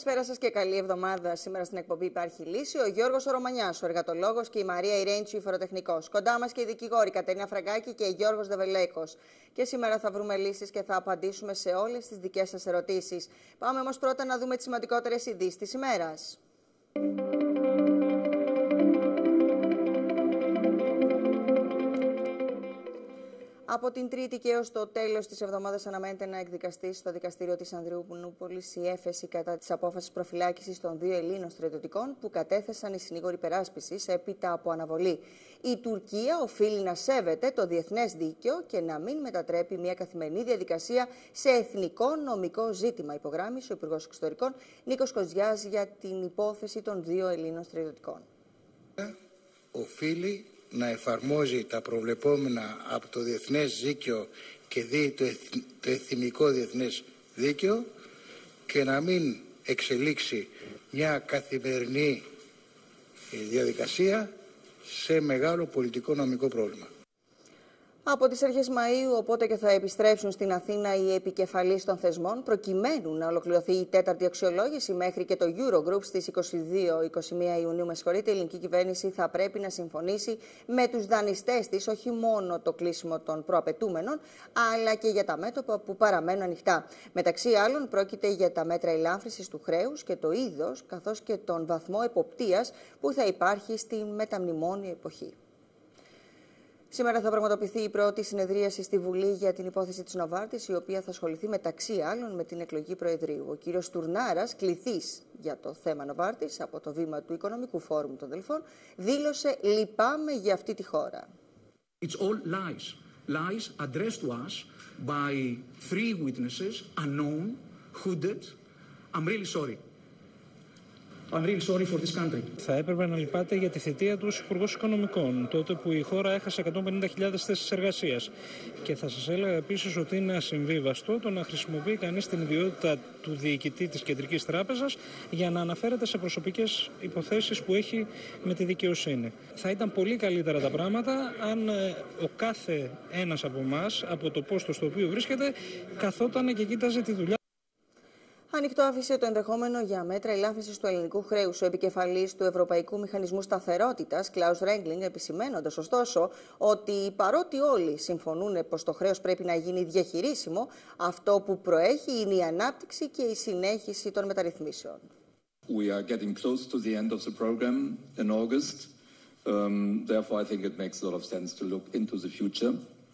Καλησπέρα σας και καλή εβδομάδα. Σήμερα στην εκπομπή Υπάρχει Λύση. Ο Γιώργος Ρωμανιάς, ο εργατολόγος, και η Μαρία Ιρέντσου, η φοροτεχνικός. Κοντά μας και οι δικηγόροι Κατερίνα Φραγκάκη και Γιώργος Δεβελέκος. Και σήμερα θα βρούμε λύσεις και θα απαντήσουμε σε όλες τις δικές σας ερωτήσεις. Πάμε όμως πρώτα να δούμε τις σημαντικότερες ειδήσεις της ημέρας. Από την Τρίτη και έως το τέλος της εβδομάδας αναμένεται να εκδικαστεί στο δικαστήριο της Ανδριούπολης η έφεση κατά της απόφασης προφυλάκησης των 2 Ελλήνων στρατιωτικών που κατέθεσαν οι συνήγοροι περάσπισης έπειτα από αναβολή. Η Τουρκία οφείλει να σέβεται το διεθνές δίκαιο και να μην μετατρέπει μια καθημερινή διαδικασία σε εθνικό νομικό ζήτημα, υπογράμμισε ο Υπουργός Εξωτερικών Νίκος Κοζιάς για την υπόθεση των 2 Ελλήνων στρατιωτικών. Οφείλει να εφαρμόζει τα προβλεπόμενα από το διεθνές δίκαιο και δει το εθνικό διεθνές δίκαιο και να μην εξελίξει μια καθημερινή διαδικασία σε μεγάλο πολιτικό νομικό πρόβλημα. Από τις αρχές Μαΐου, οπότε και θα επιστρέψουν στην Αθήνα οι επικεφαλείς των θεσμών, προκειμένου να ολοκληρωθεί η 4η αξιολόγηση μέχρι και το Eurogroup στις 22-21 Ιουνίου. Η ελληνική κυβέρνηση θα πρέπει να συμφωνήσει με τους δανειστές της όχι μόνο το κλείσιμο των προαπαιτούμενων, αλλά και για τα μέτωπα που παραμένουν ανοιχτά. Μεταξύ άλλων, πρόκειται για τα μέτρα ελάφρυνσης του χρέους και το είδος, καθώς και τον βαθμό εποπτείας που θα υπάρχει στη μεταμνημόνια εποχή. Σήμερα θα πραγματοποιηθεί η πρώτη συνεδρίαση στη Βουλή για την υπόθεση της Νοβάρτης, η οποία θα ασχοληθεί μεταξύ άλλων με την εκλογή Προεδρείου. Ο κύριος Τουρνάρας, κληθής για το θέμα Νοβάρτης από το βήμα του Οικονομικού Φόρουμ των Δελφών, δήλωσε «Λυπάμαι για αυτή τη χώρα». It's all lies. Lies addressed to us by 3 witnesses, unknown, hooded. I'm really sorry. I'm really sorry for this country. Θα έπρεπε να λυπάται για τη θητεία του Υπουργός Οικονομικών, τότε που η χώρα έχασε 150.000 θέσεις εργασίας. Και θα σας έλεγα επίσης ότι είναι ασυμβίβαστο το να χρησιμοποιεί κανείς την ιδιότητα του διοικητή της Κεντρικής Τράπεζας για να αναφέρεται σε προσωπικές υποθέσεις που έχει με τη δικαιοσύνη. Θα ήταν πολύ καλύτερα τα πράγματα αν ο κάθε ένας από εμάς, από το πόστο στο οποίο βρίσκεται, καθόταν και κοίταζε τη δουλειά. Ανοιχτό άφησε το ενδεχόμενο για μέτρα ελάφρυνσης του ελληνικού χρέους ο επικεφαλής του Ευρωπαϊκού Μηχανισμού Σταθερότητας, Κλάους Ρέγκλινγκ, επισημαίνοντας ωστόσο ότι παρότι όλοι συμφωνούν πως το χρέος πρέπει να γίνει διαχειρίσιμο, αυτό που προέχει είναι η ανάπτυξη και η συνέχιση των μεταρρυθμίσεων. We are getting close to the end of the program in August. Therefore, I think it makes a lot of sense to look into the future.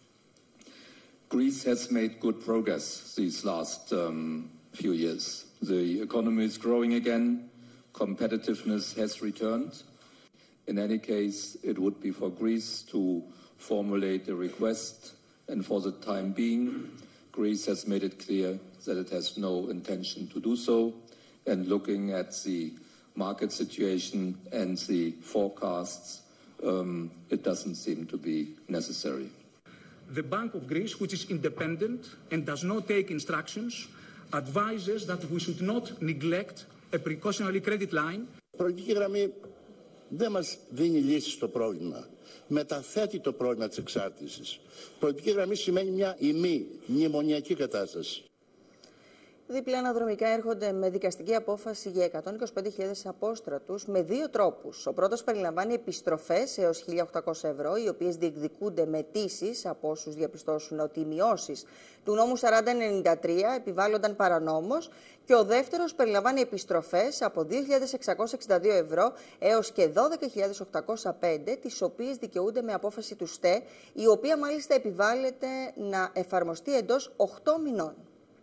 Greece has made good progress these last few years. The economy is growing again, competitiveness has returned. In any case, it would be for Greece to formulate a request, and for the time being, Greece has made it clear that it has no intention to do so, and looking at the market situation and the forecasts, it doesn't seem to be necessary. The Bank of Greece, which is independent and does not take instructions, advises that we should not neglect a precautionary credit line. Η πολιτική γραμμή δεν μας δίνει λύση στο πρόβλημα. Μεταθέτει το πρόβλημα της εξάρτησης. Η πολιτική γραμμή σημαίνει μια μνημονιακή κατάσταση. Διπλά αναδρομικά έρχονται με δικαστική απόφαση για 125.000 απόστρατους με 2 τρόπους. Ο πρώτος περιλαμβάνει επιστροφές έως 1.800 ευρώ, οι οποίες διεκδικούνται με αιτήσεις από όσους διαπιστώσουν ότι οι μειώσεις του νόμου 4093 επιβάλλονταν παρανόμως, και ο δεύτερος περιλαμβάνει επιστροφές από 2.662 ευρώ έως και 12.805, τις οποίες δικαιούνται με απόφαση του ΣΤΕ, η οποία μάλιστα επιβάλλεται να εφαρμοστεί εντός 8 μηνών.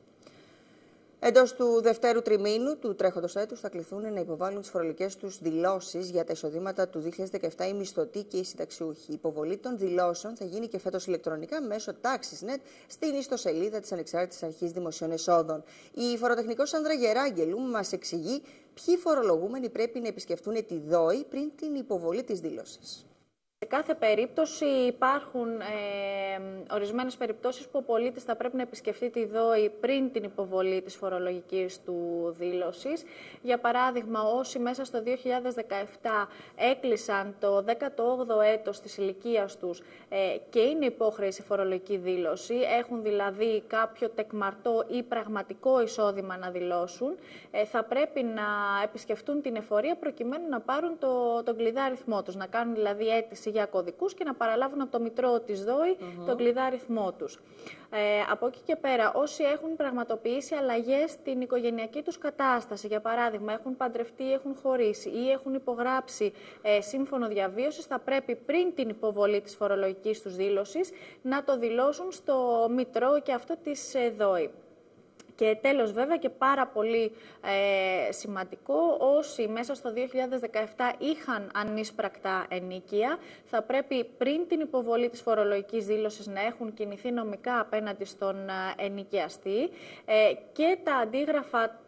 Εντός του δευτέρου τριμήνου του τρέχοντος έτους θα κληθούν να υποβάλουν τις φορολογικές τους δηλώσεις για τα εισοδήματα του 2017 οι μισθωτοί και οι συνταξιούχοι. Η υποβολή των δηλώσεων θα γίνει και φέτος ηλεκτρονικά μέσω TaxisNet στην ιστοσελίδα της Ανεξάρτητης Αρχής Δημοσίων Εσόδων. Η φοροτεχνικός Σάνδρα Γεράγγελου μας εξηγεί ποιοι φορολογούμενοι πρέπει να επισκεφτούν τη ΔΟΗ πριν την υποβολή της δήλωσης. κάθε περίπτωση υπάρχουν ορισμένες περιπτώσεις που ο πολίτης θα πρέπει να επισκεφτεί τη ΔΟΗ πριν την υποβολή της φορολογικής του δήλωσης. Για παράδειγμα, όσοι μέσα στο 2017 έκλεισαν το 18ο έτος της ηλικίας τους και είναι υπόχρεη φορολογική δήλωση, έχουν δηλαδή κάποιο τεκμαρτό ή πραγματικό εισόδημα να δηλώσουν, θα πρέπει να επισκεφτούν την εφορία προκειμένου να πάρουν τον κλειδάριθμό τους, να κάνουν δηλαδή αίτηση για κωδικούς και να παραλάβουν από το μητρό της ΔΟΗ τον κλειδάριθμό τους. Από εκεί και πέρα, όσοι έχουν πραγματοποιήσει αλλαγές στην οικογενειακή τους κατάσταση, για παράδειγμα έχουν παντρευτεί, έχουν χωρίσει ή έχουν υπογράψει σύμφωνο διαβίωσης, θα πρέπει πριν την υποβολή της φορολογικής τους δήλωσης να το δηλώσουν στο μητρό και αυτό της ΔΟΗ. Και τέλος, βέβαια, και πάρα πολύ σημαντικό, όσοι μέσα στο 2017 είχαν ανείσπρακτα ενοίκια, θα πρέπει πριν την υποβολή της φορολογικής δήλωσης να έχουν κινηθεί νομικά απέναντι στον ενοικιαστή και τα αντίγραφα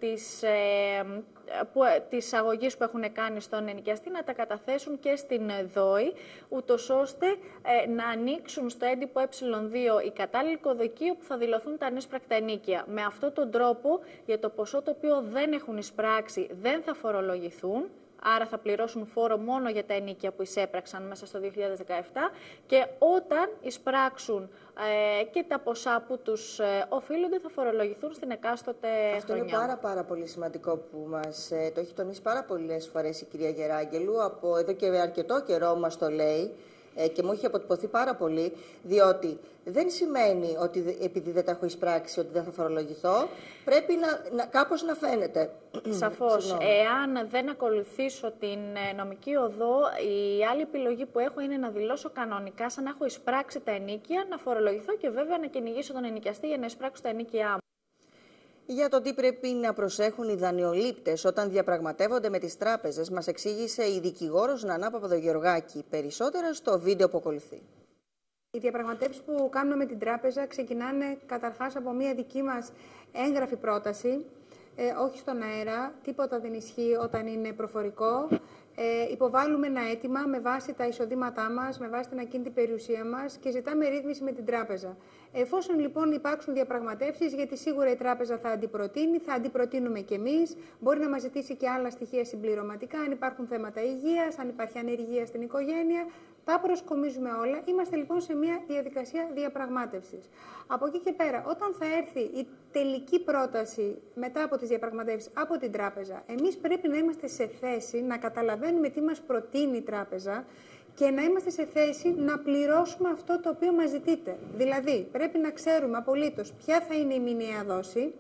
της αγωγής που έχουν κάνει στον ενοικιαστή να τα καταθέσουν και στην ΔΟΗ, ούτως ώστε να ανοίξουν στο έντυπο Ε2 η κατάλληλη κωδική που θα δηλωθούν τα ανείσπρακτα ενοίκια. Με αυτόν τον τρόπο, για το ποσό το οποίο δεν έχουν εισπράξει, δεν θα φορολογηθούν. Άρα θα πληρώσουν φόρο μόνο για τα ενοίκια που εισέπραξαν μέσα στο 2017 και όταν εισπράξουν και τα ποσά που τους οφείλονται θα φορολογηθούν στην εκάστοτε χρονιά. Αυτό είναι πάρα πολύ σημαντικό που μας το έχει τονίσει πάρα πολλές φορές η κυρία Γεράγγελου. Από εδώ και αρκετό καιρό μας το λέει και μου έχει αποτυπωθεί πάρα πολύ, διότι δεν σημαίνει ότι επειδή δεν τα έχω εισπράξει ότι δεν θα φορολογηθώ, πρέπει κάπως να φαίνεται. Σαφώς. Εάν δεν ακολουθήσω την νομική οδό, η άλλη επιλογή που έχω είναι να δηλώσω κανονικά, σαν να έχω εισπράξει τα ενοίκια, να φορολογηθώ και βέβαια να κυνηγήσω τον ενοικιαστή για να εισπράξω τα ενοίκια μου. Για το τι πρέπει να προσέχουν οι δανειολήπτες όταν διαπραγματεύονται με τις τράπεζες, μας εξήγησε η δικηγόρος Νανά Παπαδογεωργάκη. Περισσότερα στο βίντεο που ακολουθεί. Οι διαπραγματεύσεις που κάνουμε με την τράπεζα ξεκινάνε καταρχάς από μια δική μας έγγραφη πρόταση, όχι στον αέρα, τίποτα δεν ισχύει όταν είναι προφορικό. Υποβάλλουμε ένα αίτημα με βάση τα εισοδήματά μας, με βάση την ακίνητη περιουσία μας και ζητάμε ρύθμιση με την τράπεζα. Εφόσον λοιπόν υπάρξουν διαπραγματεύσεις, γιατί σίγουρα η τράπεζα θα αντιπροτείνει, θα αντιπροτείνουμε κι εμείς, μπορεί να μας ζητήσει και άλλα στοιχεία συμπληρωματικά, αν υπάρχουν θέματα υγείας, αν υπάρχει ανεργία στην οικογένεια, τα προσκομίζουμε όλα. Είμαστε λοιπόν σε μια διαδικασία διαπραγμάτευσης. Από εκεί και πέρα, όταν θα έρθει η τελική πρόταση μετά από τις διαπραγματεύσεις από την τράπεζα, εμείς πρέπει να είμαστε σε θέση να καταλαβαίνουμε τι μας προτείνει η τράπεζα και να είμαστε σε θέση να πληρώσουμε αυτό το οποίο μας ζητείτε. Δηλαδή, πρέπει να ξέρουμε απολύτως ποια θα είναι η μηνιαία δόση,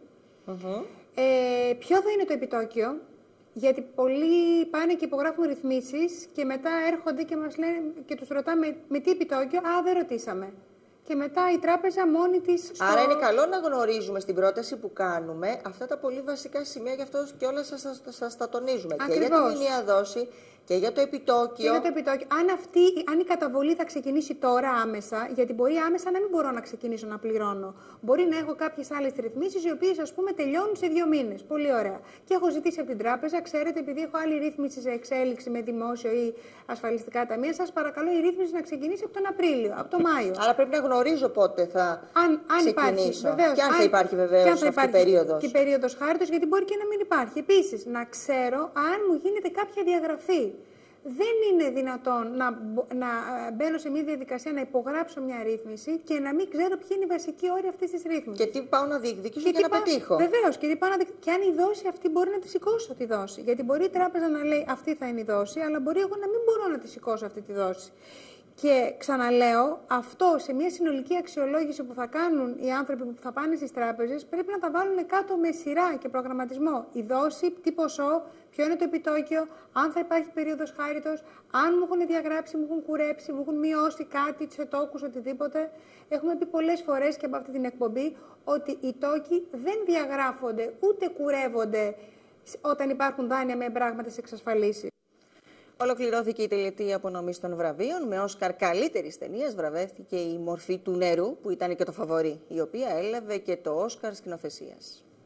ποιο θα είναι το επιτόκιο, γιατί πολλοί πάνε και υπογράφουν ρυθμίσεις και μετά έρχονται και μας λένε και τους ρωτάμε με τι επιτόκιο, δεν ρωτήσαμε. Και μετά η τράπεζα μόνη της... Άρα είναι καλό να γνωρίζουμε στην πρόταση που κάνουμε αυτά τα πολύ βασικά σημεία, γι' αυτό και όλα σας τα τονίζουμε. Ακριβώς. Και για τη μηνιαία δόση και για το επιτόκιο. Και για το επιτόκιο. Αν η καταβολή θα ξεκινήσει τώρα άμεσα, γιατί μπορεί άμεσα να μην μπορώ να ξεκινήσω να πληρώνω. Μπορεί να έχω κάποιες άλλες ρυθμίσεις, οι οποίες ας πούμε τελειώνουν σε 2 μήνες. Πολύ ωραία. Και έχω ζητήσει από την τράπεζα, ξέρετε, επειδή έχω άλλη ρύθμιση σε εξέλιξη με δημόσιο ή ασφαλιστικά ταμεία, σας παρακαλώ η ρύθμιση να ξεκινήσει από τον Απρίλιο, από τον Μάιο. Άρα πρέπει να γνωρίζω πότε θα ξεκινήσω. Υπάρχει, και αν θα υπάρχει βεβαίως αυτή η περίοδος. Και περίοδος χάριτος, γιατί μπορεί και να μην υπάρχει. Επίσης, να ξέρω αν μου γίνεται κάποια διαγραφή. Δεν είναι δυνατόν να μπαίνω σε μια διαδικασία να υπογράψω μια ρύθμιση και να μην ξέρω ποιοι είναι οι βασικοί όροι αυτής της ρύθμισης. Και τι πάω να διεκδικήσω για να πετύχω. Βεβαίως. Και αν η δόση αυτή μπορεί να τη σηκώσω τη δόση. Γιατί μπορεί η τράπεζα να λέει αυτή θα είναι η δόση, αλλά μπορεί εγώ να μην μπορώ να τη σηκώσω αυτή τη δόση. Και ξαναλέω, αυτό σε μια συνολική αξιολόγηση που θα κάνουν οι άνθρωποι που θα πάνε στις τράπεζες, πρέπει να τα βάλουν κάτω με σειρά και προγραμματισμό. Η δόση, τι ποσό, ποιο είναι το επιτόκιο, αν θα υπάρχει περίοδος χάριτος, αν μου έχουν διαγράψει, μου έχουν κουρέψει, μου έχουν μειώσει κάτι, σε τόκους, οτιδήποτε. Έχουμε πει πολλές φορές και από αυτή την εκπομπή ότι οι τόκοι δεν διαγράφονται ούτε κουρεύονται όταν υπάρχουν δάνεια με εμπράγματες εξασφαλίσεις. Ολοκληρώθηκε η τελετή απονομής των βραβείων. Με Όσκαρ καλύτερης ταινίας βραβεύτηκε η Μορφή του νερού, που ήταν και το φαβορί, η οποία έλαβε και το Όσκαρ σκηνοθεσίας.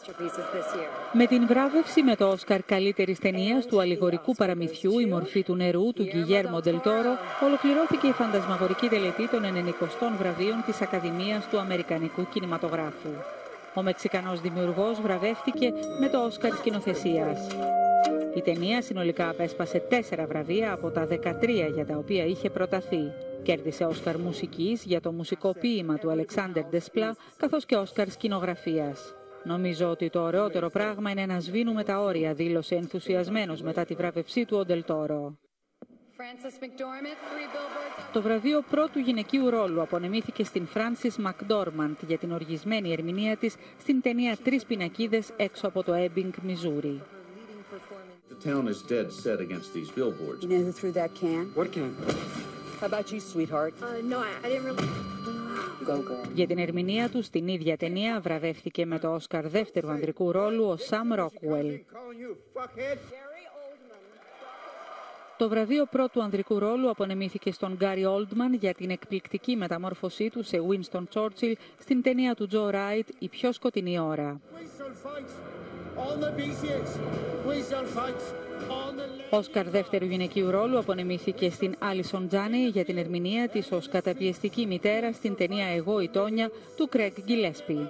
Με την βράβευση με το Όσκαρ καλύτερης ταινίας του αλληγορικού παραμυθιού «Η μορφή του νερού» του Γκιγέρμο Ντελ Τόρο, ολοκληρώθηκε η φαντασμαγορική τελετή των 90 βραβείων της Ακαδημίας του Αμερικανικού Κινηματογράφου. Ο Μεξικανός δημιουργός βραβεύτηκε με το Όσκαρ σκηνοθεσίας. Η ταινία συνολικά απέσπασε 4 βραβεία από τα 13 για τα οποία είχε προταθεί. Κέρδισε Όσκαρ μουσικής για το μουσικό ποίημα του Αλεξάντερ Ντεσπλά, καθώς και Όσκαρ σκηνογραφίας. «Νομίζω ότι το ωραιότερο πράγμα είναι να σβήνουμε τα όρια», δήλωσε ενθουσιασμένος μετά τη βράβευσή του ο Ντελ Τόρο. Το βραβείο πρώτου γυναικείου ρόλου απονεμήθηκε στην Frances McDormand για την οργισμένη ερμηνεία της στην ταινία «Τρεις πινακίδες έξω από το Ebbing, Μιζούρι. The town is dead set against these billboards. You know who threw that can? What can? How about you, sweetheart? No, I didn't really... Go, girl. Για την ερμηνεία του στην ίδια ταινία βραβεύτηκε με το Όσκαρ δεύτερου ανδρικού ρόλου ο Σαμ Ρόκουελ. Το βραβείο πρώτου ανδρικού ρόλου απονεμήθηκε στον Γκάρι Όλντμαν για την εκπληκτική μεταμόρφωσή του σε Winston Churchill στην ταινία του Τζο Ράιτ «Η πιο σκοτεινή ώρα». Όσκαρ δεύτερου γυναικείου ρόλου απονεμήθηκε στην Άλισον Τζάνι για την ερμηνεία της ως καταπιεστική μητέρα στην ταινία «Εγώ η Τόνια» του Κρέγκ Γκιλέσπι.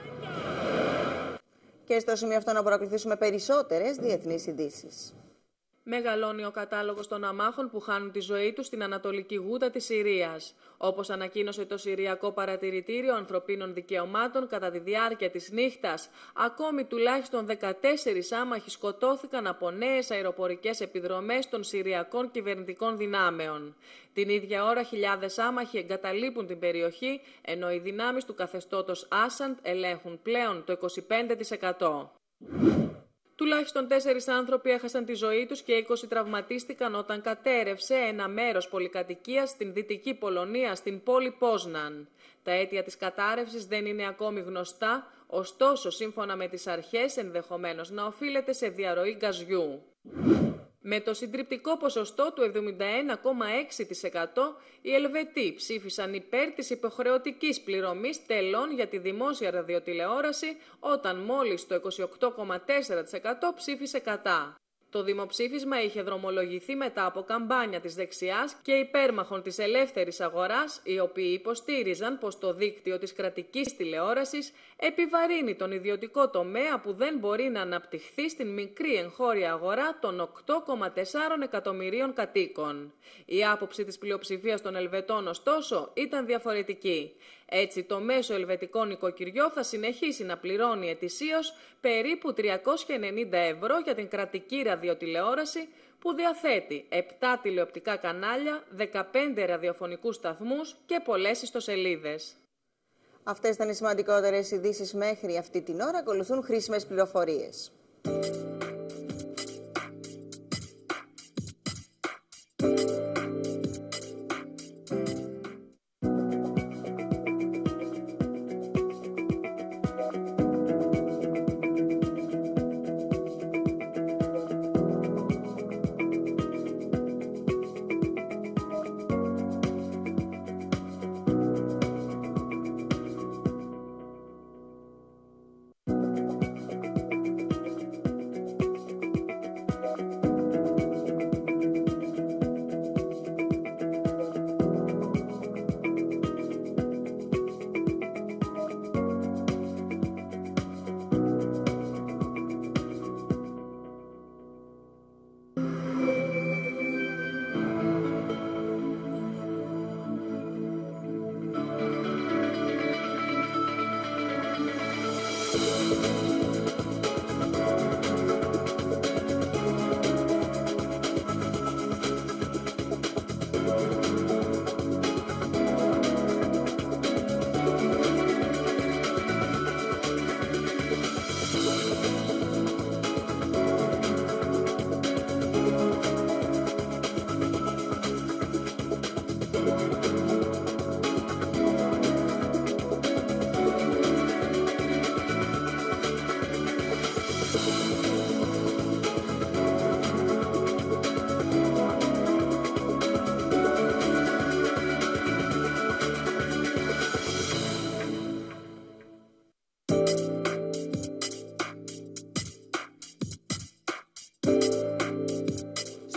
Και στο σημείο αυτό να παρακολουθήσουμε περισσότερες διεθνείς ειδήσεις. Μεγαλώνει ο κατάλογος των αμάχων που χάνουν τη ζωή τους στην Ανατολική Γούτα της Συρίας. Όπως ανακοίνωσε το Συριακό Παρατηρητήριο Ανθρωπίνων Δικαιωμάτων κατά τη διάρκεια της νύχτας, ακόμη τουλάχιστον 14 άμαχοι σκοτώθηκαν από νέες αεροπορικές επιδρομές των Συριακών κυβερνητικών δυνάμεων. Την ίδια ώρα χιλιάδες άμαχοι εγκαταλείπουν την περιοχή, ενώ οι δυνάμεις του καθεστώτος Άσαντ ελέγχουν πλέον το 25%. Τουλάχιστον 4 άνθρωποι έχασαν τη ζωή τους και 20 τραυματίστηκαν όταν κατέρευσε ένα μέρος πολυκατοικίας στην Δυτική Πολωνία, στην πόλη Πόσναν. Τα αίτια της κατάρρευσης δεν είναι ακόμη γνωστά, ωστόσο σύμφωνα με τις αρχές ενδεχομένως να οφείλεται σε διαρροή γκαζιού. Με το συντριπτικό ποσοστό του 71,6%, οι Ελβετοί ψήφισαν υπέρ της υποχρεωτικής πληρωμής τελών για τη δημόσια ραδιοτηλεόραση, όταν μόλις το 28,4% ψήφισε κατά. Το δημοψήφισμα είχε δρομολογηθεί μετά από καμπάνια της δεξιάς και υπέρμαχων της ελεύθερης αγοράς, οι οποίοι υποστήριζαν πως το δίκτυο της κρατικής τηλεόρασης επιβαρύνει τον ιδιωτικό τομέα που δεν μπορεί να αναπτυχθεί στην μικρή εγχώρια αγορά των 8,4 εκατομμυρίων κατοίκων. Η άποψη της πλειοψηφίας των Ελβετών, ωστόσο, ήταν διαφορετική. Έτσι, το μέσο ελβετικό νοικοκυριό θα συνεχίσει να πληρώνει ετησίως περίπου 390 ευρώ για την κρατική ραδιοτηλεόραση, που διαθέτει 7 τηλεοπτικά κανάλια, 15 ραδιοφωνικούς σταθμούς και πολλές ιστοσελίδες. Αυτές ήταν οι σημαντικότερες ειδήσεις μέχρι αυτή την ώρα. Ακολουθούν χρήσιμες πληροφορίες.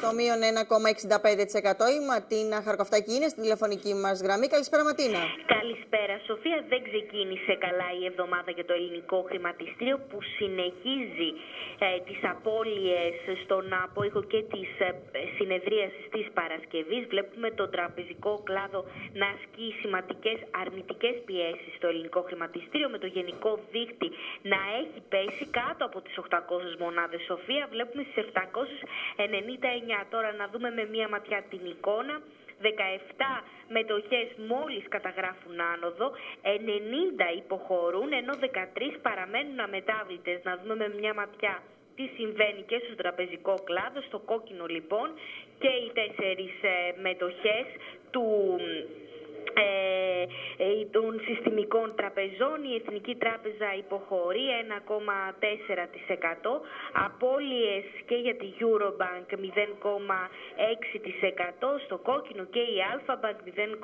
στο μείον 1,65%. Η Ματίνα Χαρκοφτάκη είναι στην τηλεφωνική μας γραμμή. Καλησπέρα, Ματίνα. Καλησπέρα, Σοφία. Δεν ξεκίνησε καλά η εβδομάδα για το ελληνικό χρηματιστήριο, που συνεχίζει τις απώλειες στον απόϊχο και της συνεδρίασης της Παρασκευής. Βλέπουμε τον τραπεζικό κλάδο να ασκεί σημαντικές αρνητικές πιέσεις στο ελληνικό χρηματιστήριο, με το γενικό δείκτη να έχει πέσει κάτω από τις 800 μονάδες. Σοφία, βλέπουμε στις 799. Τώρα να δούμε με μία ματιά την εικόνα. 17 μετοχές μόλις καταγράφουν άνοδο, 90 υποχωρούν, ενώ 13 παραμένουν αμετάβλητες. Να δούμε με μια ματιά τι συμβαίνει και στο τραπεζικό κλάδο. Στο κόκκινο λοιπόν και οι 4 μετοχές των συστημικών τραπεζών. Η Εθνική Τράπεζα υποχωρεί 1,4%, απώλειες και για τη Eurobank 0,6%, στο κόκκινο και η Alpha Bank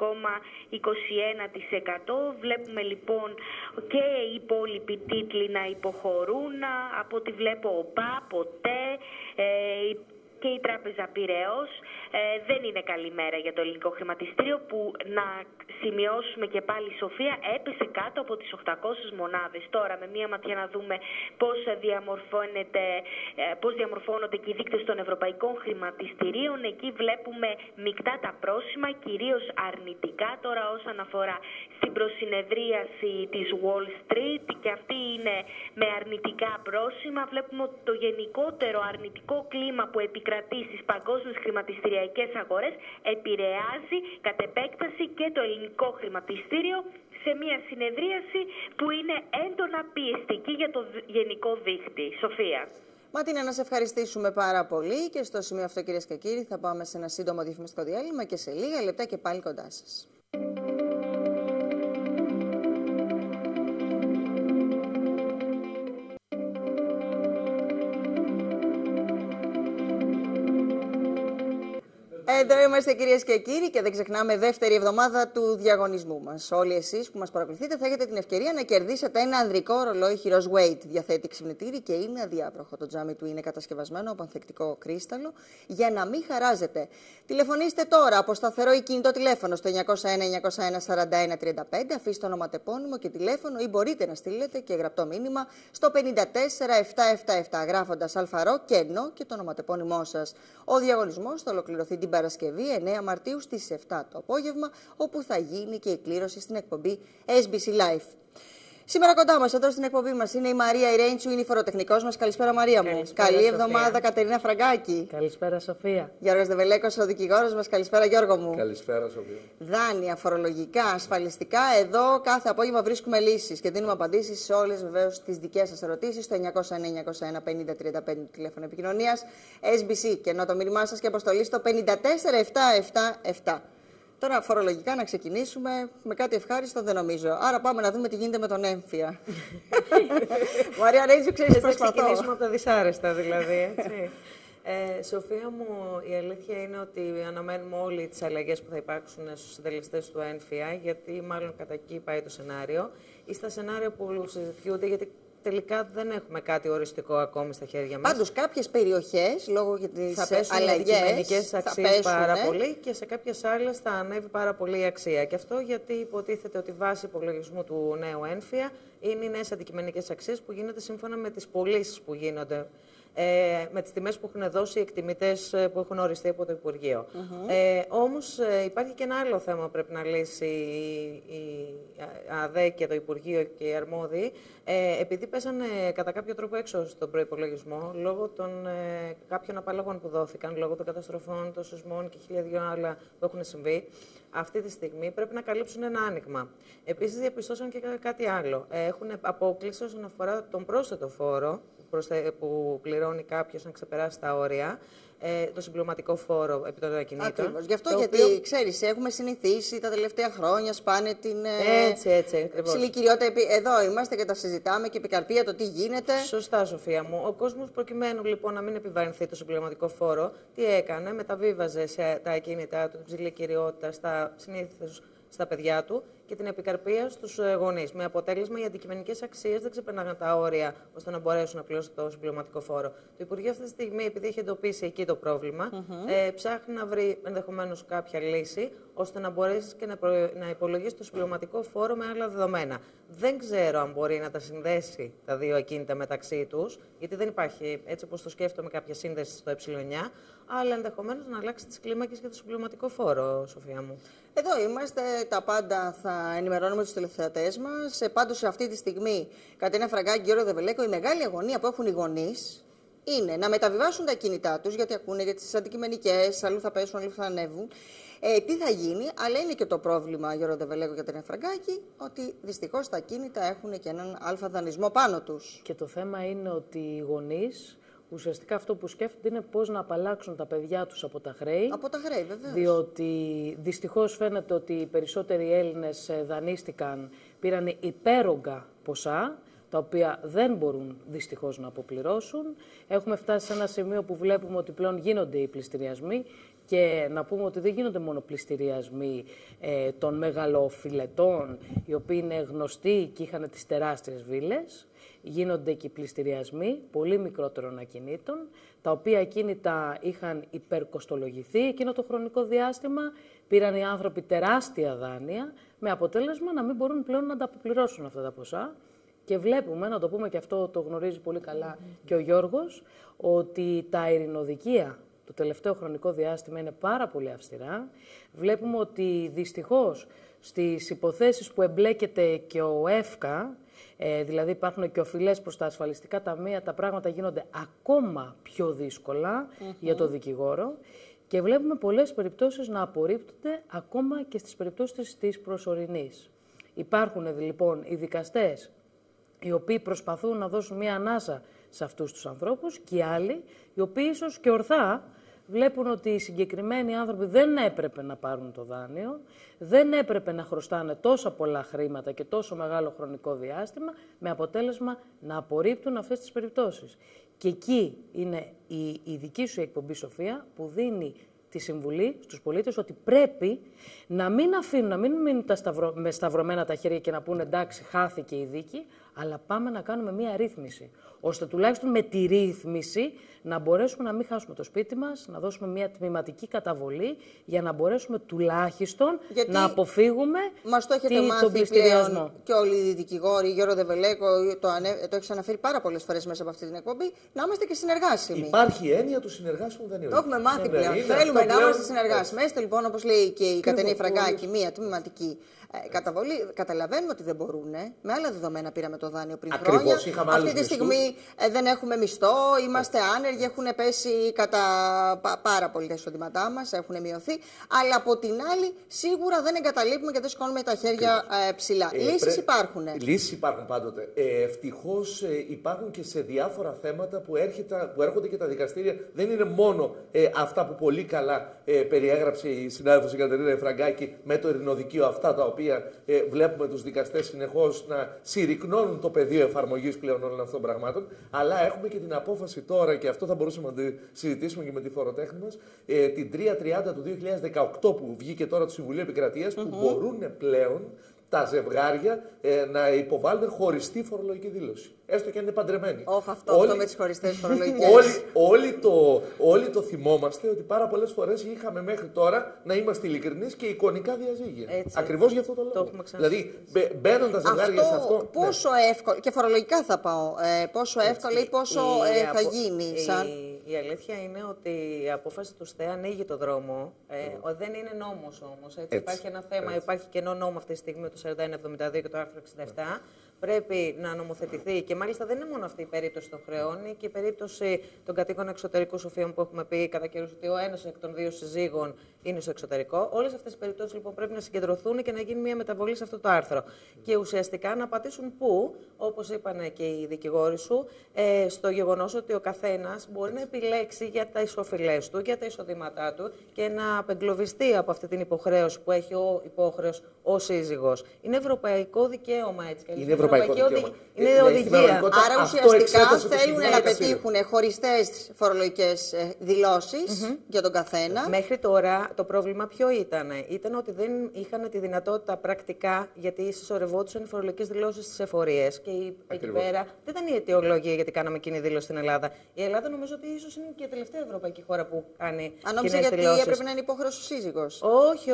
0,21%. Βλέπουμε λοιπόν και οι υπόλοιποι τίτλοι να υποχωρούν, από ό,τι βλέπω ο ΠΑΠ, ο ΤΕ, και η Τράπεζα Πειραιώς. Δεν είναι καλή μέρα για το ελληνικό χρηματιστήριο, που να σημειώσουμε και πάλι, Σοφία, έπεσε κάτω από τις 800 μονάδες. Τώρα με μία ματιά να δούμε πώς διαμορφώνονται και οι δείκτες των ευρωπαϊκών χρηματιστηρίων. Εκεί βλέπουμε μεικτά τα πρόσημα, κυρίως αρνητικά. Τώρα όσον αφορά στην προσυνεδρίαση της Wall Street, και αυτή είναι με αρνητικά πρόσημα. Βλέπουμε ότι το γενικότερο αρνητικό κλίμα που επικρατεί στις παγκόσμιες χρηματιστηριακές αγορές επηρεάζει κατ' επέκταση και το ελληνικό χρηματιστήριο, σε μια συνεδρίαση που είναι έντονα πιεστική για το γενικό δείκτη. Σοφία. Ματίνα, να σε ευχαριστήσουμε πάρα πολύ, και στο σημείο αυτό, κυρίες και κύριοι, θα πάμε σε ένα σύντομο διαφημιστικό διάλειμμα και σε λίγα λεπτά και πάλι κοντά σας. Εδώ είμαστε, κυρίες και κύριοι, και δεν ξεχνάμε δεύτερη εβδομάδα του διαγωνισμού μας. Όλοι εσείς που μας παρακολουθείτε θα έχετε την ευκαιρία να κερδίσετε ένα ανδρικό ρολόι χειρός Weight. Διαθέτει ξυπνητήρι και είναι αδιάβροχο. Το τζάμι του είναι κατασκευασμένο από ανθεκτικό κρίσταλο για να μην χαράζετε. Τηλεφωνήστε τώρα από σταθερό ή κινητό τηλέφωνο στο 901-941-4135. Αφήστε ονοματεπώνυμο και τηλέφωνο, ή μπορείτε να στείλετε και γραπτό μήνυμα στο 54777, γράφοντας αλφαρό κενό και το ονοματεπώνυμό σας. Ο διαγωνισμός θα ολοκληρωθεί την Παρασκευή 9 Μαρτίου στις 7 το απόγευμα, όπου θα γίνει και η κλήρωση στην εκπομπή SBC Live. Σήμερα κοντά μας, εδώ στην εκπομπή μας, είναι η Μαρία Ιρέντσου, είναι η φοροτεχνικός μας. Καλησπέρα, Μαρία μου. Καλησπέρα, καλή Σοφία. εβδομάδα, Κατερίνα Φραγκάκη. Καλησπέρα, Σοφία. Γιώργος Δεβελέκος, ο δικηγόρος μας. Καλησπέρα, Γιώργο μου. Καλησπέρα, Σοφία. Δάνεια, φορολογικά, ασφαλιστικά. Εδώ κάθε απόγευμα βρίσκουμε λύσεις και δίνουμε απαντήσεις σε όλες βεβαίως τις δικές σας ερωτήσεις στο 901-901-5035 τηλέφωνο επικοινωνίας. SBC και ενώ το μήνυμά σας και αποστολή στο 54777. Τώρα φορολογικά να ξεκινήσουμε με κάτι ευχάριστο δεν νομίζω. Άρα πάμε να δούμε τι γίνεται με τον έμφυα. Μαρία Ρέιτζου, ξέρεις, προσπαθώ. Θα ξεκινήσουμε από τα δυσάρεστα δηλαδή, έτσι. Σοφία μου, η αλήθεια είναι ότι αναμένουμε όλοι τις αλλαγές που θα υπάρξουν στους συντελεστές του έμφυα, γιατί μάλλον κατά εκεί πάει το σενάριο, ή στα σενάρια που συζητιούνται, γιατί τελικά δεν έχουμε κάτι οριστικό ακόμη στα χέρια μας. Πάντως κάποιες περιοχές, λόγω για τις θα πέσουν οι αντικειμενικές αξίες πάρα πολύ, και σε κάποιες άλλες θα ανέβει πάρα πολύ η αξία. Και αυτό γιατί υποτίθεται ότι βάση υπολογισμού του νέου έμφυα είναι οι νέες αντικειμενικές αξίες που γίνονται σύμφωνα με τις πωλήσεις που γίνονται. Με τις τιμές που έχουν δώσει οι εκτιμητές που έχουν οριστεί από το Υπουργείο. Όμως υπάρχει και ένα άλλο θέμα που πρέπει να λύσει η ΑΔΕ και το Υπουργείο και οι αρμόδιοι, επειδή πέσανε κατά κάποιο τρόπο έξω στον προϋπολογισμό λόγω των κάποιων απαλλαγών που δόθηκαν, λόγω των καταστροφών, των σεισμών και 1002 άλλα που έχουν συμβεί. Αυτή τη στιγμή πρέπει να καλύψουν ένα άνοιγμα. Επίσης διαπιστώσαν και κάτι άλλο. Έχουν απόκληση όσον αφορά τον πρόσθετο φόρο που πληρώνει κάποιος να ξεπεράσει τα όρια, το συμπληρωματικό φόρο επί των ακινήτων. Ακριβώς. Γι' αυτό γιατί, ξέρεις, έχουμε συνηθίσει τα τελευταία χρόνια, σπάνε την ψηλή κυριότητα. Εδώ είμαστε και τα συζητάμε και επικαρπία το τι γίνεται. Σωστά, Σοφία μου. Ο κόσμος, προκειμένου λοιπόν να μην επιβαρυνθεί το συμπληρωματικό φόρο, τι έκανε, μεταβίβαζε σε τα ακίνητα του, την ψηλή κυριότητα, συνήθως στα παιδιά του, και την επικαρπία στους γονείς. Με αποτέλεσμα οι αντικειμενικές αξίες δεν ξεπερνάγαν τα όρια ώστε να μπορέσουν να πληρώσουν το συμπληρωματικό φόρο. Το Υπουργείο αυτή τη στιγμή, επειδή έχει εντοπίσει εκεί το πρόβλημα, ψάχνει να βρει ενδεχομένως κάποια λύση ώστε να μπορέσει και να υπολογίσει το συμπληρωματικό φόρο με άλλα δεδομένα. Δεν ξέρω αν μπορεί να τα συνδέσει τα δύο ακίνητα μεταξύ τους, γιατί δεν υπάρχει, έτσι όπως το σκέφτομαι, κάποια σύνδεση στο ε9, αλλά ενδεχομένως να αλλάξει τις κλίμακες για το συμπληρωματικό φόρο, Σοφία μου. Εδώ είμαστε, τα πάντα θα ενημερώνουμε τους τηλεθεατές μας. Πάντως, αυτή τη στιγμή, Κατερίνα Φραγκάκη, Γιώργο Δεβελέκο, η μεγάλη αγωνία που έχουν οι γονείς είναι να μεταβιβάσουν τα κινητά τους, γιατί ακούνε για τις αντικειμενικές, αλλού θα πέσουν, αλλού θα ανέβουν. Τι θα γίνει, αλλά είναι και το πρόβλημα, Γιώργο Δεβελέκο και Κατερίνα Φραγκάκη, ότι δυστυχώς τα κίνητα έχουν και έναν αλφα δανεισμό πάνω τους. Και το θέμα είναι ότι οι γονείς ουσιαστικά αυτό που σκέφτονται είναι πώς να απαλλάξουν τα παιδιά τους από τα χρέη. Από τα χρέη, βεβαίως. Διότι δυστυχώς φαίνεται ότι οι περισσότεροι Έλληνες δανείστηκαν, πήραν υπέρογκα ποσά, τα οποία δεν μπορούν δυστυχώς να αποπληρώσουν. Έχουμε φτάσει σε ένα σημείο που βλέπουμε ότι πλέον γίνονται οι πληστηριασμοί και να πούμε ότι δεν γίνονται μόνο πληστηριασμοί των μεγαλοφιλετών, οι οποίοι είναι γνωστοί και είχαν τις τεράστιες βίλες. Γίνονται και πληστηριασμοί πολύ μικρότερων ακινήτων, τα οποία ακίνητα είχαν υπερκοστολογηθεί εκείνο το χρονικό διάστημα, πήραν οι άνθρωποι τεράστια δάνεια, με αποτέλεσμα να μην μπορούν πλέον να τα αποπληρώσουν αυτά τα ποσά. Και βλέπουμε, να το πούμε και αυτό το γνωρίζει πολύ καλά και ο Γιώργος, ότι τα ειρηνοδικεία το τελευταίο χρονικό διάστημα είναι πάρα πολύ αυστηρά. Βλέπουμε ότι δυστυχώς στις υποθέσεις που εμπλέκεται και ο ΕΦΚΑ, δηλαδή υπάρχουν και οφειλές προς τα ασφαλιστικά ταμεία, τα πράγματα γίνονται ακόμα πιο δύσκολα για το δικηγόρο και βλέπουμε πολλές περιπτώσεις να απορρίπτονται ακόμα και στις περιπτώσεις της προσωρινής. Υπάρχουν λοιπόν οι δικαστές οι οποίοι προσπαθούν να δώσουν μία ανάσα σε αυτούς τους ανθρώπους και οι άλλοι οι οποίοι ίσως και ορθά βλέπουν ότι οι συγκεκριμένοι άνθρωποι δεν έπρεπε να πάρουν το δάνειο, δεν έπρεπε να χρωστάνε τόσα πολλά χρήματα και τόσο μεγάλο χρονικό διάστημα, με αποτέλεσμα να απορρίπτουν αυτές τις περιπτώσεις. Και εκεί είναι η δική σου εκπομπή, Σοφία, που δίνει τη συμβουλή στους πολίτες ότι πρέπει να μην αφήνουν, να μην μείνουν με σταυρωμένα τα χέρια και να πούνε εντάξει, χάθηκε η δίκη, αλλά πάμε να κάνουμε μία ρύθμιση, ώστε τουλάχιστον με τη ρύθμιση να μπορέσουμε να μην χάσουμε το σπίτι μας, να δώσουμε μία τμηματική καταβολή για να μπορέσουμε τουλάχιστον να αποφύγουμε τον πληστηριασμό. Και όλοι οι δικηγόροι, Γιώργο Δεβελέκο, το έχεις αναφέρει πάρα πολλές φορές μέσα από αυτή την εκπομπή, να είμαστε και συνεργάσιμοι. Υπάρχει έννοια του συνεργάσιμου δανείου. Το έχουμε μάθει πλέον. Θέλουμε να είμαστε συνεργάσιμοι. Έστε λοιπόν, όπως λέει και η Κατερίνα Φραγκάκη, μία τμηματική καταβολή. Καταλαβαίνουμε ότι δεν μπορούν. Με άλλα δεδομένα πήραμε το δάνειο πριν χρόνια. Αυτή τη στιγμή δεν έχουμε μισθό, είμαστε άνεργοι, έχουν πέσει κατά πάρα πολύ τα εισοδήματά μας, έχουν μειωθεί. Αλλά από την άλλη, σίγουρα δεν εγκαταλείπουμε και δεν σηκώνουμε τα χέρια ψηλά. Λύσεις υπάρχουν. Λύσεις υπάρχουν πάντοτε. Ευτυχώς υπάρχουν και σε διάφορα θέματα που έρχονται και τα δικαστήρια. Δεν είναι μόνο αυτά που πολύ καλά περιέγραψε η συνάδελφος η Κατερίνα Φραγκάκη με το ειρηνοδικείο, αυτά τα οποία βλέπουμε τους δικαστές συνεχώς να συρρυκνώνουν το πεδίο εφαρμογής πλέον όλων αυτών των πραγμάτων. Αλλά έχουμε και την απόφαση τώρα, και αυτό θα μπορούσαμε να τη συζητήσουμε και με τη φοροτέχνη μας, την 330 του 2018 που βγήκε τώρα το Συμβουλίο Επικρατείας, που μπορούν πλέον τα ζευγάρια να υποβάλουν χωριστή φορολογική δήλωση. Έστω και αν είναι παντρεμένοι. Αυτό με τις χωριστές φορολογικές. Όλοι το θυμόμαστε ότι πάρα πολλές φορές είχαμε μέχρι τώρα, να είμαστε ειλικρινείς, και εικονικά διαζύγια. Ακριβώς γι' αυτό το λόγο. Δηλαδή, μπαίνουν τα ζευγάρια σε αυτό. Πόσο εύκολο, και φορολογικά θα πάω, πόσο εύκολο ή πόσο θα γίνει. Η αλήθεια είναι ότι η απόφαση του ΣΤΕ ανοίγει το δρόμο. Δεν είναι νόμος όμως. Υπάρχει ένα θέμα, υπάρχει κενό νόμο αυτή τη στιγμή, το 4172 και το άρθρο 67. Πρέπει να νομοθετηθεί, και μάλιστα δεν είναι μόνο αυτή η περίπτωση των χρεών, είναι και η περίπτωση των κατοίκων εξωτερικού, Σοφία, που έχουμε πει κατά καιρούς ότι ο ένας εκ των δύο συζύγων είναι στο εξωτερικό. Όλες αυτές οι περιπτώσεις λοιπόν πρέπει να συγκεντρωθούν και να γίνει μια μεταβολή σε αυτό το άρθρο. Και ουσιαστικά να πατήσουν πού, όπως είπαν και οι δικηγόροι σου, στο γεγονός ότι ο καθένας μπορεί να επιλέξει για τα οφειλές του, για τα εισοδήματά του και να απεγκλωβιστεί από αυτή την υποχρέωση που έχει ο υπόχρεος, ο σύζυγος. Είναι ευρωπαϊκό δικαίωμα, έτσι. Είναι οδηγία. Άρα ουσιαστικά θέλουν να πετύχουν χωριστές φορολογικές δηλώσεις για τον καθένα. Μέχρι τώρα το πρόβλημα ποιο ήταν? Ήταν ότι δεν είχαν τη δυνατότητα πρακτικά, γιατί συσσωρευόντουσαν οι φορολογικές δηλώσεις στις εφορίες. Και εκεί πέρα δεν ήταν η αιτιολογία γιατί κάναμε κοινή δήλωση στην Ελλάδα. Η Ελλάδα νομίζω ότι ίσως είναι και η τελευταία ευρωπαϊκή χώρα που κάνει κοινές δηλώσεις. Αν νόμιζα γιατί έπρεπε να είναι υπόχρεος ο σύζυγος. Όχι.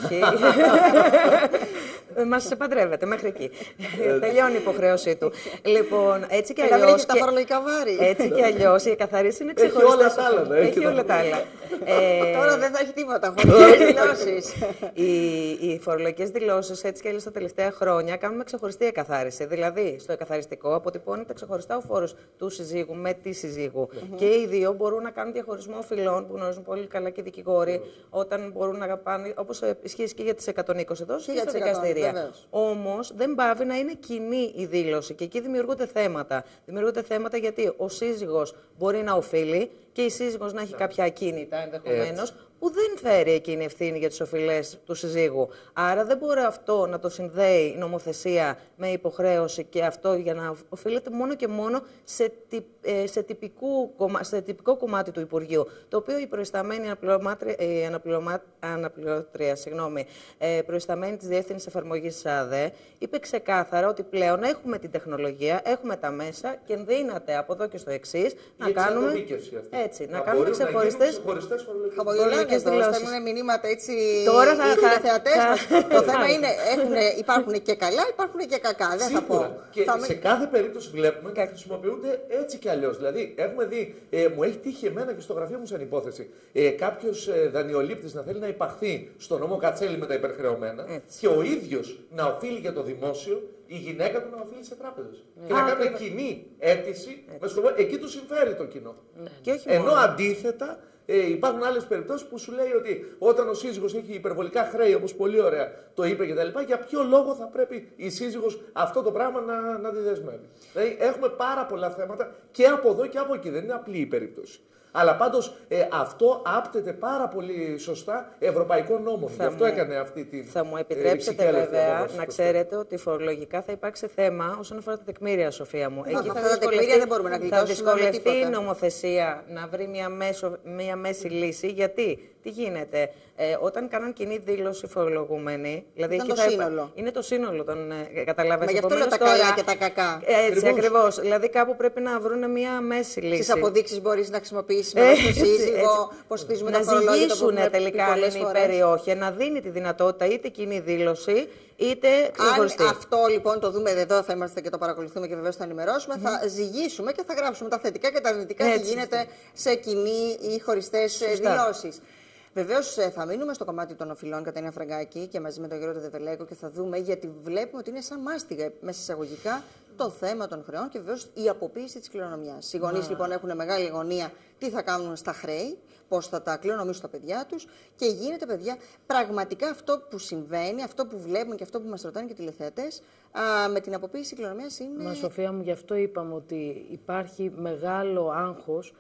Μας παντρεύεται μέχρι εκεί. Τελειώνει η υποχρέωσή του. Λοιπόν, έτσι και αλλιώς. Να μην έχει τα φορολογικά βάρη. Έτσι και αλλιώς η εκαθαρίση είναι ξεχωριστά. Έχει όλα τα άλλα. Τώρα δεν θα έχει τίποτα. Φορολογικές δηλώσεις. Οι φορολογικές δηλώσεις, έτσι και αλλιώς τα τελευταία χρόνια, κάνουμε ξεχωριστή εκαθάριση. Δηλαδή, στο εκαθαριστικό αποτυπώνεται ξεχωριστά ο φόρος του συζύγου με τη συζύγου. Και οι δύο μπορούν να κάνουν διαχωρισμό οφειλών, που γνωρίζουν πολύ καλά και οι δικηγόροι, όταν μπορούν να πάνε, όπως ισχύει και για τις 120 δόσεις και στα δικαστήρια. Όμως δεν πάβει να είναι κοινή η δήλωση και εκεί δημιουργούνται θέματα. Δημιουργούνται θέματα γιατί ο σύζυγος μπορεί να οφείλει και η σύζυγος να έχει κάποια ακίνητα ενδεχομένως, που δεν φέρει εκείνη ευθύνη για τις οφειλές του συζύγου. Άρα δεν μπορεί αυτό να το συνδέει η νομοθεσία με υποχρέωση και αυτό για να οφείλεται μόνο και μόνο σε τυπικό κομμάτι του Υπουργείου. Το οποίο η προϊσταμένη αναπληρώτρια, προϊσταμένη της Διεύθυνσης Εφαρμογής της ΑΔΕ, είπε ξεκάθαρα ότι πλέον έχουμε την τεχνολογία, έχουμε τα μέσα και ενδύναται από εδώ και στο εξής να κάνουμε ξεχωριστές φορολογικές δηλώσεις. Στέλνουν μηνύματα έτσι οι τηλεθεατές μας. Το θέμα είναι, υπάρχουν και καλά, υπάρχουν και κακά. Δεν θα πω. Και σε κάθε περίπτωση βλέπουμε και χρησιμοποιούνται έτσι κι αλλιώς. Δηλαδή, έχουμε δει, μου έχει τύχει εμένα και στο γραφείο μου σαν υπόθεση, κάποιος δανειολήπτης να θέλει να υπαχθεί στο νόμο Κατσέλη με τα υπερχρεωμένα και ο ίδιος να οφείλει για το δημόσιο, η γυναίκα του να οφείλει σε τράπεζες. Και να κάνουν κοινή αίτηση, με σκοπό, εκεί του συμφέρει το κοινό. Ενώ αντίθετα, υπάρχουν άλλες περιπτώσεις που σου λέει ότι όταν ο σύζυγος έχει υπερβολικά χρέη, όπως πολύ ωραία το είπε κτλ., για ποιο λόγο θα πρέπει η σύζυγος αυτό το πράγμα να τη δεσμεύει. Δηλαδή έχουμε πάρα πολλά θέματα και από εδώ και από εκεί. Δεν είναι απλή η περίπτωση. Αλλά πάντως αυτό άπτεται πάρα πολύ σωστά ευρωπαϊκών νόμων. Γι' αυτό έκανε αυτή τη. Θα μου επιτρέψετε βέβαια να ξέρετε ότι φορολογικά θα υπάρξει θέμα όσον αφορά τα τεκμήρια, Σοφία μου. Εκεί θα δυσκολευτεί η νομοθεσία να βρει μια μέση λύση. Γιατί, τι γίνεται, όταν κάνουν κοινή δήλωση φορολογούμενοι. Δηλαδή είναι το σύνολο. Είναι το σύνολο των. Καταλάβατε. Γι' αυτό λέω τα καλά και τα κακά. Έτσι ακριβώς. Δηλαδή κάπου πρέπει να βρουν μια μέση λύση. Τις αποδείξεις μπορείς να χρησιμοποιήσεις με τον σύζυγο, πώς χτίζουμε τα φορολόγια. Να ζυγίσουν τελικά αν είναι υπέρ ή όχι. Να δίνει τη δυνατότητα είτε κοινή δήλωση είτε ξεχωριστή. Αν αυτό λοιπόν το δούμε εδώ, θα είμαστε και το παρακολουθούμε και βεβαίως θα ενημερώσουμε, θα ζυγίσουμε και θα γράψουμε τα θετικά και τα αρνητικά τι γίνεται σε κοινή ή χωριστές δηλώσεις. Βεβαίως θα μείνουμε στο κομμάτι των οφειλών, Κατερίνα Φραγκάκη, και μαζί με τον Γιώργο Δεδελέκο και θα δούμε, γιατί βλέπουμε ότι είναι σαν μάστιγα μέσα εισαγωγικά το θέμα των χρεών και βεβαίως η αποποίηση της κληρονομιάς. Οι γονείς λοιπόν έχουν μεγάλη αγωνία τι θα κάνουν στα χρέη, πώς θα τα κληρονομήσουν στα παιδιά τους και γίνεται, παιδιά, πραγματικά αυτό που συμβαίνει, αυτό που βλέπουμε και αυτό που μας ρωτάνε και οι τηλεθεατές, με την αποποίηση της κληρονομιάς είναι. Μα Σοφία μου, γι' αυτό είπαμε ότι υπάρχει μεγάλο άγχος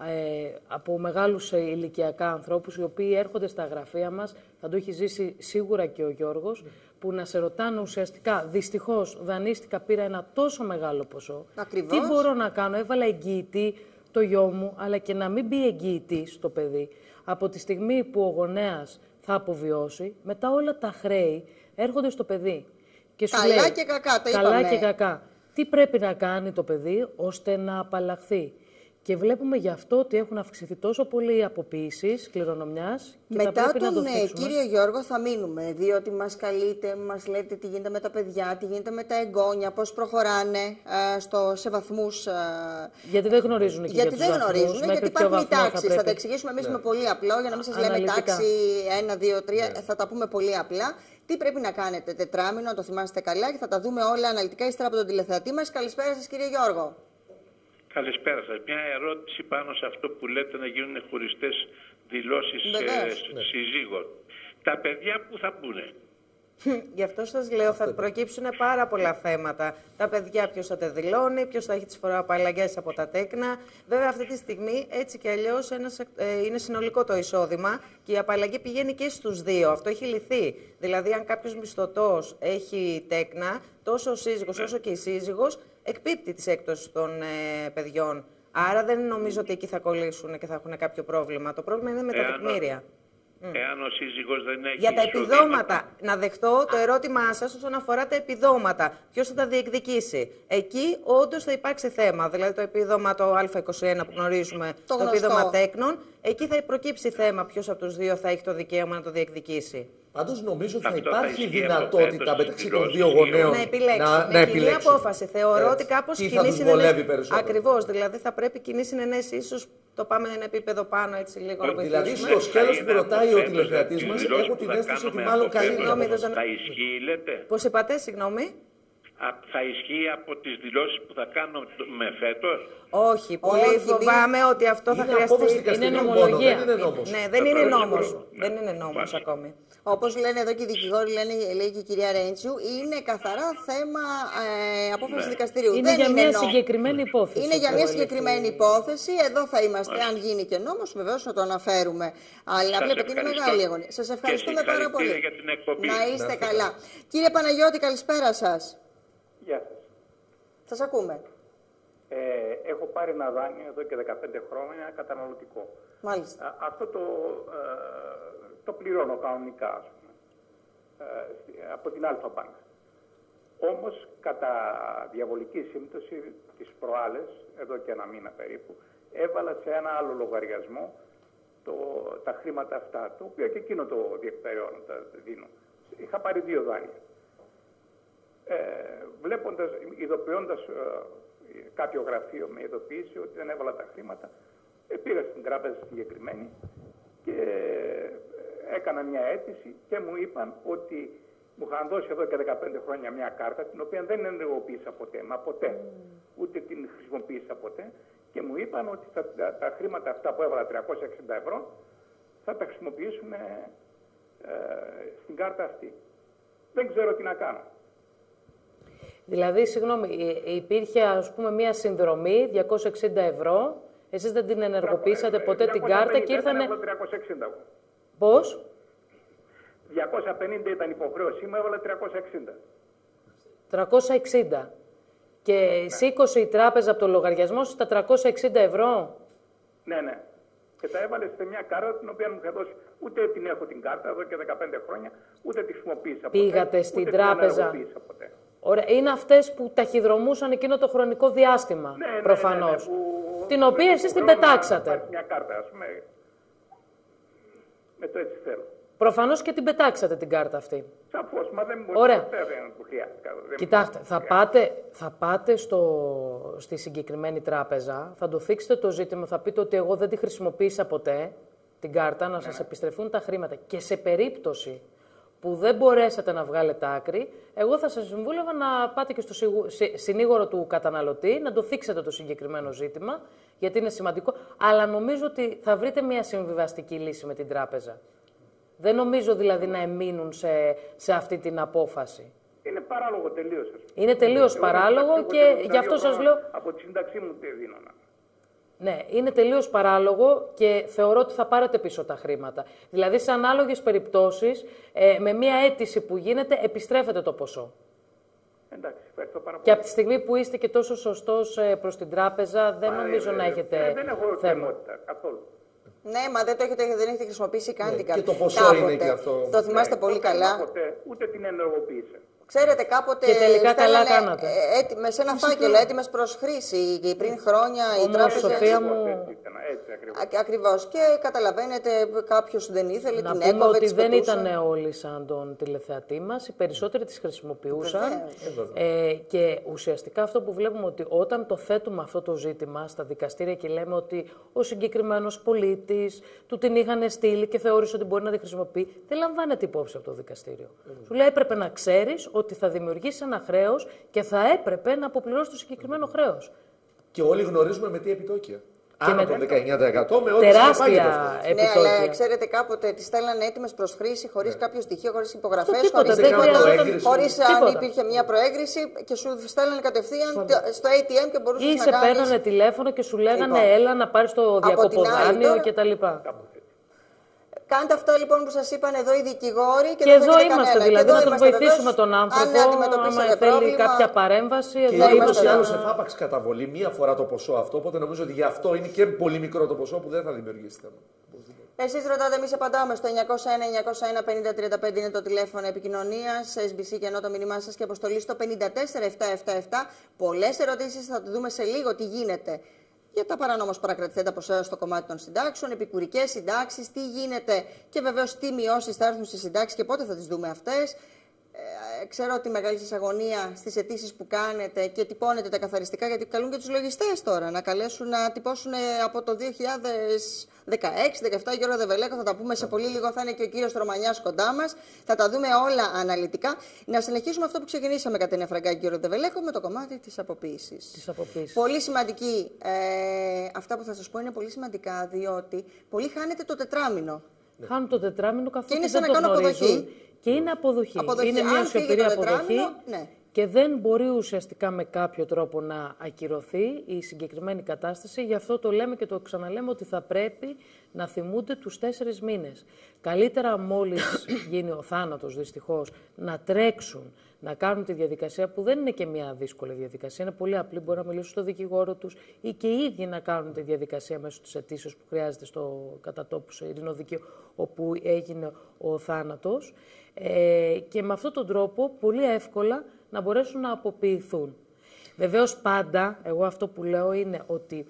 από μεγάλους ηλικιακά ανθρώπους οι οποίοι έρχονται στα γραφεία μας, θα το έχει ζήσει σίγουρα και ο Γιώργος, που να σε ρωτάνε ουσιαστικά, δυστυχώς δανείστηκα, πήρα ένα τόσο μεγάλο ποσό. Ακριβώς. Τι μπορώ να κάνω, έβαλα εγγυητή το γιο μου, αλλά και να μην μπει εγγυητή στο παιδί. Από τη στιγμή που ο γονέας θα αποβιώσει, μετά όλα τα χρέη έρχονται στο παιδί. Και σου καλά λέει, και κακά, το καλά είπαμε. Και κακά. Τι πρέπει να κάνει το παιδί ώστε να απαλλαχθεί. Και βλέπουμε γι' αυτό ότι έχουν αυξηθεί τόσο πολύ οι αποποίησεις κληρονομιάς. Μετά τον κύριο Γιώργο θα μείνουμε, διότι μας καλείτε, μας λέτε τι γίνεται με τα παιδιά, τι γίνεται με τα εγγόνια, πώς προχωράνε σε βαθμούς. Γιατί δεν γνωρίζουν εκεί. Γιατί δεν γνωρίζουν, γιατί υπάρχουν οι τάξεις. Θα τα εξηγήσουμε εμείς με πολύ απλό, για να μην σας λέμε τάξη 1, 2, 3, θα τα πούμε πολύ απλά. Τι πρέπει να κάνετε τετράμινο, να το θυμάστε καλά και θα τα δούμε όλα αναλυτικά ύστερα από τον τηλεθεατή μας. Καλησπέρα σας, κύριε Γιώργο. Καλησπέρα σας. Μια ερώτηση πάνω σε αυτό που λέτε να γίνουν χωριστές δηλώσεις συζύγων. Τα παιδιά που θα πούνε. Γι' αυτό σας λέω, θα προκύψουν πάρα πολλά θέματα. Τα παιδιά ποιος θα τα δηλώνει, ποιος θα έχει τις φοροαπαλλαγές από τα τέκνα. Βέβαια αυτή τη στιγμή έτσι κι αλλιώς είναι συνολικό το εισόδημα και η απαλλαγή πηγαίνει και στους δύο. Αυτό έχει λυθεί. Δηλαδή αν κάποιος μισθωτός έχει τέκνα, τόσο ο σύζυγος όσο και η σύζυγος εκπίπτει τις έκπτωσης των παιδιών. Άρα δεν νομίζω ότι εκεί θα κολλήσουν και θα έχουν κάποιο πρόβλημα. Το πρόβλημα είναι με τα τεκμήρια. Εάν ο σύζυγος δεν έχει Για τα επιδόματα, να δεχτώ το ερώτημά σας όσον αφορά τα επιδόματα. Ποιος θα τα διεκδικήσει? Εκεί όντως θα υπάρξει θέμα. Δηλαδή το επίδομα το Α21 που γνωρίζουμε, το επίδομα τέκνων, εκεί θα προκύψει θέμα ποιος από τους δύο θα έχει το δικαίωμα να το διεκδικήσει. Πάντως νομίζω ότι θα υπάρχει δυνατότητα μεταξύ των δύο γονέων να επιλέξει. Με κοινή απόφαση. Θεωρώ ότι κάπως κοινή συνενέση. Ακριβώς. Δηλαδή θα πρέπει κοινή συνενέση. Ίσως το πάμε ένα επίπεδο πάνω έτσι λίγο να βοηθήσουμε. Δηλαδή στο σκέλος που ρωτάει ο τηλεθεατής μας, έχω την αίσθηση ότι μάλλον καλύτερα. Θα ισχύει, λέτε. Πώς είπατε, συγγνώμη? Θα ισχύει από τις δηλώσεις που θα κάνω με φέτος? Όχι, πολύ φοβάμαι ότι αυτό θα χρειαστεί. Είναι νομολογία. Ναι, δεν είναι νόμος. Δεν είναι νόμος ακόμη. Όπως λένε εδώ και οι δικηγόροι, λέει και η κυρία Ρέντσιου, είναι καθαρά θέμα απόφαση δικαστηρίου. Είναι για μια συγκεκριμένη υπόθεση. Είναι για μια συγκεκριμένη υπόθεση. Εδώ θα είμαστε, αν γίνει και νόμος, βεβαίως να το αναφέρουμε. Αλλά βλέπετε είναι μεγάλη αγωνία. Σας ευχαριστούμε πάρα πολύ. Να είστε καλά. Κύριε Παναγιώτη, καλησπέρα σας. Γεια σας. Σας ακούμε. Έχω πάρει ένα δάνειο εδώ και 15 χρόνια καταναλωτικό. Μάλιστα. Αυτό το πληρώνω κανονικά, ας πούμε, από την Αλφα-Μπάνκ. Όμως, κατά διαβολική σύμπτωση τις προάλλες, εδώ και ένα μήνα περίπου, έβαλα σε ένα άλλο λογαριασμό τα χρήματα αυτά, το οποίο και εκείνο το διεκπεραιώνω, τα δίνω. Είχα πάρει 2 δάνεια. Ειδοποιώντας κάποιο γραφείο με ειδοποίηση ότι δεν έβαλα τα χρήματα, πήγα στην τράπεζα συγκεκριμένη και έκανα μια αίτηση και μου είπαν ότι μου είχαν δώσει εδώ και 15 χρόνια μια κάρτα την οποία δεν ενεργοποίησα ποτέ, μα ποτέ, ούτε την χρησιμοποίησα ποτέ, και μου είπαν ότι τα χρήματα αυτά που έβαλα 360 ευρώ θα τα χρησιμοποιήσουν στην κάρτα αυτή. Δεν ξέρω τι να κάνω. Δηλαδή, συγγνώμη, υπήρχε ας πούμε μια συνδρομή 260 ευρώ, εσείς δεν την ενεργοποιήσατε ποτέ την κάρτα και ήρθανε... 360. Πώς? 250 ήταν υποχρέωσή μου, έβαλα 360. 360. Και σήκωσε η τράπεζα από το λογαριασμό στα 360 ευρώ. Ναι. Και τα έβαλε σε μια κάρτα την οποία μου είχε δώσει. Ούτε την έχω την κάρτα εδώ και 15 χρόνια, ούτε τη χρησιμοποίησα ποτέ. Πήγατε στην τράπεζα. Ωραία. Είναι αυτές που ταχυδρομούσαν εκείνο το χρονικό διάστημα, προφανώς. Την οποία εσείς την πετάξατε. Μια κάρτα, ας πούμε, με το έτσι θέλω. Προφανώς και την πετάξατε την κάρτα αυτή. Σαφώς, μα δεν μου χρειάστηκα. Κοιτάξτε, θα πάτε στη συγκεκριμένη τράπεζα, θα το θίξετε το ζήτημα, θα πείτε ότι εγώ δεν τη χρησιμοποίησα ποτέ, την κάρτα, να σας επιστρεφούν τα χρήματα. Και σε περίπτωση που δεν μπορέσατε να βγάλετε άκρη, εγώ θα σας συμβούλευα να πάτε και στο συνήγορο του καταναλωτή, να το θίξετε το συγκεκριμένο ζήτημα, γιατί είναι σημαντικό, αλλά νομίζω ότι θα βρείτε μια συμβιβαστική λύση με την τράπεζα. Δεν νομίζω δηλαδή να εμείνουν σε αυτή την απόφαση. Είναι παράλογο τελείως. Είναι τελείως παράλογο και γι' αυτό σας λέω... Από τη σύνταξή μου τι δίνω. Ναι, είναι τελείως παράλογο και θεωρώ ότι θα πάρετε πίσω τα χρήματα. Δηλαδή, σε ανάλογες περιπτώσεις, με μία αίτηση που γίνεται, επιστρέφετε το ποσό. Εντάξει, ευχαριστώ πάρα πολύ. Και από τη στιγμή που είστε και τόσο σωστός προς την τράπεζα, δεν νομίζω να έχετε δεν έχω θέμα. Καθόλου. Ναι, μα δεν έχετε χρησιμοποιήσει καν την κάρτα. Και το ποσό είναι και αυτό. Το θυμάστε πολύ καλά. Ούτε την ενεργοποίησε. Ξέρετε, κάποτε και τελικά καλά κάνατε. Σε ένα φάκελο έτοιμες προς χρήση και πριν χρόνια η τράπεζα. Σοφία μου. Ακριβώς. Και καταλαβαίνετε, κάποιος δεν ήθελε, την έκοβε. Να πούμε ότι δεν ήταν όλοι σαν τον τηλεθεατή μας. Οι περισσότεροι τις χρησιμοποιούσαν. Και ουσιαστικά αυτό που βλέπουμε ότι όταν το θέτουμε αυτό το ζήτημα στα δικαστήρια και λέμε ότι ο συγκεκριμένος πολίτης του την είχαν στείλει και θεώρησε ότι μπορεί να τη χρησιμοποιεί, δεν λαμβάνεται υπόψη από το δικαστήριο. Σου λέει έπρεπε να ξέρεις ότι θα δημιουργήσει ένα χρέος και θα έπρεπε να αποπληρώσει το συγκεκριμένο χρέος. Και όλοι γνωρίζουμε με τι επιτόκια. Άνω των 19% με ό,τι τεράστια επιτόκια. Ναι, αλλά ξέρετε, κάποτε τις στέλνανε έτοιμες προς χρήση, χωρίς κάποιο στοιχείο, χωρίς υπογραφές, χωρίς αν υπήρχε μια προέγκριση και σου στέλνανε κατευθείαν στο ATM και μπορούσες να κάνεις. Ή σε παίρνανε τηλέφωνο και σου λέγανε έλα να πάρεις το διακοποδάνειο κτλ. Κάντε αυτό λοιπόν που σας είπαν εδώ οι δικηγόροι και εδώ είμαστε δηλαδή, να τον βοηθήσουμε τον άνθρωπο, άμα θέλει κάποια παρέμβαση. Και ούτως ή άλλως εφάπαξ καταβολή μία φορά το ποσό αυτό, οπότε νομίζω ότι γι' αυτό είναι και πολύ μικρό το ποσό που δεν θα δημιουργήσει θέμα. Εσείς ρωτάτε, εμείς απαντάμε στο 901-901-5035 είναι το τηλέφωνο επικοινωνίας, SBC και ενώ το μήνυμά σας και αποστολή στο 54777. Πολλές ερωτήσεις, θα το δούμε σε λίγο τι γίνεται για τα παρανόμως παρακρατηθέντα ποσά στο κομμάτι των συντάξεων, επικουρικές συντάξεις, τι γίνεται και βεβαίως τι μειώσεις θα έρθουν στις συντάξεις και πότε θα τις δούμε αυτές. Ξέρω ότι μεγάλη σας αγωνία στις αιτήσεις που κάνετε και τυπώνετε τα καθαριστικά, γιατί καλούν και τους λογιστές τώρα να καλέσουν να τυπώσουν από το 2016-2017. Γιώργο Δεβελέκο, θα τα πούμε σε πολύ λίγο, θα είναι και ο κύριος Ρωμανιάς κοντά μας. Θα τα δούμε όλα αναλυτικά. Να συνεχίσουμε αυτό που ξεκινήσαμε, Κατερίνα Φραγκάκη, Γιώργο Δεβελέκο, με το κομμάτι της αποποίησης. Πολύ σημαντική. Αυτά που θα σας πω είναι πολύ σημαντικά, διότι πολλοί χάνετε το τετράμινο. Χάνουν το τετράμινο καθόλου. Και είναι σαν να κάνουν αποδοχή. Και είναι αποδοχή. Είναι μια σιωπηρή αποδοχή ναι. Και δεν μπορεί ουσιαστικά με κάποιο τρόπο να ακυρωθεί η συγκεκριμένη κατάσταση. Γι' αυτό το λέμε και το ξαναλέμε ότι θα πρέπει να θυμούνται τους 4 μήνες. Καλύτερα μόλις γίνει ο θάνατος, δυστυχώς, να τρέξουν, να κάνουν τη διαδικασία που δεν είναι και μια δύσκολη διαδικασία. Είναι πολύ απλή, μπορεί να μιλήσουν στο δικηγόρο τους ή και οι ίδιοι να κάνουν τη διαδικασία μέσω της αιτήσεως που χρειάζεται στο κατατόπου σε ειρηνοδικείο όπου έγινε ο θάνατος. Και με αυτόν τον τρόπο πολύ εύκολα να μπορέσουν να αποποιηθούν. Βεβαίως πάντα, εγώ αυτό που λέω είναι ότι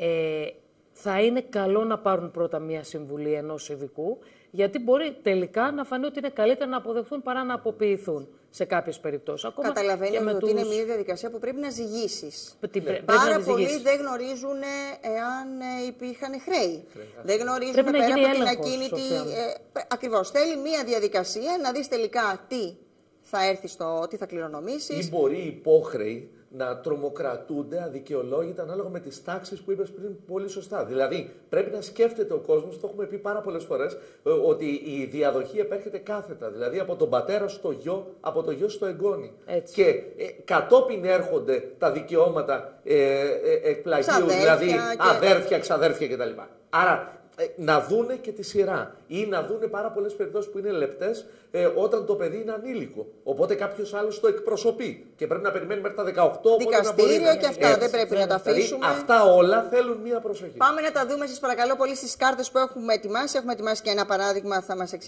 θα είναι καλό να πάρουν πρώτα μία συμβουλή ενός ειδικού, γιατί μπορεί τελικά να φανεί ότι είναι καλύτερα να αποδεχθούν παρά να αποποιηθούν σε κάποιες περιπτώσεις. Καταλαβαίνετε ότι είναι μια διαδικασία που πρέπει να ζυγίσεις. Πάρα πολλοί δεν γνωρίζουν εάν υπήρχαν χρέη. Δεν γνωρίζουν πέρα από την ακίνητη. Ακριβώς. Θέλει μια διαδικασία να δεις τελικά τι θα έρθει τι θα κληρονομήσεις. Ή μπορεί οι υπόχρεοι να τρομοκρατούνται αδικαιολόγητα ανάλογα με τις τάξεις που είπες πριν πολύ σωστά. Δηλαδή, πρέπει να σκέφτεται ο κόσμος, το έχουμε πει πάρα πολλές φορές, ότι η διαδοχή επέρχεται κάθετα. Δηλαδή, από τον πατέρα στο γιο, από το γιο στο εγγόνι. Έτσι. Και κατόπιν έρχονται τα δικαιώματα εκπλαγίου, δηλαδή αδέρφια, ξαδέρφια κτλ. Άρα, να δούνε και τη σειρά ή να δούνε πάρα πολλές περιπτώσεις που είναι λεπτές όταν το παιδί είναι ανήλικο. Οπότε κάποιος άλλος το εκπροσωπεί και πρέπει να περιμένει μέχρι τα 18. Δικαστήριο και αυτά δεν πρέπει να τα αφήσουμε. Δηλαδή, αυτά όλα θέλουν μία προσοχή. Πάμε να τα δούμε σας παρακαλώ πολύ στις κάρτες που έχουμε ετοιμάσει. Έχουμε ετοιμάσει και ένα παράδειγμα,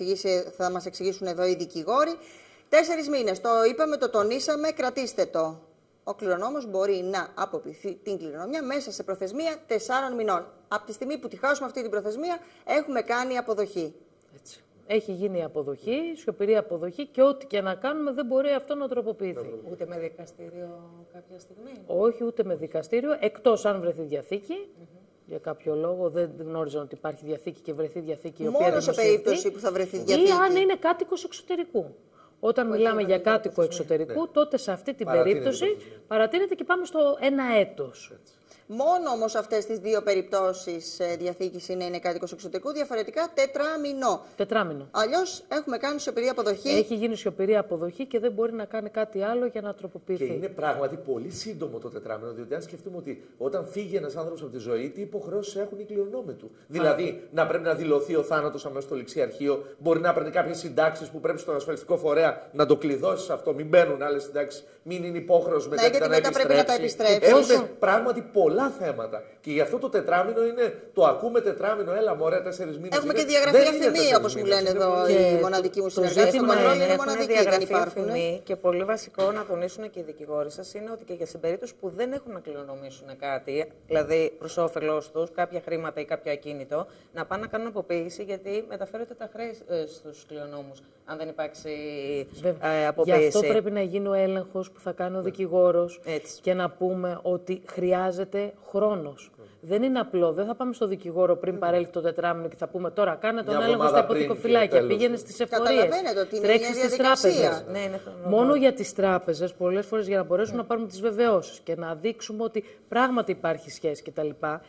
θα μας εξηγήσουν εδώ οι δικηγόροι. 4 μήνες, το είπαμε, το τονίσαμε, κρατήστε το. Ο κληρονόμος μπορεί να αποποιηθεί την κληρονομιά μέσα σε προθεσμία 4 μηνών. Από τη στιγμή που τη χάσουμε αυτή την προθεσμία, έχουμε κάνει αποδοχή. Έτσι. Έχει γίνει αποδοχή, σιωπηρή αποδοχή και ό,τι και να κάνουμε δεν μπορεί αυτό να τροποποιηθεί. Ούτε με δικαστήριο κάποια στιγμή. Όχι, ούτε με δικαστήριο, εκτός αν βρεθεί διαθήκη. Για κάποιο λόγο δεν γνώριζαν ότι υπάρχει διαθήκη και βρεθεί διαθήκη. Μόνο σε περίπτωση που θα βρεθεί διαθήκη. Ή αν είναι κάτοικος εξωτερικού. Όταν μιλάμε για κάτοικο εξωτερικού, τότε σε αυτή την περίπτωση παρατείνεται και πάμε στο 1 έτος. Μόνο όμως αυτές τις 2 περιπτώσεις διαθήκης είναι κάτοικος εξωτερικού, διαφορετικά τετράμινο. Τετράμινο. Αλλιώς έχουμε κάνει σιωπηρή αποδοχή. Έχει γίνει σιωπηρή αποδοχή και δεν μπορεί να κάνει κάτι άλλο για να τροποποιηθεί. Και είναι πράγματι πολύ σύντομο το τετράμινο, διότι αν σκεφτούμε ότι όταν φύγει ένας άνθρωπος από τη ζωή, τι υποχρεώσεις έχουν οι κληρονόμοι του. Δηλαδή, να πρέπει να δηλωθεί ο θάνατος αμέσως στο ληξιαρχείο, μπορεί να παίρνει κάποιες συντάξεις που πρέπει στον ασφαλιστικό φορέα να το κλειδώσει αυτό, μην μπαίνουν άλλες συντάξεις, μην είναι υπόχρεος μετά να τα επιστρέψει. Έχουν πράγματι πολλά θέματα. Και γι' αυτό το τετράμινο είναι το ακούμε τετράμινο, έλα μωρέ 4 μήνες. Έχουμε και διαγραφή αυθυμί, όπως μου λένε εδώ οι μοναδικοί μου συνεργάτες. Το κονόλ είναι μοναδική, δεν υπάρχουν. Και πολύ βασικό να τονίσουν και οι δικηγόροι σας είναι ότι και για στην περίπτωση που δεν έχουν να κληρονομήσουν κάτι, δηλαδή προς όφελός τους, κάποια χρήματα ή κάποιο ακίνητο, να πάνε να κάνουν αποποίηση, γιατί μεταφέρονται τα χρέη στους κληρονόμους, αν δεν υπάρξει αποποίηση. Γι' αυτό πρέπει να γίνει ο έλεγχος που θα κάνει ο δικηγόρος και να πούμε ότι χρειάζεται χρόνος. Δεν είναι απλό. Δεν θα πάμε στο δικηγόρο πριν παρέλθει το τετράμινο και θα πούμε τώρα κάνε τον έλεγχο στα υποτικοφυλάκια. Πήγαινε στις εφορίες. Τρέξει στις τράπεζες. Μόνο για τις τράπεζες, πολλές φορές για να μπορέσουν να πάρουμε τις βεβαιώσεις και να δείξουμε ότι πράγματι υπάρχει σχέση κτλ.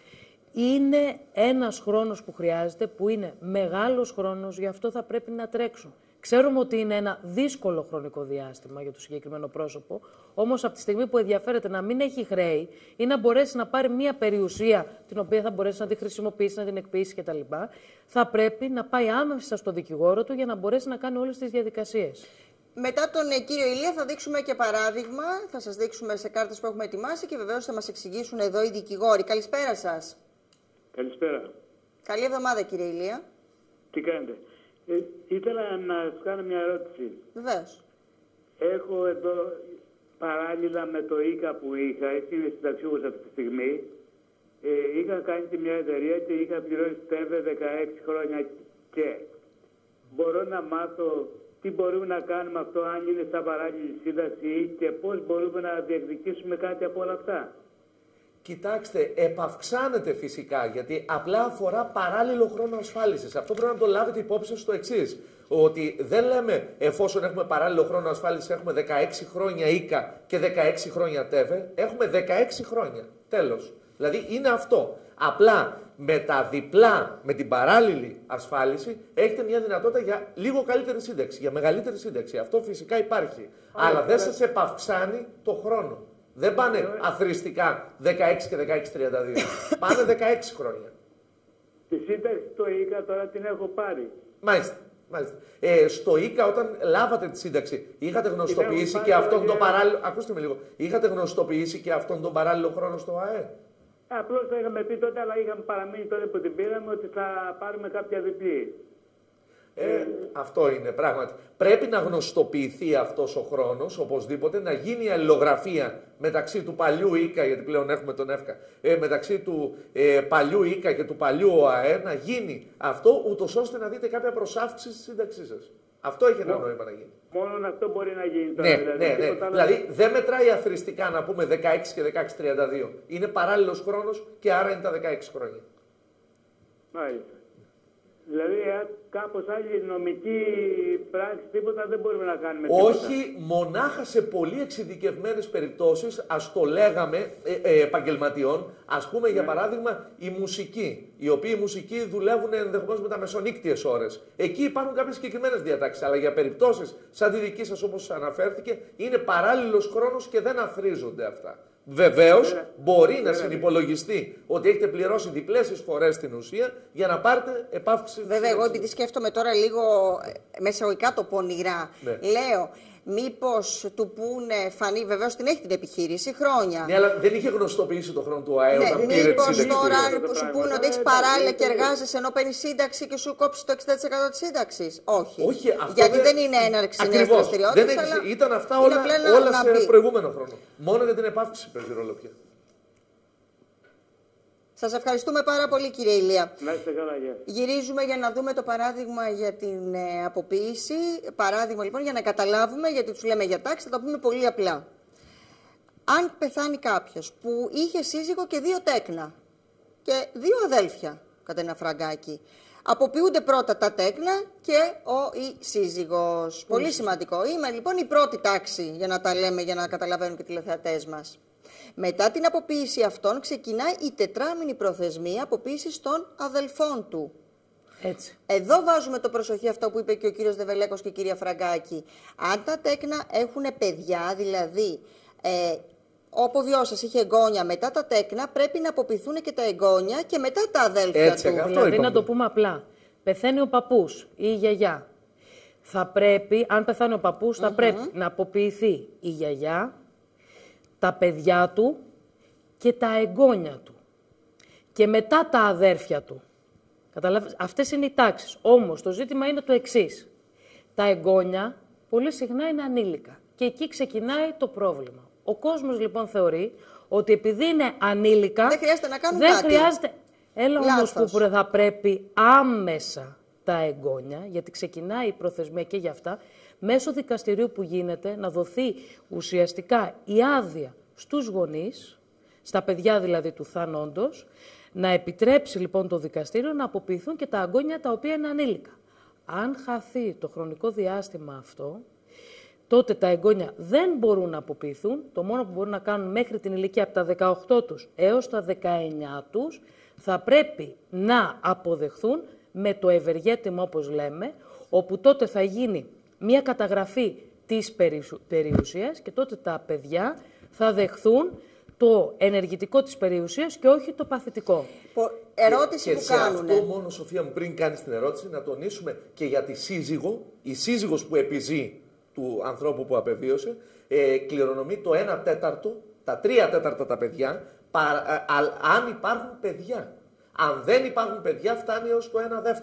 Είναι ένας χρόνος που χρειάζεται, που είναι μεγάλος χρόνος, γι' αυτό θα πρέπει να τρέξουν. Ξέρουμε ότι είναι ένα δύσκολο χρονικό διάστημα για το συγκεκριμένο πρόσωπο, όμως από τη στιγμή που ενδιαφέρεται να μην έχει χρέη ή να μπορέσει να πάρει μία περιουσία την οποία θα μπορέσει να τη χρησιμοποιήσει, να την εκποιήσει κτλ., θα πρέπει να πάει άμεσα στο δικηγόρο του για να μπορέσει να κάνει όλες τις διαδικασίες. Μετά τον κύριο Ηλία θα δείξουμε και παράδειγμα, θα σας δείξουμε σε κάρτες που έχουμε ετοιμάσει και βεβαίως θα μας εξηγήσουν εδώ οι δικηγόροι. Καλησπέρα σας. Καλησπέρα. Καλή εβδομάδα κύριε Ηλία. Τι κάνετε? Ήθελα να σας κάνω μια ερώτηση. Βεβαίως. Έχω εδώ παράλληλα με το ΙΚΑ που είχα, έτσι είμαι συνταξιούχος αυτή τη στιγμή, είχα κάνει και μια εταιρεία και είχα πληρώσει ΤΕΒΕ 16 χρόνια και μπορώ να μάθω τι μπορούμε να κάνουμε αυτό, αν είναι σαν παράλληλη σύνταξη και πώς μπορούμε να διεκδικήσουμε κάτι από όλα αυτά. Κοιτάξτε, επαυξάνεται φυσικά, γιατί απλά αφορά παράλληλο χρόνο ασφάλισης. Αυτό πρέπει να το λάβετε υπόψη στο εξής. Ότι δεν λέμε εφόσον έχουμε παράλληλο χρόνο ασφάλισης, έχουμε 16 χρόνια ΙΚΑ και 16 χρόνια ΤΕΒΕ, έχουμε 16 χρόνια. Τέλος. Δηλαδή είναι αυτό. Απλά με τα διπλά, με την παράλληλη ασφάλιση, έχετε μια δυνατότητα για λίγο καλύτερη σύνταξη, για μεγαλύτερη σύνταξη. Αυτό φυσικά υπάρχει. Αλλά δεν σας επαυξάνει το χρόνο. Δεν πάνε αθροιστικά 16 και 16-32. Πάνε 16 χρόνια. Τη σύνταξη στο ΙΚΑ τώρα την έχω πάρει. Μάλιστα. Μάλιστα. Στο ΙΚΑ όταν λάβατε τη σύνταξη, είχατε γνωστοποιήσει και αυτόν τον παράλληλο... Ακούστε με λίγο. Είχατε γνωστοποιήσει και αυτόν τον παράλληλο χρόνο στο ΑΕ. Απλώς το είχαμε πει τότε, αλλά είχαμε παραμείνει τότε που την πήραμε ότι θα πάρουμε κάποια διπλή. Αυτό είναι πράγματι. Πρέπει να γνωστοποιηθεί αυτός ο χρόνος, οπωσδήποτε, να γίνει η αλληλογραφία μεταξύ του παλιού ΙΚΑ, γιατί πλέον έχουμε τον ΕΦΚΑ, μεταξύ του παλιού ΙΚΑ και του παλιού ΟΑΕ, να γίνει αυτό, ούτως ώστε να δείτε κάποια προσάυξη στη σύνταξή σας. Αυτό έχει ένα νόημα να γίνει. Μόνο αυτό μπορεί να γίνει τώρα. Ναι. Δηλαδή δεν μετράει αθροιστικά να πούμε 16 και 16-32. Είναι παράλληλος χρόνος και άρα είναι τα 16 χρόνια. Μάλιστα. Δηλαδή, κάπως άλλη νομική πράξη, τίποτα δεν μπορούμε να κάνουμε. Όχι, μονάχα σε πολύ εξειδικευμένες περιπτώσεις, ας το λέγαμε, επαγγελματιών, ας πούμε για παράδειγμα οι μουσικοί, οι οποίοι μουσικοί δουλεύουν ενδεχομένως με τα μεσονύκτιες ώρες. Εκεί υπάρχουν κάποιες συγκεκριμένες διατάξεις, αλλά για περιπτώσεις σαν τη δική σας όπως αναφέρθηκε, είναι παράλληλος χρόνος και δεν αθροίζονται αυτά. Βεβαίως, μπορεί να συνυπολογιστεί ότι έχετε πληρώσει διπλές εισφορές στην ουσία για να πάρετε επάυξη. Βέβαια, εγώ επειδή σκέφτομαι τώρα λίγο μεσαγωγικά το πονηρά, λέω μήπως του πούνε φανεί, βεβαίως την έχει την επιχείρηση χρόνια. Ναι, αλλά δεν είχε γνωστοποιήσει το χρόνο του ΑΕ όταν πήρε τη σύνταξη. Μήπως τώρα που σου πούνε ότι έχει παράλληλα και εργάζεσαι ενώ παίρνει σύνταξη και σου κόψει το 60% της σύνταξης. Όχι. Γιατί δεν είναι έναρξη νέας δραστηριότητας. Ήταν αυτά όλα σε προηγούμενο χρόνο. Μόνο για την επάυξη παίζει ρόλο πια. Σας ευχαριστούμε πάρα πολύ, κύριε Ηλία. Να είστε καλά, γυρίζουμε για να δούμε το παράδειγμα για την αποποίηση. Παράδειγμα, λοιπόν, για να καταλάβουμε, γιατί τους λέμε για τάξη, θα το πούμε πολύ απλά. Αν πεθάνει κάποιος που είχε σύζυγο και 2 τέκνα και 2 αδέλφια, κατά ένα φραγκάκι, αποποιούνται πρώτα τα τέκνα και η σύζυγος. Πολύ σημαντικό. Είμαι λοιπόν η πρώτη τάξη, για να τα λέμε, για να καταλαβαίνουν και οι τηλεθεατές μας. Μετά την αποποίηση αυτών ξεκινάει η 4μηνη προθεσμία αποποίησης των αδελφών του. Έτσι. Εδώ βάζουμε το προσοχή αυτό που είπε και ο κύριος Δεβελέκος και η κυρία Φραγκάκη. Αν τα τέκνα έχουν παιδιά, δηλαδή ο αποβιός σας είχε εγγόνια, μετά τα τέκνα πρέπει να αποποιηθούν και τα εγγόνια και μετά τα αδέλφια του. Δηλαδή να το πούμε απλά. Πεθαίνει ο παππούς ή η γιαγιά. Θα πρέπει, αν πεθάνει ο παππούς, θα πρέπει να αποποιηθεί η γιαγιά, τα παιδιά του και τα εγγόνια του. Και μετά τα αδέρφια του. Καταλάβεις, αυτές είναι οι τάξεις. Όμως το ζήτημα είναι το εξής. Τα εγγόνια πολύ συχνά είναι ανήλικα. Και εκεί ξεκινάει το πρόβλημα. Ο κόσμος λοιπόν θεωρεί ότι επειδή είναι ανήλικα... Δεν χρειάζεται να κάνουν κάτι. Χρειάζεται... Έλα όμως που θα πρέπει άμεσα τα εγγόνια, γιατί ξεκινάει η προθεσμία και για αυτά, μέσω δικαστηρίου που γίνεται να δοθεί ουσιαστικά η άδεια στους γονείς, στα παιδιά δηλαδή του θανόντος, να επιτρέψει λοιπόν το δικαστήριο να αποποιηθούν και τα εγγόνια τα οποία είναι ανήλικα. Αν χαθεί το χρονικό διάστημα αυτό, τότε τα εγγόνια δεν μπορούν να αποποιηθούν. Το μόνο που μπορούν να κάνουν μέχρι την ηλικία από τα 18 τους έως τα 19 τους, θα πρέπει να αποδεχθούν με το ευεργέτημα όπως λέμε, όπου τότε θα γίνει μια καταγραφή της περιουσίας και τότε τα παιδιά θα δεχθούν το ενεργητικό της περιουσίας και όχι το παθητικό. Ερώτηση και που σε κάνουνε. Αυτό μόνο, Σοφία μου, πριν κάνεις την ερώτηση, να τονίσουμε και για τη σύζυγο, η σύζυγος που επιζεί του ανθρώπου που απεβίωσε, κληρονομεί το 1/4, τα 3/4 τα παιδιά, αν υπάρχουν παιδιά. Αν δεν υπάρχουν παιδιά, φτάνει έως το 1/2.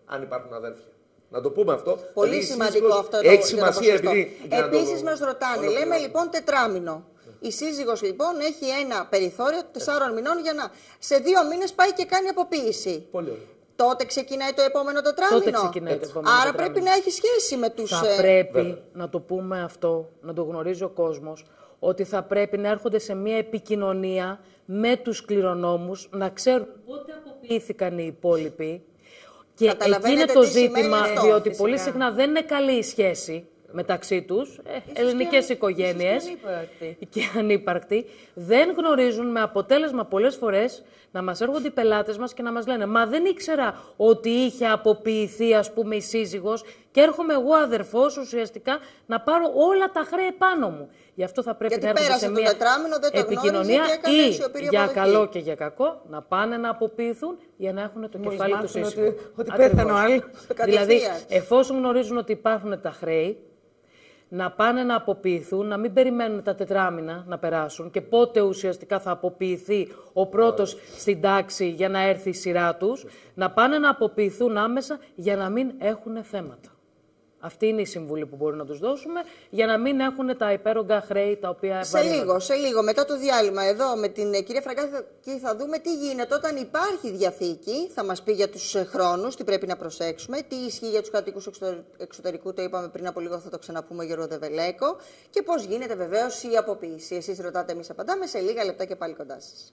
αν υπάρχουν αδέρφια. Να το πούμε αυτό. Πολύ δηλαδή, σημαντικό αυτό. Έχει σημασία επειδή. Επίσης μας ρωτάνε, λέμε λοιπόν τετράμινο. Η σύζυγος λοιπόν έχει ένα περιθώριο 4 μηνών για να σε 2 μήνες πάει και κάνει αποποίηση. Πολύ ωραία. Τότε ξεκινάει το επόμενο τετράμινο. Τότε ξεκινάει το επόμενο Άρα τετράμινο. πρέπει να έχει σχέση με τους... Θα πρέπει να το πούμε αυτό, να το γνωρίζει ο κόσμος, ότι θα πρέπει να έρχονται σε μια επικοινωνία με τους κληρονόμους, να ξέρουν πότε αποποιήθηκαν οι υπόλοιποι. Και εκεί είναι το ζήτημα, διότι πολύ συχνά δεν είναι καλή η σχέση μεταξύ τους, ελληνικές οικογένειες και ανύπαρκτοι, δεν γνωρίζουν, με αποτέλεσμα πολλές φορές να μας έρχονται οι πελάτες μας και να μας λένε «Μα δεν ήξερα ότι είχε αποποιηθεί, ας πούμε, η σύζυγος και έρχομαι εγώ αδερφός ουσιαστικά να πάρω όλα τα χρέη πάνω μου». Γι' αυτό θα πρέπει να έρχονται σε μια επικοινωνία ή για καλό και για κακό να πάνε να αποποιηθούν για να έχουν το κεφάλι τους ήσυχο. Ότι πέθανε ο άλλος. Δηλαδή, εφόσον γνωρίζουν ότι υπάρχουν τα χρέη, να πάνε να αποποιηθούν, να μην περιμένουν τα τετράμινα να περάσουν και πότε ουσιαστικά θα αποποιηθεί ο πρώτος στην τάξη για να έρθει η σειρά τους, να πάνε να αποποιηθούν άμεσα για να μην έχουν θέματα. Αυτή είναι η συμβουλή που μπορούμε να τους δώσουμε, για να μην έχουν τα υπέρογκα χρέη τα οποία... Σε λίγο, μετά το διάλειμμα, εδώ με την κυρία Φραγκάκη θα δούμε τι γίνεται όταν υπάρχει διαθήκη. Θα μας πει για τους χρόνους, τι πρέπει να προσέξουμε, τι ισχύει για τους κατοίκους εξωτερικού, το είπαμε πριν από λίγο, θα το ξαναπούμε, Γιώργο Δεβελέκο, και πώς γίνεται βεβαίως η αποποίηση. Εσείς ρωτάτε, εμείς απαντάμε, σε λίγα λεπτά και πάλι κοντά σας.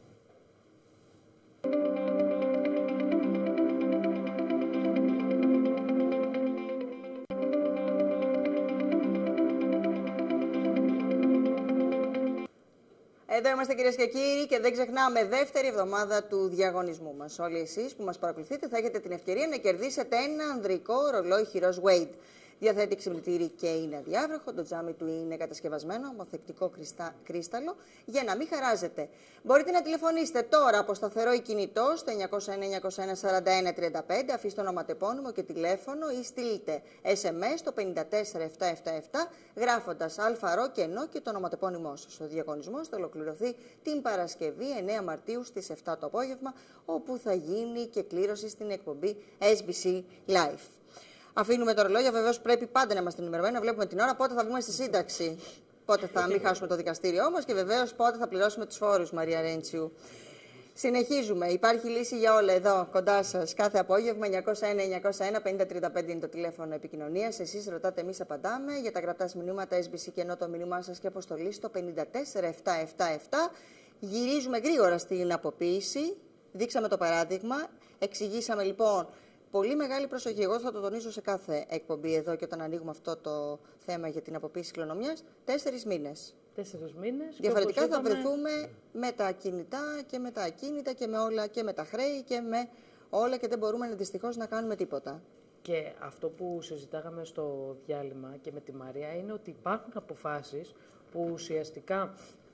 Εδώ είμαστε κυρίες και κύριοι και δεν ξεχνάμε δεύτερη εβδομάδα του διαγωνισμού μας. Όλοι εσείς που μας παρακολουθείτε θα έχετε την ευκαιρία να κερδίσετε ένα ανδρικό ρολόι χειρός Wade. Διαθέτει ξυπνητήρι και είναι αδιάβροχο. Το τζάμι του είναι κατασκευασμένο με ανθεκτικό κρίσταλο για να μην χαράζετε. Μπορείτε να τηλεφωνήσετε τώρα από σταθερό ή κινητό στο 901-901-4135, αφήστε ονοματεπώνυμο και τηλέφωνο ή στείλτε SMS στο 54777 γράφοντας ΑΡΟ και ενώ και το ονοματεπώνυμό σας. Ο διαγωνισμός θα ολοκληρωθεί την Παρασκευή 9 Μαρτίου στις 7 το απόγευμα, όπου θα γίνει και κλήρωση στην εκπομπή SBC Live. Αφήνουμε τα ρολόγια, βεβαίως πρέπει πάντα να είμαστε ενημερωμένοι, να βλέπουμε την ώρα, πότε θα βγούμε στη σύνταξη, πότε θα μην χάσουμε το δικαστήριό μας και βεβαίως πότε θα πληρώσουμε τους φόρους, Μαρία Ρέντσιου. Συνεχίζουμε. Υπάρχει λύση για όλα εδώ, κοντά σας, κάθε απόγευμα. 901-901-5035 είναι το τηλέφωνο επικοινωνίας. Εσείς ρωτάτε, εμείς απαντάμε. Για τα γραπτά μηνύματα SBC και ενώ το μήνυμά σας και αποστολή στο 54777. Γυρίζουμε γρήγορα στην αποποίηση. Δείξαμε το παράδειγμα. Εξηγήσαμε λοιπόν. Πολύ μεγάλη προσοχή. Εγώ θα το τονίσω σε κάθε εκπομπή εδώ και όταν ανοίγουμε αυτό το θέμα για την αποποίηση κληρονομιάς. 4 μήνες. 4 μήνες. Διαφορετικά θα βρεθούμε με τα κινητά και με τα ακίνητα και με όλα και με τα χρέη και με όλα και δεν μπορούμε δυστυχώς να κάνουμε τίποτα. Και αυτό που συζητάγαμε στο διάλειμμα και με τη Μαρία είναι ότι υπάρχουν αποφάσεις που ουσιαστικά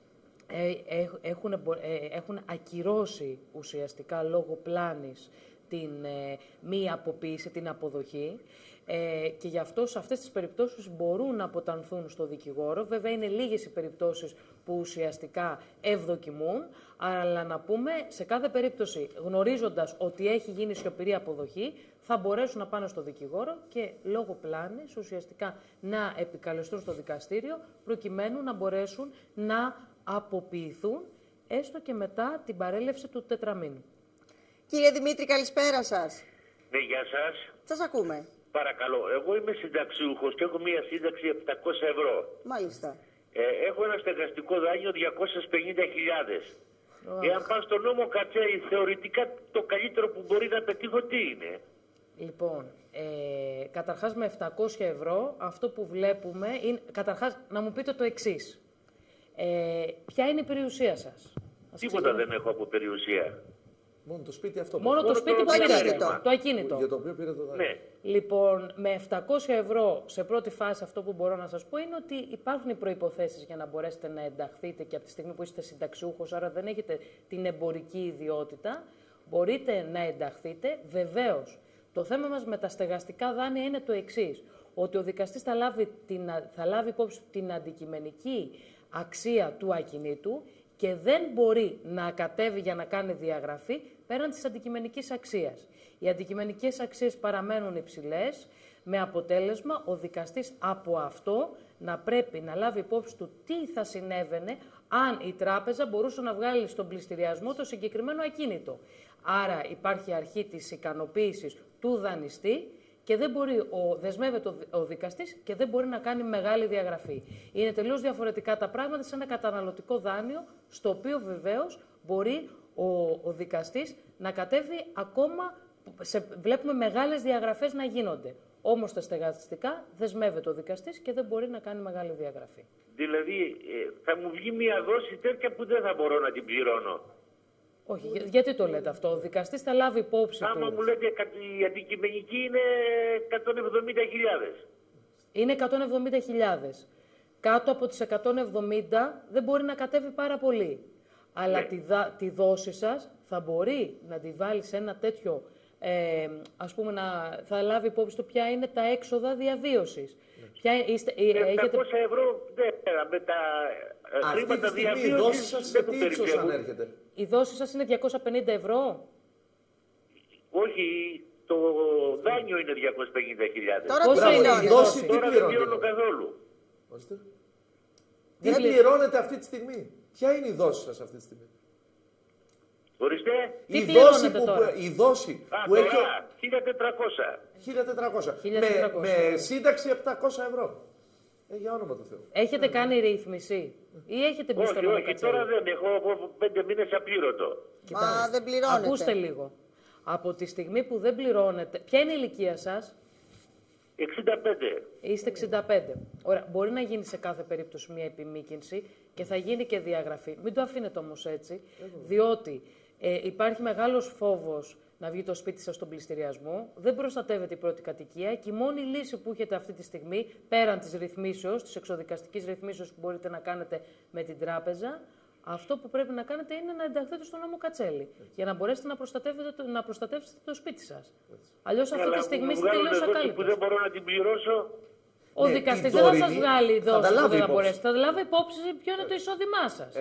έχουν ακυρώσει ουσιαστικά λόγω πλάνης την μη αποποίηση, την αποδοχή και γι' αυτό σε αυτές τις περιπτώσεις μπορούν να αποτανθούν στο δικηγόρο. Βέβαια είναι λίγες οι περιπτώσεις που ουσιαστικά ευδοκιμούν, αλλά να πούμε σε κάθε περίπτωση γνωρίζοντας ότι έχει γίνει σιωπηρή αποδοχή θα μπορέσουν να πάνε στο δικηγόρο και λόγω πλάνης ουσιαστικά να επικαλεστούν στο δικαστήριο προκειμένου να μπορέσουν να αποποιηθούν έστω και μετά την παρέλευση του τετραμήνου. Κύριε Δημήτρη, καλησπέρα σας. Ναι, γεια σας. Σας ακούμε. Παρακαλώ, εγώ είμαι συνταξιούχος και έχω μία σύνταξη 700 ευρώ. Μάλιστα. Έχω ένα στεγαστικό δάνειο 250.000. Εάν πάω στον νόμο Κατσέρι, θεωρητικά το καλύτερο που μπορεί να πετύχω τι είναι? Λοιπόν, καταρχάς με 700 ευρώ αυτό που βλέπουμε είναι, καταρχάς να μου πείτε το εξής. Ποια είναι η περιουσία σας? Τίποτα δεν έχω από περιουσία. Μόνο το σπίτι αυτό. Μόνο το σπίτι που πήρατε. Το ακίνητο. Για το οποίο πήρε το δάνειο. Ναι. Λοιπόν, με 700 ευρώ σε πρώτη φάση αυτό που μπορώ να σας πω είναι ότι υπάρχουν οι προϋποθέσεις για να μπορέσετε να ενταχθείτε και από τη στιγμή που είστε συνταξιούχος, άρα δεν έχετε την εμπορική ιδιότητα, μπορείτε να ενταχθείτε. Βεβαίως, το θέμα μας με τα στεγαστικά δάνεια είναι το εξής, ότι ο δικαστής θα λάβει υπόψη την αντικειμενική αξία του ακινήτου και δεν μπορεί να κατέβει για να κάνει διαγραφή πέραν της αντικειμενικής αξίας. Οι αντικειμενικές αξίες παραμένουν υψηλές, με αποτέλεσμα ο δικαστής από αυτό να πρέπει να λάβει υπόψη του τι θα συνέβαινε αν η τράπεζα μπορούσε να βγάλει στον πληστηριασμό το συγκεκριμένο ακίνητο. Άρα υπάρχει αρχή της ικανοποίησης του δανειστή και δεν μπορεί, δεσμεύεται ο δικαστής και δεν μπορεί να κάνει μεγάλη διαγραφή. Είναι τελείως διαφορετικά τα πράγματα σε ένα καταναλωτικό δάνειο, στο οποίο βεβαίως μπορεί ο δικαστής να κατέβει ακόμα, βλέπουμε μεγάλες διαγραφές να γίνονται. Όμως τα στεγαστικά δεσμεύεται ο δικαστής και δεν μπορεί να κάνει μεγάλη διαγραφή. Δηλαδή θα μου βγει μια δόση τέτοια που δεν θα μπορώ να την πληρώνω. Όχι, γιατί το λέτε αυτό? Ο δικαστής θα λάβει υπόψη Άμα του. μου λέτε η αντικειμενική είναι 170.000. Είναι 170.000. Κάτω από τις 170 δεν μπορεί να κατέβει πάρα πολύ. Αλλά τη δόση σας θα μπορεί να τη βάλει σε ένα τέτοιο, ας πούμε, θα λάβει υπόψη του ποια είναι τα έξοδα διαβίωσης. Έχετε... 700 ευρώ με τα χρήματα διαβίωσης δεν μου περιφέρουν. Η δόση σας είναι 250 ευρώ. Όχι, το δάνειο είναι 250.000. Τώρα πόσο είναι η δόση? Τώρα δεν πληρώνω καθόλου. Τι πληρώνετε αυτή τη στιγμή? Ποια είναι η δόση σας αυτή τη στιγμή? Ορίστε. Η δόση που έχει... 1.400. 1.400. Με σύνταξη 700 ευρώ. Για όνομα του Θεού. Έχετε κάνει ρύθμιση ή έχετε μπει στο νόμο Όχι, τώρα δεν έχω 5 μήνες απλήρωτο. Μα δεν πληρώνετε. Ακούστε λίγο. Από τη στιγμή που δεν πληρώνετε... Ποια είναι η ηλικία σας? 65. Είστε 65. Ωραία. Μπορεί να γίνει σε κάθε περίπτωση μια επιμήκυνση και θα γίνει και διαγραφή. Μην το αφήνετε όμως έτσι, διότι υπάρχει μεγάλος φόβος να βγει το σπίτι σας στον πληστηριασμό, δεν προστατεύεται η πρώτη κατοικία και η μόνη λύση που έχετε αυτή τη στιγμή, πέραν της ρυθμίσεως, της εξοδικαστικής ρυθμίσεως που μπορείτε να κάνετε με την τράπεζα, αυτό που πρέπει να κάνετε είναι να ενταχθείτε στον νόμο Κατσέλη, για να μπορέσετε να προστατεύσετε το σπίτι σας. Αλλιώς αυτή τη στιγμή είστε τελείως ακάλυπτος. Που δεν μπορώ να την πληρώσω. Ο δικαστής δεν θα σας βγάλει δόση που δεν θα μπορέσει. Θα λάβει υπόψη ποιο είναι το εισόδημά σας.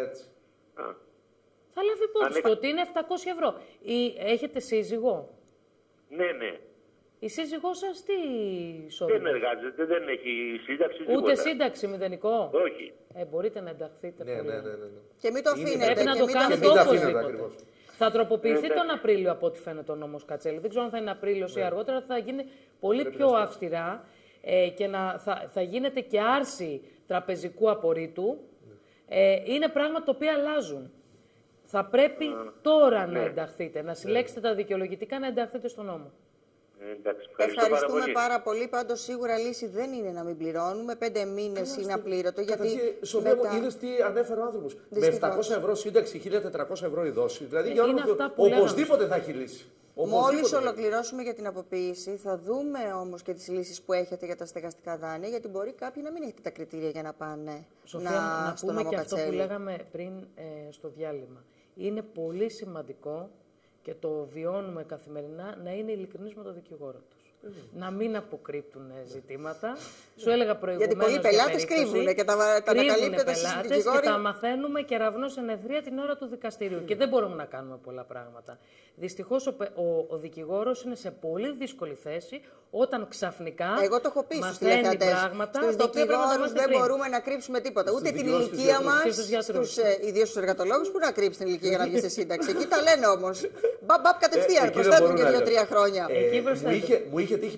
Θα λάβει υπόψη ότι είναι 700 ευρώ. Έχετε σύζυγο? Ναι, ναι. Η σύζυγός σας τι εισόδημα? Δεν εργάζεται, δεν έχει σύνταξη. Ούτε τίποτα. Σύνταξη μηδενικό? Όχι. Μπορείτε να ενταχθείτε. Ναι. Και μην το αφήνετε. Πρέπει να το κάνετε οπωσδήποτε. Θα τροποποιηθεί τον Απρίλιο από ό,τι φαίνεται ο νόμος Κατσέλη. Δεν ξέρω αν θα είναι Απρίλιος ή αργότερα, θα γίνει πολύ πιο αυστηρά και θα γίνεται και άρση τραπεζικού απορρίτου. Είναι πράγματα τα οποία αλλάζουν. Θα πρέπει τώρα να ενταχθείτε, να συλλέξετε τα δικαιολογητικά, να ενταχθείτε στον νόμο. Ευχαριστούμε πάρα πολύ. Πάντως, σίγουρα λύση δεν είναι να μην πληρώνουμε. 5 μήνες είναι απλήρωτο. Γιατί. Σοφία μου, είδες τι ανέφερε ο άνθρωπος. Με 700 ευρώ σύνταξη, 1.400 ευρώ η δόση. Δηλαδή, για όνομα του οπωσδήποτε θα έχει λύση. Μόλις ολοκληρώσουμε για την αποποίηση, θα δούμε όμως και τις λύσεις που έχετε για τα στεγαστικά δάνεια, γιατί μπορεί κάποιοι να μην έχετε τα κριτήρια για να πάνε. Σοφία, να πούμε και αυτό που λέγαμε πριν στο διάλειμμα. Είναι πολύ σημαντικό και το βιώνουμε καθημερινά, να είναι ειλικρινείς με το δικηγόρο τους. Να μην αποκρύπτουν ζητήματα. Σου έλεγα προηγουμένως. Γιατί πολλοί πελάτες κρύβουν και τα ανακαλύπτετε στους δικηγόροι. Και τα μαθαίνουμε κεραυνός εν αιθρία την ώρα του δικαστηρίου. Και δεν μπορούμε να κάνουμε πολλά πράγματα. Δυστυχώς ο δικηγόρος είναι σε πολύ δύσκολη θέση όταν ξαφνικά μαθαίνει πράγματα. Στους δικηγόρους δεν μπορούμε να κρύψουμε τίποτα. Ούτε την ηλικία μας, ιδίως στους εργατολόγους, που να κρύψει την ηλικία για να βγει σε σύνταξη. Εκεί τα λένε όμως. Μπαμπ κατευθείαν, προσθέτουν και 2-3 χρόνια. Μου είχε τύχει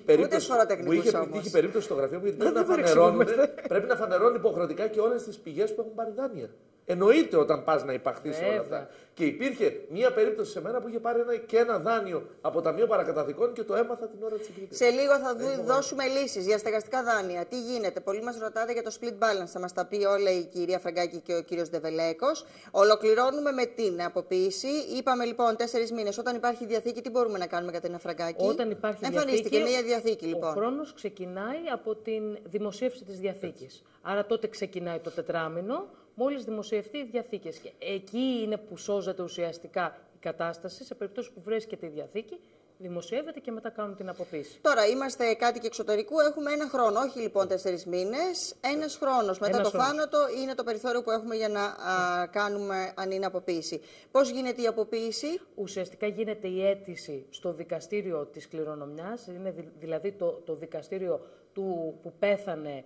περίπτωση στο γραφείο μου, γιατί πρέπει να φανερώνουν υποχρεωτικά και όλες τις πηγές που έχουν πάρει δάνεια. Εννοείται όταν πας να υπαχθείς όλα αυτά. Και υπήρχε μία περίπτωση σε μένα που είχε πάρει ένα δάνειο από Ταμείο Παρακαταθηκών και το έμαθα την ώρα της εκδίκησης. Σε λίγο θα δώσουμε λύσεις για στεγαστικά δάνεια. Τι γίνεται? Πολλοί μας ρωτάτε για το split balance. Θα μας τα πει όλα η κυρία Φραγκάκη και ο κύριος Ντεβελέκος. Ολοκληρώνουμε με την αποποίηση. Είπαμε λοιπόν 4 μήνες. Όταν υπάρχει διαθήκη, τι μπορούμε να κάνουμε, Κατερίνα Φραγκάκη? Όταν υπάρχει εμφανίστηκε μία διαθήκη λοιπόν. Ο χρόνος ξεκινάει από την δημοσίευση της διαθήκης. Άρα τότε ξεκινάει το τετράμινο. Μόλις δημοσιευτεί οι διαθήκες. Και εκεί είναι που σώζεται ουσιαστικά η κατάσταση, σε περίπτωση που βρίσκεται η διαθήκη δημοσιεύεται και μετά κάνουν την αποποίηση. Τώρα είμαστε κάτοικοι εξωτερικού, έχουμε ένα χρόνο, όχι λοιπόν 4 μήνες, ένας χρόνος. Μετά το θάνατο είναι το περιθώριο που έχουμε για να κάνουμε αν είναι αποποίηση. Πώς γίνεται η αποποίηση? Ουσιαστικά γίνεται η αίτηση στο δικαστήριο της κληρονομιάς, είναι δηλαδή το δικαστήριο που πέθανε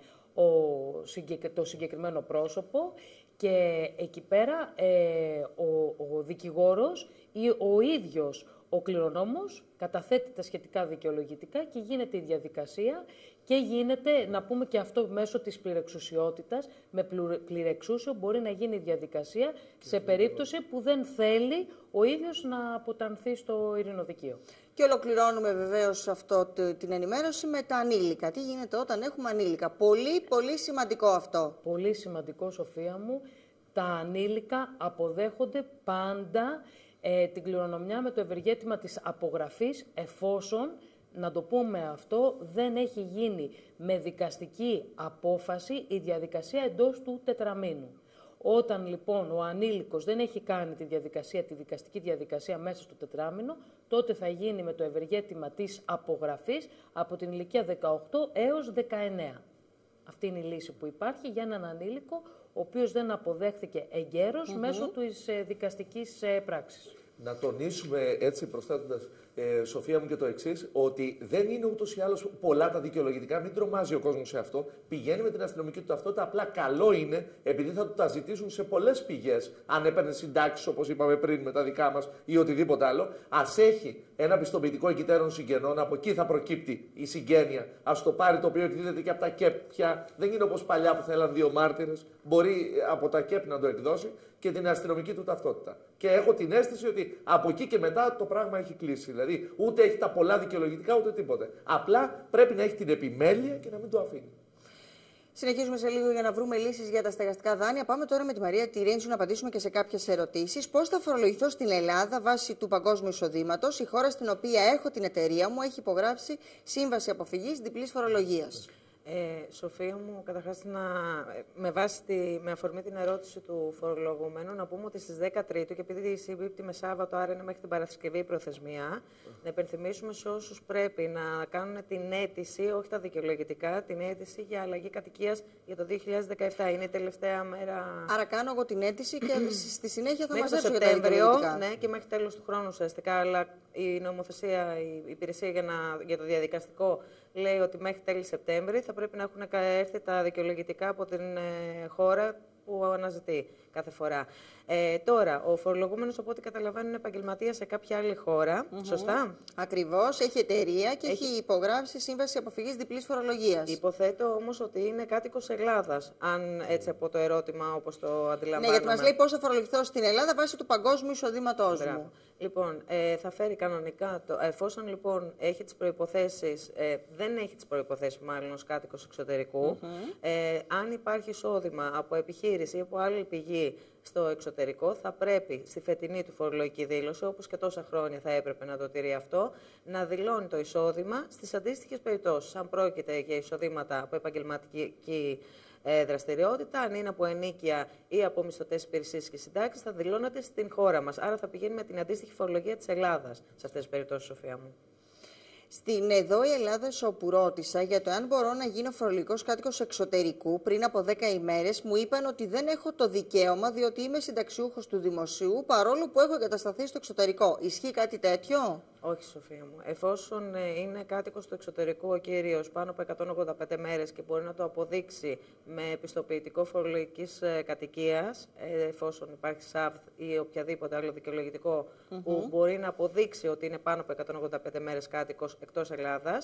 το συγκεκριμένο πρόσωπο, και εκεί πέρα ο δικηγόρος ή ο ίδιος ο κληρονόμος καταθέτει τα σχετικά δικαιολογητικά και γίνεται η διαδικασία και γίνεται, να πούμε και αυτό, μέσω της πληρεξουσιότητας. Με πληρεξούσιο μπορεί να γίνει η διαδικασία σε περίπτωση που δεν θέλει ο ίδιος να αποτανθεί στο ειρηνοδικείο. Και ολοκληρώνουμε βεβαίως την ενημέρωση με τα ανήλικα. Τι γίνεται όταν έχουμε ανήλικα? Πολύ, πολύ σημαντικό αυτό. Πολύ σημαντικό, Σοφία μου. Τα ανήλικα αποδέχονται πάντα την κληρονομιά με το ευεργέτημα της απογραφής, εφόσον, να το πούμε αυτό, δεν έχει γίνει με δικαστική απόφαση η διαδικασία εντός του τετραμήνου. Όταν λοιπόν ο ανήλικος δεν έχει κάνει τη δικαστική διαδικασία μέσα στο τετράμηνο, τότε θα γίνει με το ευεργέτημα της απογραφής από την ηλικία 18 έως 19. Αυτή είναι η λύση που υπάρχει για έναν ανήλικο ο οποίος δεν αποδέχθηκε εγκαίρως μέσω της δικαστικής πράξης. Να τονίσουμε έτσι, προσθέτοντας, Σοφία μου, και το εξής, ότι δεν είναι ούτως ή άλλως πολλά τα δικαιολογητικά, μην τρομάζει ο κόσμος σε αυτό. Πηγαίνει με την αστυνομική του ταυτότητα. Απλά καλό είναι, επειδή θα του τα ζητήσουν σε πολλές πηγές, αν έπαιρνε συντάξεις, όπως είπαμε πριν, με τα δικά μας ή οτιδήποτε άλλο, ας έχει ένα πιστοποιητικό οικητέρων συγγενών, από εκεί θα προκύπτει η συγγένεια. Ας το πάρει, το οποίο εκδίδεται και από τα ΚΕΠ πια. Δεν είναι όπως παλιά που θέλαν 2 μάρτυρες. Μπορεί από τα ΚΕΠ να το εκδώσει και την αστυνομική του ταυτότητα. Και έχω την αίσθηση ότι από εκεί και μετά το πράγμα έχει κλείσει. Δηλαδή, ούτε έχει τα πολλά δικαιολογητικά, ούτε τίποτε. Απλά πρέπει να έχει την επιμέλεια και να μην το αφήνει. Συνεχίζουμε σε λίγο για να βρούμε λύσεις για τα στεγαστικά δάνεια. Πάμε τώρα με τη Μαρία Τυρίντσου να απαντήσουμε και σε κάποιες ερωτήσεις. Πώς θα φορολογηθώ στην Ελλάδα βάσει του παγκόσμιου εισοδήματος, η χώρα στην οποία έχω την εταιρεία μου έχει υπογράψει σύμβαση αποφυγής διπλής φορολογίας? Σοφία μου, καταρχάς με αφορμή την ερώτηση του φορολογουμένου, να πούμε ότι στις 10 Τρίτου, και επειδή συμπίπτει με Σάββατο, άρα είναι μέχρι την Παρασκευή η προθεσμία, να υπενθυμίσουμε σε όσους πρέπει να κάνουν την αίτηση, όχι τα δικαιολογητικά, την αίτηση για αλλαγή κατοικίας για το 2017. Είναι η τελευταία μέρα. Άρα κάνω εγώ την αίτηση και στη συνέχεια θα μέχρι μαζέψω για τα δικαιολογητικά. Ναι, και μέχρι τέλος του χρόνου ουσιαστικά, αλλά η νομοθεσία, η υπηρεσία για το διαδικαστικό λέει ότι μέχρι τέλη Σεπτέμβρη θα πρέπει να έχουν έρθει τα δικαιολογητικά από την χώρα που αναζητεί κάθε φορά. Τώρα, ο φορολογούμενος, από ό,τι καταλαβαίνω, είναι επαγγελματίας σε κάποια άλλη χώρα. Σωστά. Ακριβώς. Έχει εταιρεία και έχει υπογράψει σύμβαση αποφυγής διπλής φορολογίας. Υποθέτω όμως ότι είναι κάτοικος Ελλάδας, αν έτσι από το ερώτημα όπως το αντιλαμβάνομαι. Ναι, γιατί μας λέει πώς θα φορολογηθώ στην Ελλάδα βάσει του παγκόσμιου εισοδήματός μου. Λοιπόν, θα φέρει κανονικά, εφόσον λοιπόν έχει τις προϋποθέσεις, δεν έχει τις προϋποθέσεις μάλλον ως κάτοικος εξωτερικού, αν υπάρχει εισόδημα από επιχείρηση ή από άλλη πηγή στο εξωτερικό, θα πρέπει στη φετινή του φορολογική δήλωση, όπως και τόσα χρόνια θα έπρεπε να το τηρεί αυτό, να δηλώνει το εισόδημα στις αντίστοιχες περιπτώσεις. Αν πρόκειται για εισοδήματα από επαγγελματική δραστηριότητα, αν είναι από ενίκεια ή από μισθωτές υπηρεσίες και συντάξεις, θα δηλώνεται στην χώρα μας. Άρα θα πηγαίνει με την αντίστοιχη φορολογία της Ελλάδας σε αυτές τις περιπτώσεις, Σοφία μου. Στην εδώ η Ελλάδα, όπου ρώτησα για το αν μπορώ να γίνω φορολογικός κάτοικος εξωτερικού πριν από 10 ημέρες, μου είπαν ότι δεν έχω το δικαίωμα διότι είμαι συνταξιούχος του δημοσίου, παρόλο που έχω εγκατασταθεί στο εξωτερικό. Ισχύει κάτι τέτοιο? Όχι, Σοφία μου. Εφόσον είναι κάτοικος του εξωτερικού ο κύριος πάνω από 185 μέρες και μπορεί να το αποδείξει με πιστοποιητικό φορολογικής κατοικίας, εφόσον υπάρχει ΣΑΒ ή οποιαδήποτε άλλο δικαιολογητικό που μπορεί να αποδείξει ότι είναι πάνω από 185 μέρες κάτοικος εκτός Ελλάδας,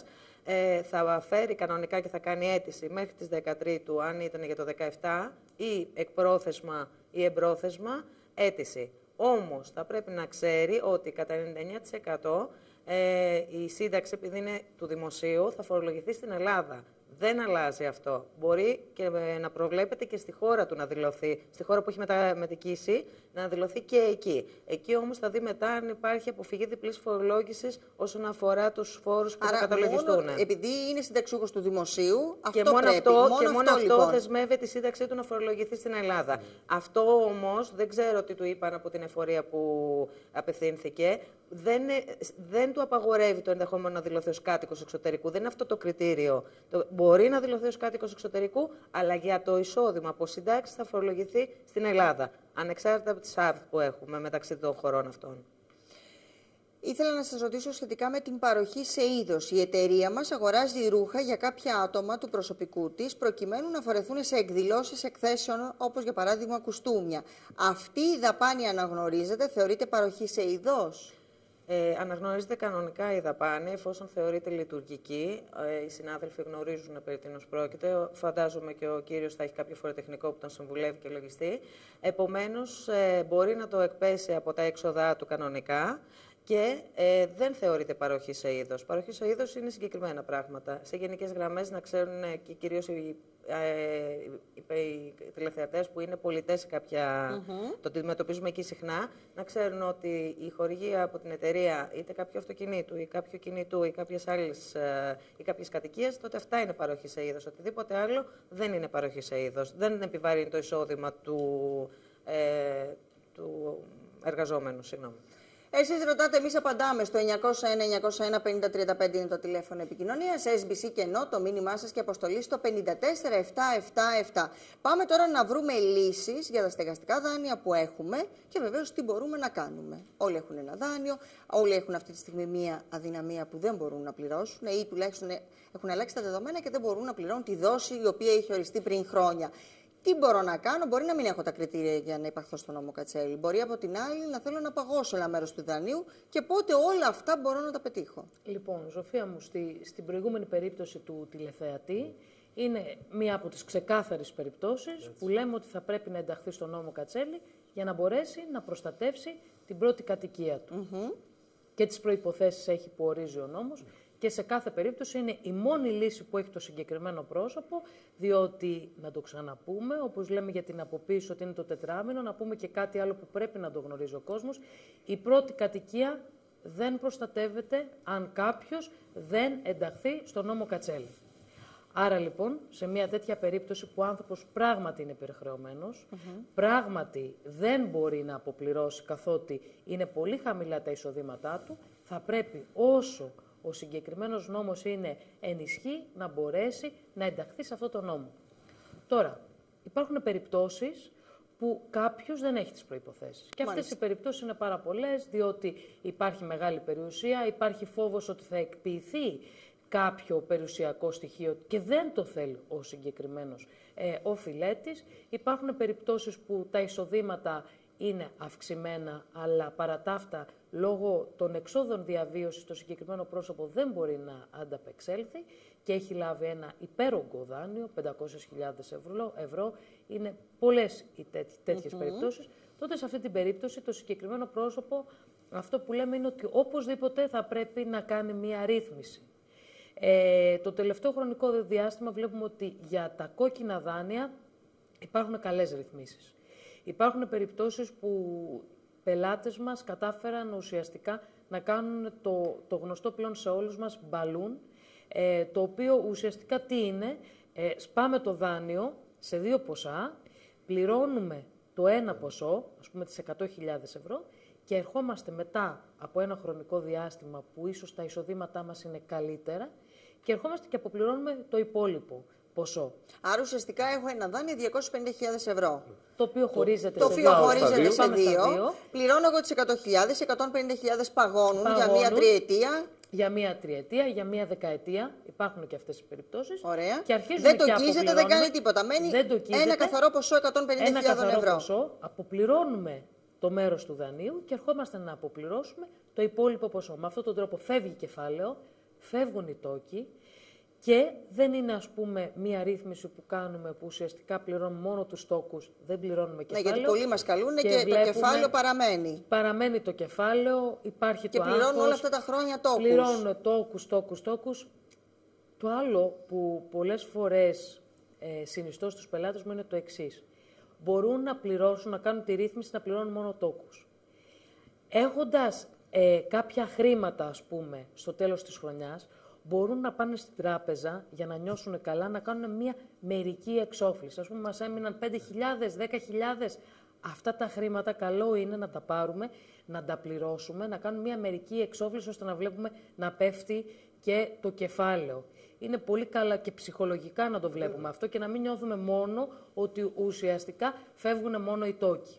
θα φέρει κανονικά και θα κάνει αίτηση μέχρι τις 13 αν ήταν για το 17 ή εκπρόθεσμα ή εμπρόθεσμα αίτηση. Όμως θα πρέπει να ξέρει ότι κατά 99% η σύνταξη, επειδή είναι του δημοσίου, θα φορολογηθεί στην Ελλάδα. Δεν αλλάζει αυτό. Μπορεί και να προβλέπεται και στη χώρα του να δηλωθεί, στη χώρα που έχει μετικήσει, να δηλωθεί και εκεί. Εκεί όμως θα δει μετά αν υπάρχει αποφυγή διπλής φορολόγησης όσον αφορά τους φόρους που θα καταλογιστούν. Επειδή είναι συνταξιούχος του δημοσίου, και αυτό μόνο πρέπει. αυτό Λοιπόν, δεσμεύει τη σύνταξή του να φορολογηθεί στην Ελλάδα. Αυτό όμως δεν ξέρω τι του είπαν από την εφορία που απευθύνθηκε. Δεν του απαγορεύει το ενδεχόμενο να δηλωθεί ως κάτοικος εξωτερικού. Δεν είναι αυτό το κριτήριο. Μπορεί να δηλωθεί ως κάτοικος εξωτερικού, αλλά για το εισόδημα από συντάξεις θα φορολογηθεί στην Ελλάδα. Ανεξάρτητα από τις ΑΒ που έχουμε μεταξύ των χωρών αυτών. Ήθελα να σας ρωτήσω σχετικά με την παροχή σε είδος. Η εταιρεία μας αγοράζει ρούχα για κάποια άτομα του προσωπικού της, προκειμένου να φορεθούν σε εκδηλώσεις εκθέσεων, όπως για παράδειγμα κουστούμια. Αυτή η δαπάνη αναγνωρίζεται, θεωρείται παροχή σε είδος? Αναγνωρίζεται κανονικά η δαπάνη, εφόσον θεωρείται λειτουργική. Οι συνάδελφοι γνωρίζουν περί τίνος πρόκειται. Φαντάζομαι και ο κύριος θα έχει κάποιο φοροτεχνικό που τον συμβουλεύει και λογιστή. Επομένως, μπορεί να το εκπέσει από τα έξοδά του κανονικά και δεν θεωρείται παροχή σε είδος. Παροχή σε είδος είναι συγκεκριμένα πράγματα. Σε γενικές γραμμές, να ξέρουν και κυρίως οι τηλεθεατές που είναι πολιτές σε κάποια. Το αντιμετωπίζουμε εκεί συχνά, να ξέρουν ότι η χορηγία από την εταιρεία, είτε κάποιο αυτοκινήτου ή κάποιο κινητού ή κάποιες κατοικίες, τότε αυτά είναι παροχή σε είδος. Οτιδήποτε άλλο δεν είναι παροχή σε είδος. Δεν επιβαρύνει το εισόδημα του εργαζόμενου. Συγγνώμη. Εσείς ρωτάτε, εμείς απαντάμε. Στο 901-901-5035 είναι το τηλέφωνο επικοινωνίας. SBC και ενώ το μήνυμά σας και αποστολή στο 54777. Πάμε τώρα να βρούμε λύσεις για τα στεγαστικά δάνεια που έχουμε και βεβαίως τι μπορούμε να κάνουμε. Όλοι έχουν ένα δάνειο, όλοι έχουν αυτή τη στιγμή μία αδυναμία που δεν μπορούν να πληρώσουν ή τουλάχιστον έχουν αλλάξει τα δεδομένα και δεν μπορούν να πληρώνουν τη δόση η οποία έχει οριστεί πριν χρόνια. Τι μπορώ να κάνω? Μπορεί να μην έχω τα κριτήρια για να υπαχθώ στον νόμο Κατσέλη. Μπορεί από την άλλη να θέλω να παγώσω ένα μέρος του δανείου και πότε όλα αυτά μπορώ να τα πετύχω. Λοιπόν, Ζοφία μου, στην προηγούμενη περίπτωση του τηλεθεατή είναι μία από τις ξεκάθαρες περιπτώσεις που λέμε ότι θα πρέπει να ενταχθεί στον νόμο Κατσέλη για να μπορέσει να προστατεύσει την πρώτη κατοικία του. Και τις προϋποθέσεις έχει που ορίζει ο νόμος. Και σε κάθε περίπτωση είναι η μόνη λύση που έχει το συγκεκριμένο πρόσωπο, διότι, να το ξαναπούμε, όπως λέμε για την αποποίηση ότι είναι το τετράμινο, να πούμε και κάτι άλλο που πρέπει να το γνωρίζει ο κόσμος, η πρώτη κατοικία δεν προστατεύεται αν κάποιος δεν ενταχθεί στο νόμο Κατσέλη. Άρα λοιπόν, σε μια τέτοια περίπτωση που ο άνθρωπος πράγματι είναι υπερχρεωμένος, πράγματι δεν μπορεί να αποπληρώσει καθότι είναι πολύ χαμηλά τα εισοδήματά του, θα πρέπει όσο ο συγκεκριμένος νόμος είναι ενισχύ να μπορέσει να ενταχθεί σε αυτό το νόμο. Τώρα, υπάρχουν περιπτώσεις που κάποιος δεν έχει τις προϋποθέσεις. Και αυτές οι περιπτώσεις είναι πάρα πολλές, διότι υπάρχει μεγάλη περιουσία, υπάρχει φόβος ότι θα εκποιηθεί κάποιο περιουσιακό στοιχείο και δεν το θέλει ο συγκεκριμένος οφειλέτης. Υπάρχουν περιπτώσεις που τα εισοδήματα είναι αυξημένα, αλλά παρά τα αυτά, λόγω των εξόδων διαβίωσης, το συγκεκριμένο πρόσωπο δεν μπορεί να ανταπεξέλθει και έχει λάβει ένα υπέρογκο δάνειο, 500.000 ευρώ. Είναι πολλές οι τέτοιες περιπτώσεις. Τότε, σε αυτή την περίπτωση, το συγκεκριμένο πρόσωπο, αυτό που λέμε είναι ότι οπωσδήποτε θα πρέπει να κάνει μία ρύθμιση. Το τελευταίο χρονικό διάστημα βλέπουμε ότι για τα κόκκινα δάνεια υπάρχουν καλές ρυθμίσεις. Υπάρχουν περιπτώσεις που πελάτες μας κατάφεραν ουσιαστικά να κάνουν το γνωστό πλέον σε όλους μας balloon, το οποίο ουσιαστικά τι είναι? Σπάμε το δάνειο σε δύο ποσά, πληρώνουμε το ένα ποσό, ας πούμε τις 100.000 ευρώ, και ερχόμαστε μετά από ένα χρονικό διάστημα που ίσως τα εισοδήματά μας είναι καλύτερα και ερχόμαστε και αποπληρώνουμε το υπόλοιπο ποσό. Άρα ουσιαστικά έχω ένα δάνειο 250.000 ευρώ. Το οποίο χωρίζεται σε δύο. Πληρώνω εγώ τις 100.000, 150.000 παγώνουν για μία τριετία. Για μία τριετία, για μία δεκαετία. Υπάρχουν και αυτές οι περιπτώσεις. Ωραία. Και αρχίζουν δεν τοκίζεται, δεν κάνει τίποτα. Μένει ένα καθαρό ποσό 150.000 ευρώ. Ποσό, αποπληρώνουμε το μέρος του δανείου και ερχόμαστε να αποπληρώσουμε το υπόλοιπο ποσό. Με αυτόν τον τρόπο φεύγει κεφάλαιο, φεύγουν οι τόκοι. Και δεν είναι, ας πούμε, μία ρύθμιση που κάνουμε που ουσιαστικά πληρώνουμε μόνο τους τόκους, δεν πληρώνουμε κεφάλαιο. Ναι, γιατί πολλοί μας καλούν και το κεφάλαιο παραμένει. Παραμένει το κεφάλαιο, υπάρχει και το άγχος. Και πληρώνουν όλα αυτά τα χρόνια τόκους. Πληρώνουν τόκους. Το άλλο που πολλές φορές συνιστώ στους πελάτες μου είναι το εξής. Μπορούν να πληρώσουν, να κάνουν τη ρύθμιση, να πληρώνουν μόνο τόκους. Έχοντας κάποια χρήματα, ας πούμε, στο τέλος της χρονιάς, μπορούν να πάνε στην τράπεζα για να νιώσουν καλά, να κάνουν μια μερική εξόφληση. Ας πούμε, μας έμειναν 5.000, 10.000. Αυτά τα χρήματα καλό είναι να τα πάρουμε, να τα πληρώσουμε, να κάνουμε μια μερική εξόφληση, ώστε να βλέπουμε να πέφτει και το κεφάλαιο. Είναι πολύ καλά και ψυχολογικά να το βλέπουμε αυτό και να μην νιώθουμε μόνο ότι ουσιαστικά φεύγουν μόνο οι τόκοι.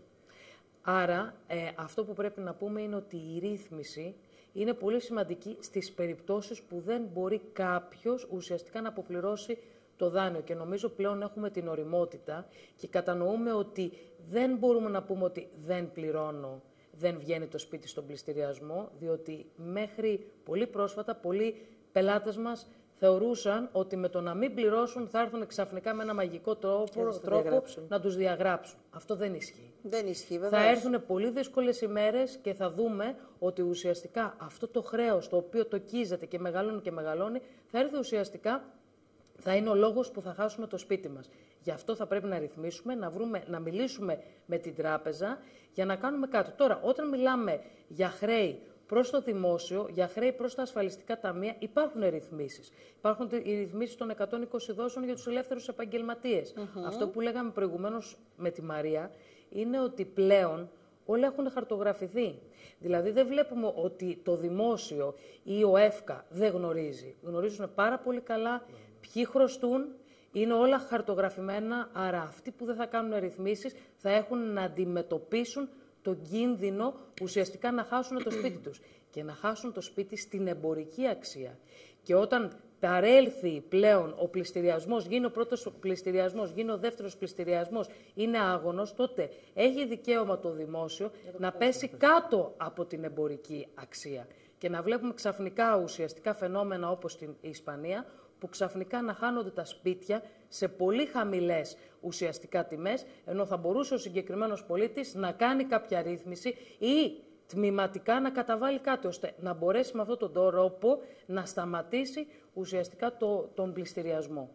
Άρα, αυτό που πρέπει να πούμε είναι ότι η ρύθμιση είναι πολύ σημαντική στις περιπτώσεις που δεν μπορεί κάποιος ουσιαστικά να αποπληρώσει το δάνειο. Και νομίζω πλέον έχουμε την ωριμότητα και κατανοούμε ότι δεν μπορούμε να πούμε ότι δεν πληρώνω, δεν βγαίνει το σπίτι στον πληστηριασμό, διότι μέχρι πολύ πρόσφατα πολλοί πελάτες μας θεωρούσαν ότι με το να μην πληρώσουν θα έρθουν ξαφνικά με ένα μαγικό τρόπο να τους διαγράψουν. Αυτό δεν ισχύει. Δεν ισχύει, βέβαια. Θα έρθουν πολύ δύσκολες ημέρες και θα δούμε ότι ουσιαστικά αυτό το χρέος το οποίο τοκίζεται και μεγαλώνει και μεγαλώνει, θα έρθει ουσιαστικά, θα είναι ο λόγος που θα χάσουμε το σπίτι μας. Γι' αυτό θα πρέπει να ρυθμίσουμε, να μιλήσουμε με την τράπεζα για να κάνουμε κάτι. Τώρα, όταν μιλάμε για χρέη προς το δημόσιο, για χρέη προς τα ασφαλιστικά ταμεία, υπάρχουν ρυθμίσεις. Υπάρχουν οι ρυθμίσεις των 120 δόσεων για τους ελεύθερους επαγγελματίες. Αυτό που λέγαμε προηγουμένως με τη Μαρία είναι ότι πλέον όλα έχουν χαρτογραφηθεί. Δηλαδή δεν βλέπουμε ότι το δημόσιο ή ο ΕΦΚΑ δεν γνωρίζει. Γνωρίζουν πάρα πολύ καλά ποιοι χρωστούν, είναι όλα χαρτογραφημένα, άρα αυτοί που δεν θα κάνουν ρυθμίσεις θα έχουν να αντιμετωπίσουν τον κίνδυνο ουσιαστικά να χάσουν το σπίτι τους και να χάσουν το σπίτι στην εμπορική αξία. Και όταν παρέλθει πλέον ο πληστηριασμός, γίνει ο πρώτος πληστηριασμός, γίνει ο δεύτερος πληστηριασμός, είναι άγωνος, τότε έχει δικαίωμα το δημόσιο να πέσει κάτω από την εμπορική αξία. Και να βλέπουμε ξαφνικά ουσιαστικά φαινόμενα όπως στην Ισπανία, που ξαφνικά να χάνονται τα σπίτια σε πολύ χαμηλές ουσιαστικά τιμές, ενώ θα μπορούσε ο συγκεκριμένος πολίτης να κάνει κάποια ρύθμιση ή τμηματικά να καταβάλει κάτι, ώστε να μπορέσει με αυτόν τον τρόπο να σταματήσει ουσιαστικά τον πληστηριασμό.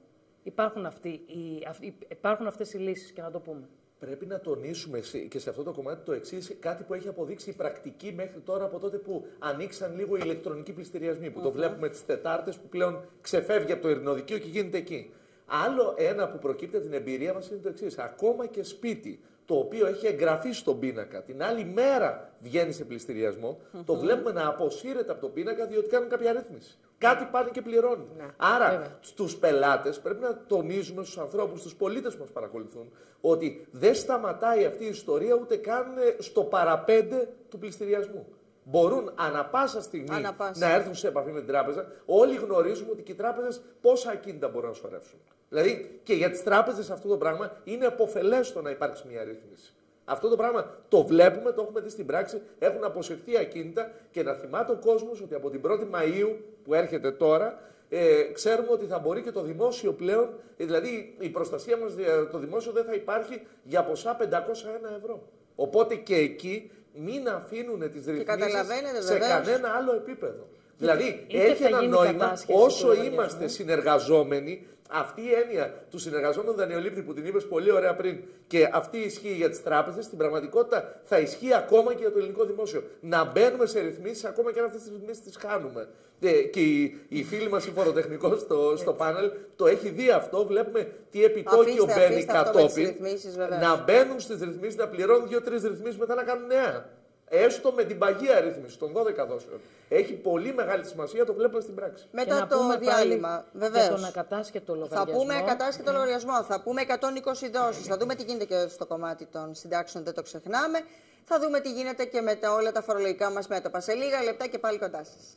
Υπάρχουν αυτές οι λύσεις και να το πούμε. Πρέπει να τονίσουμε και σε αυτό το κομμάτι το εξής, κάτι που έχει αποδείξει η πρακτική μέχρι τώρα από τότε που ανοίξαν λίγο οι ηλεκτρονικοί πληστηριασμοί, που το βλέπουμε τις Τετάρτες που πλέον ξεφεύγει από το ειρηνοδικείο και γίνεται εκεί. Άλλο ένα που προκύπτει από την εμπειρία μας είναι το εξής. Ακόμα και σπίτι το οποίο έχει εγγραφεί στον πίνακα, την άλλη μέρα βγαίνει σε πληστηριασμό, το βλέπουμε να αποσύρεται από τον πίνακα διότι κάνουν κάποια ρύθμιση. Κάτι πάνε και πληρώνουν. Άρα, στους πελάτες πρέπει να τονίζουμε, στους ανθρώπους, στους πολίτες που μας παρακολουθούν, ότι δεν σταματάει αυτή η ιστορία ούτε καν στο παραπέντε του πληστηριασμού. Μπορούν ανα πάσα στιγμή να έρθουν σε επαφή με την τράπεζα. Όλοι γνωρίζουμε ότι και οι τράπεζες πόσα ακίνητα μπορούν να σωρεύσουν. Δηλαδή και για τις τράπεζες αυτό το πράγμα είναι αποφελές το να υπάρξει μια ρύθμιση. Αυτό το πράγμα το βλέπουμε, το έχουμε δει στην πράξη, έχουν αποσυρθεί ακίνητα και να θυμάται ο κόσμος ότι από την 1η Μαΐου που έρχεται τώρα, ξέρουμε ότι θα μπορεί και το δημόσιο πλέον, δηλαδή η προστασία μας, το δημόσιο δεν θα υπάρχει για ποσά 501 ευρώ. Οπότε και εκεί μην αφήνουν τις ρυθμίσεις σε κανένα άλλο επίπεδο. Δηλαδή έχει ένα νόημα όσο είμαστε συνεργαζόμενοι. Αυτή η έννοια του συνεργαζόμενου δανειολήπτη που την είπες πολύ ωραία πριν και αυτή ισχύει για τις τράπεζες, στην πραγματικότητα θα ισχύει ακόμα και για το ελληνικό δημόσιο. Να μπαίνουμε σε ρυθμίσεις ακόμα και αν αυτές τις ρυθμίσεις τις χάνουμε. Και η φίλη μας η φοροτεχνικός στο πάνελ το έχει δει αυτό. Βλέπουμε τι επιτόκιο μπαίνει κατόπιν. Να μπαίνουν στις ρυθμίσεις, να πληρώνουν 2-3 ρυθμίσεις, μετά να κάνουν νέα. Έστω με την παγία ρύθμιση των 12 δόσεων. Έχει πολύ μεγάλη σημασία, το βλέπουμε στην πράξη. Μετά το διάλειμμα, βεβαίως. Για τον ακατάσχετο λογαριασμό. Θα πούμε ακατάσχετο λογαριασμό, θα πούμε 120 δόσεις, θα δούμε τι γίνεται και στο κομμάτι των συντάξεων, δεν το ξεχνάμε. Θα δούμε τι γίνεται και με όλα τα φορολογικά μας μέτωπα. Σε λίγα λεπτά και πάλι κοντά σας.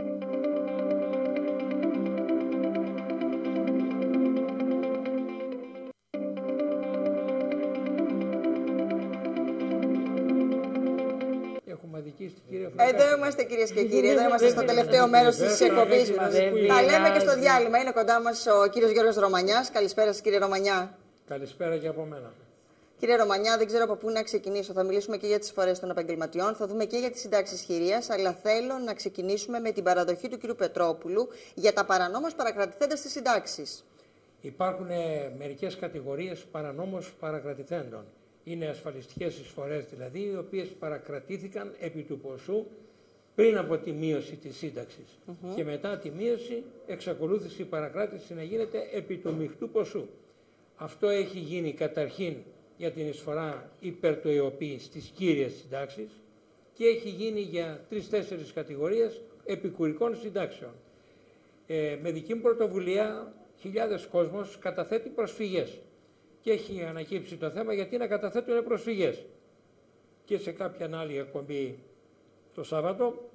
Εδώ είμαστε κυρίες και κύριοι, εδώ είμαστε στο τελευταίο μέρος της εκπομπής μας. Τα λέμε και στο διάλειμμα. Είναι κοντά μας ο κύριος Γιώργος Ρωμανιάς. Καλησπέρα σας κύριε Ρωμανιά. Καλησπέρα και από μένα. Κύριε Ρωμανιά, δεν ξέρω από πού να ξεκινήσω. Θα μιλήσουμε και για τις εισφορές των επαγγελματιών, θα δούμε και για τις συντάξεις χειρίας, αλλά θέλω να ξεκινήσουμε με την παραδοχή του κ. Πετρόπουλου για τα παρανόμως παρακρατηθέντα στις συντάξεις. Υπάρχουν μερικές κατηγορίες παρανόμως παρακρατηθέντων. Είναι ασφαλιστικές εισφορές δηλαδή, οι οποίες παρακρατήθηκαν επί του ποσού πριν από τη μείωση της σύνταξης. Και μετά τη μείωση εξακολούθησε η παρακράτηση να γίνεται επί του μεικτού ποσού. Αυτό έχει γίνει καταρχήν για την εισφορά υπερτοεοποίησης στις κύριες συντάξεις και έχει γίνει για 3-4 κατηγορίες επικουρικών συντάξεων. Με δική μου πρωτοβουλία χιλιάδες κόσμος καταθέτει προσφυγές και έχει ανακύψει το θέμα γιατί να καταθέτουν προσφυγές. Και σε κάποια άλλη εκπομπή το Σάββατο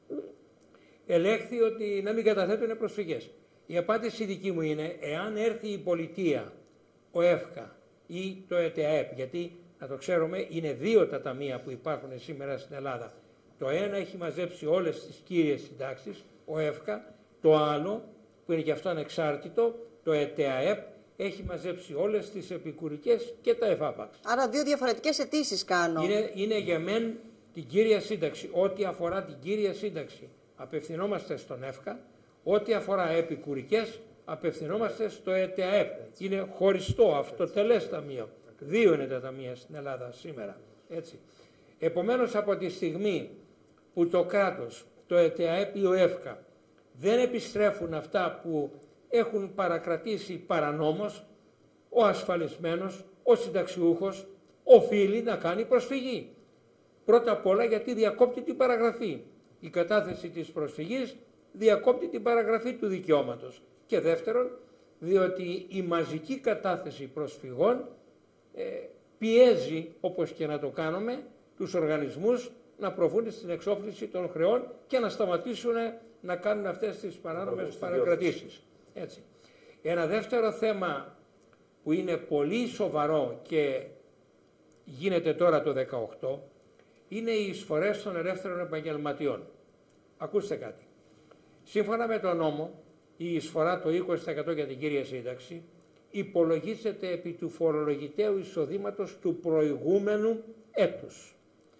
ελέγχθη ότι να μην καταθέτουν προσφυγές. Η απάντηση δική μου είναι, εάν έρθει η πολιτεία, ο ΕΦΚΑ ή το ΕΤΑΕΠ, γιατί να το ξέρουμε είναι δύο τα ταμεία που υπάρχουν σήμερα στην Ελλάδα. Το ένα έχει μαζέψει όλες τις κύριες συντάξεις, ο ΕΦΚΑ, το άλλο που είναι και αυτό ανεξάρτητο, το ΕΤΑΕΠ, έχει μαζέψει όλες τις επικουρικές και τα ΕΦΑΠΑΞ. Άρα δύο διαφορετικές αιτήσεις κάνω. Είναι για μεν την κύρια σύνταξη. Ό,τι αφορά την κύρια σύνταξη απευθυνόμαστε στον ΕΦΚΑ, ό,τι αφορά επικουρικές απευθυνόμαστε στο ΕΤΑΕΠ. Είναι χωριστό, αυτοτελές ταμείο. Δύο είναι τα ταμεία στην Ελλάδα σήμερα. Έτσι. Επομένως από τη στιγμή που το κράτος, το ΕΤΑΕΠ ή ο ΕΦΚΑ δεν επιστρέφουν αυτά που έχουν παρακρατήσει παρανόμως, ο ασφαλισμένος, ο συνταξιούχος, οφείλει να κάνει προσφυγή. Πρώτα απ' όλα γιατί διακόπτει την παραγραφή. Η κατάθεση της προσφυγής διακόπτει την παραγραφή του δικαιώματος. Και δεύτερον, διότι η μαζική κατάθεση προσφυγών πιέζει, όπως και να το κάνουμε, τους οργανισμούς να προβούν στην εξόφληση των χρεών και να σταματήσουν να κάνουν αυτές τις παράνομες παρακρατήσεις. Έτσι. Ένα δεύτερο θέμα που είναι πολύ σοβαρό και γίνεται τώρα το 2018 είναι οι εισφορές των ελεύθερων επαγγελματιών. Ακούστε κάτι. Σύμφωνα με τον νόμο, η εισφορά το 20% για την κύρια σύνταξη υπολογίζεται επί του φορολογητέου εισοδήματος του προηγούμενου έτους.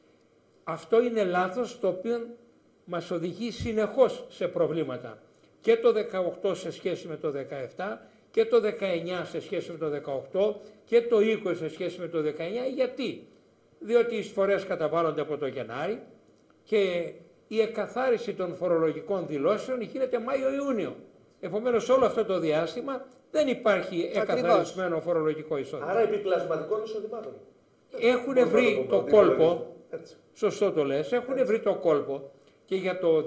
Αυτό είναι λάθος, το οποίο μας οδηγεί συνεχώς σε προβλήματα. Και το 18 σε σχέση με το 17 και το 19 σε σχέση με το 18 και το 20 σε σχέση με το 19. Γιατί? Διότι οι εισφορές καταβάλλονται από το Γενάρη και η εκαθάριση των φορολογικών δηλώσεων γίνεται Μάιο-Ιούνιο. Επομένως όλο αυτό το διάστημα δεν υπάρχει εκαθαρισμένο φορολογικό εισόδημα. Άρα επιπλασματικών εισοδημάτων. Έχουν βρει το κόλπο, σωστό το λες, έχουν βρει το κόλπο και για το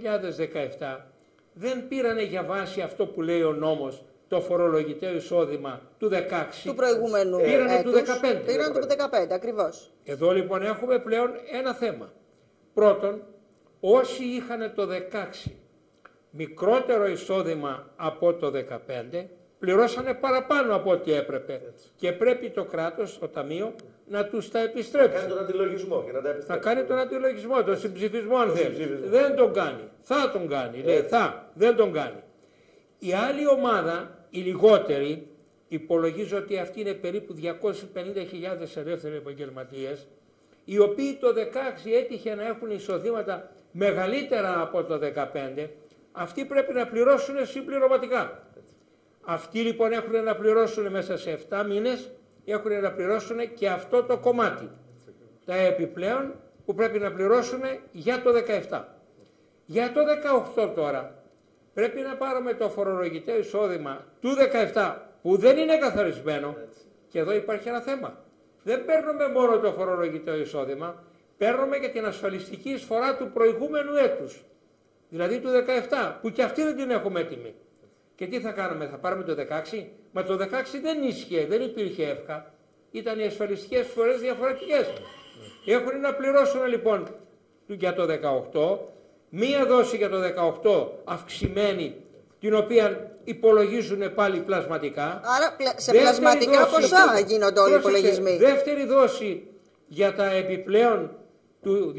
2017 δεν πήρανε για βάση αυτό που λέει ο νόμος το φορολογητέο εισόδημα του 16. Του προηγούμενου πήρανε έτους, του 15. Πήρανε του 15, ακριβώς. Εδώ λοιπόν έχουμε πλέον ένα θέμα. Πρώτον, όσοι είχαν το 16 μικρότερο εισόδημα από το 15, πληρώσανε παραπάνω από ό,τι έπρεπε. Και πρέπει το κράτος, το ταμείο, να τους τα επιστρέψει. Θα κάνει τον αντιλογισμό και να τα επιστρέψει. Θα κάνει τον αντιλογισμό, τον συμψηφισμό αν θέλει. Δεν τον κάνει. Θα τον κάνει. Λέει, δεν τον κάνει. Η άλλη ομάδα, η λιγότερη, υπολογίζω ότι αυτή είναι περίπου 250.000 ελεύθεροι επαγγελματίες, οι οποίοι το 16 έτυχε να έχουν εισοδήματα μεγαλύτερα από το 15, αυτοί πρέπει να πληρώσουν συμπληρωματικά. Αυτοί λοιπόν έχουν να πληρώσουν μέσα σε 7 μήνες, έχουν να πληρώσουν και αυτό το κομμάτι. Τα επιπλέον που πρέπει να πληρώσουν για το 17. Για το 18 τώρα πρέπει να πάρουμε το φορολογητέο εισόδημα του 17 που δεν είναι καθαρισμένο και εδώ υπάρχει ένα θέμα. Δεν παίρνουμε μόνο το φορολογητέο εισόδημα, παίρνουμε και την ασφαλιστική εισφορά του προηγούμενου έτους. Δηλαδή του 17, που και αυτή δεν την έχουμε έτοιμη. Και τι θα κάνουμε, θα πάρουμε το 16? Μα το 16 δεν ίσχυε, δεν υπήρχε ΕΦΚΑ. Ήταν οι ασφαλιστικές εισφορές διαφορετικές. Έχουν να πληρώσουν λοιπόν για το 18, μία δόση για το 18 αυξημένη, την οποία υπολογίζουν πάλι πλασματικά. Άρα σε πλασματικά ποσά γίνονται όλοι οι υπολογισμοί. Δεύτερη δόση για τα επιπλέον του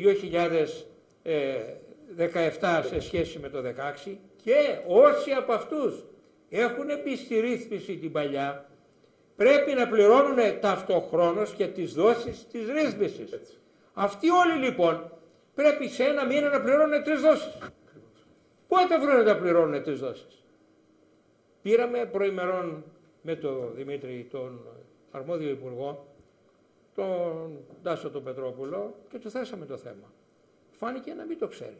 2017 σε σχέση με το 16 και όσοι από αυτούς έχουν μπει στη ρύθμιση την παλιά, πρέπει να πληρώνουν ταυτοχρόνως και τις δόσεις της ρύθμισης. Αυτοί όλοι λοιπόν πρέπει σε ένα μήνα να πληρώνουν 3 δόσεις. Πότε βρουν να τα πληρώνουν 3 δόσεις? Πήραμε προημερών με τον Δημήτρη, τον αρμόδιο υπουργό, τον Τάσο τον Πετρόπουλο, και του θέσαμε το θέμα. Φάνηκε να μην το ξέρει.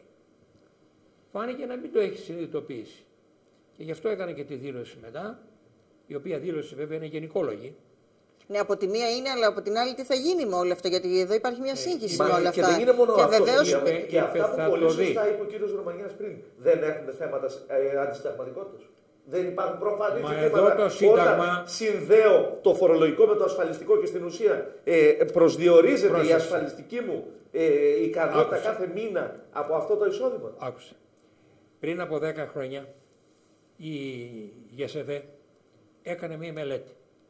Φάνηκε να μην το έχει συνειδητοποιήσει. Και γι' αυτό έκανε και τη δήλωση μετά, η οποία δήλωση βέβαια είναι γενικόλογη. Ναι, από τη μία είναι, αλλά από την άλλη τι θα γίνει με όλο αυτό, γιατί εδώ υπάρχει μια σύγχυση με όλα αυτά. Και δεν είναι μόνο αυτό. Βεβαίως... Και αυτά που πολύ σωστά είπε ο κύριος Ρωμανιάς πριν, δεν έχουν θέματα αντισυνταγματικότητας. Δεν υπάρχουν προφανή ζητήματα. Όταν συνδέω το φορολογικό με το ασφαλιστικό και στην ουσία προσδιορίζεται η ασφαλιστική μου ικανότητα κάθε μήνα από αυτό το εισόδημα. Άκουσε. Πριν από 10 χρόνια η ΓΕΣΕΒΕ έκανε μία μελέτη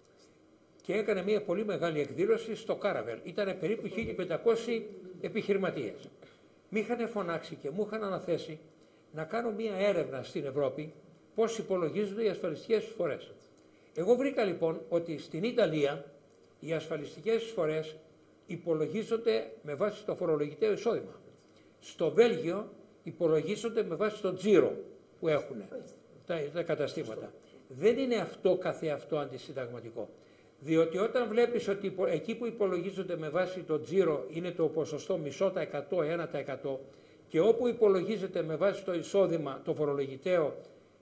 και έκανε μία πολύ μεγάλη εκδήλωση στο Κάραβελ. Ήταν περίπου 1.500 επιχειρηματίες. Μ' είχαν φωνάξει και μου είχαν αναθέσει να κάνω μία έρευνα στην Ευρώπη πώς υπολογίζονται οι ασφαλιστικές εισφορές. Εγώ βρήκα λοιπόν ότι στην Ιταλία οι ασφαλιστικές εισφορές υπολογίζονται με βάση το φορολογητέο εισόδημα. Στο Βέλγιο υπολογίζονται με βάση το τζίρο που έχουν τα καταστήματα. Δεν είναι αυτό καθεαυτό αντισυνταγματικό. Διότι όταν βλέπεις ότι εκεί που υπολογίζονται με βάση το τζίρο είναι το ποσοστό 0,5%, 1% και όπου υπολογίζεται με βάση το εισόδημα το φορολογητέο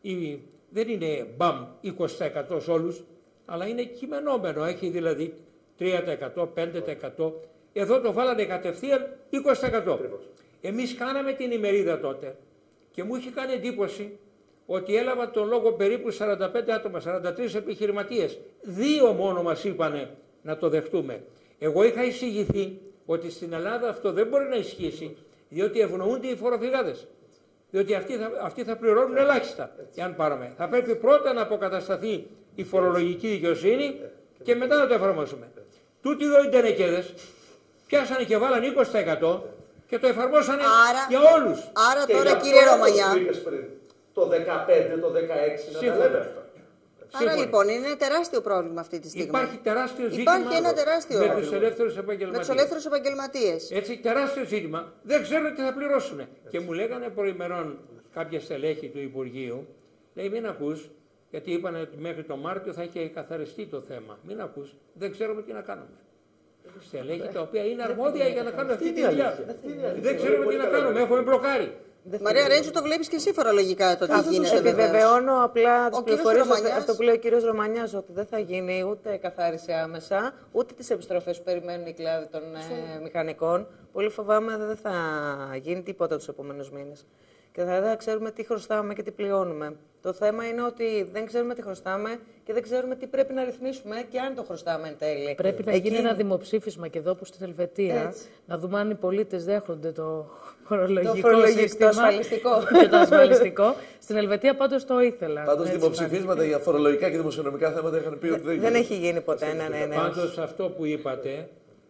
δεν είναι μπαμ 20% σε όλους, αλλά είναι κειμενόμενο, έχει δηλαδή 3%, 5%. Εδώ το βάλανε κατευθείαν 20%. Εμείς κάναμε την ημερίδα τότε και μου είχε κάνει εντύπωση ότι έλαβα τον λόγο περίπου 45 άτομα, 43 επιχειρηματίες. 2 μόνο μας είπανε να το δεχτούμε. Εγώ είχα εισηγηθεί ότι στην Ελλάδα αυτό δεν μπορεί να ισχύσει, διότι ευνοούνται οι φοροφυγάδες. Διότι αυτοί θα πληρώνουν ελάχιστα, εάν πάρουμε. Θα πρέπει πρώτα να αποκατασταθεί η φορολογική δικαιοσύνη και μετά να το εφαρμόσουμε. Τούτοι εδώ οι τενεκέδες πιάσανε και βάλανε 20% και το εφαρμόσανε για όλους. Άρα τώρα κύριε Ρωμανιά... Το 15, το 16 να τα λέμε αυτά. Άρα λοιπόν είναι ένα τεράστιο πρόβλημα αυτή τη στιγμή. Υπάρχει τεράστιο ζήτημα με τους ελεύθερους επαγγελματίες. Έτσι, τεράστιο ζήτημα. Δεν ξέρουν τι θα πληρώσουν. Και μου λέγανε προημερών κάποια στελέχη του Υπουργείου, λέει μην ακούς, γιατί είπαν ότι μέχρι το Μάρτιο θα έχει καθαριστεί το θέμα. Μην ακούς, δεν ξέρουμε τι να κάνουμε. Στελέχη τα οποία είναι αρμόδια για να κάνουν αυτή τη δουλειά. Δεν ξέρουμε τι να κάνουμε, έχουμε μπλοκάρει. Μαρία Ρέντζου, το βλέπεις και εσύ φορολογικά το τι γίνεται. Επιβεβαιώνω απλά τις πληροφορίες, αυτό που λέει ο κύριος Ρωμανιάς, ότι δεν θα γίνει ούτε καθάριση άμεσα, ούτε τις επιστροφές που περιμένουν οι κλάδοι των μηχανικών. Πολύ φοβάμαι δεν θα γίνει τίποτα τους επόμενους μήνες. Και θα ξέρουμε τι χρωστάμε και τι πληρώνουμε. Το θέμα είναι ότι δεν ξέρουμε τι χρωστάμε και δεν ξέρουμε τι πρέπει να ρυθμίσουμε και αν το χρωστάμε εν τέλει. Πρέπει να γίνει ένα δημοψήφισμα και εδώ όπως στην Ελβετία, να δούμε αν οι πολίτες δέχονται το φορολογικό σύστημα, το ασφαλιστικό. Και το ασφαλιστικό. Στην Ελβετία πάντως το ήθελα. Πάντως δημοψηφίσματα για φορολογικά και δημοσιονομικά θέματα είχαν πει ότι δεν έχει γίνει ποτέ. Ναι. Πάντως αυτό που είπατε,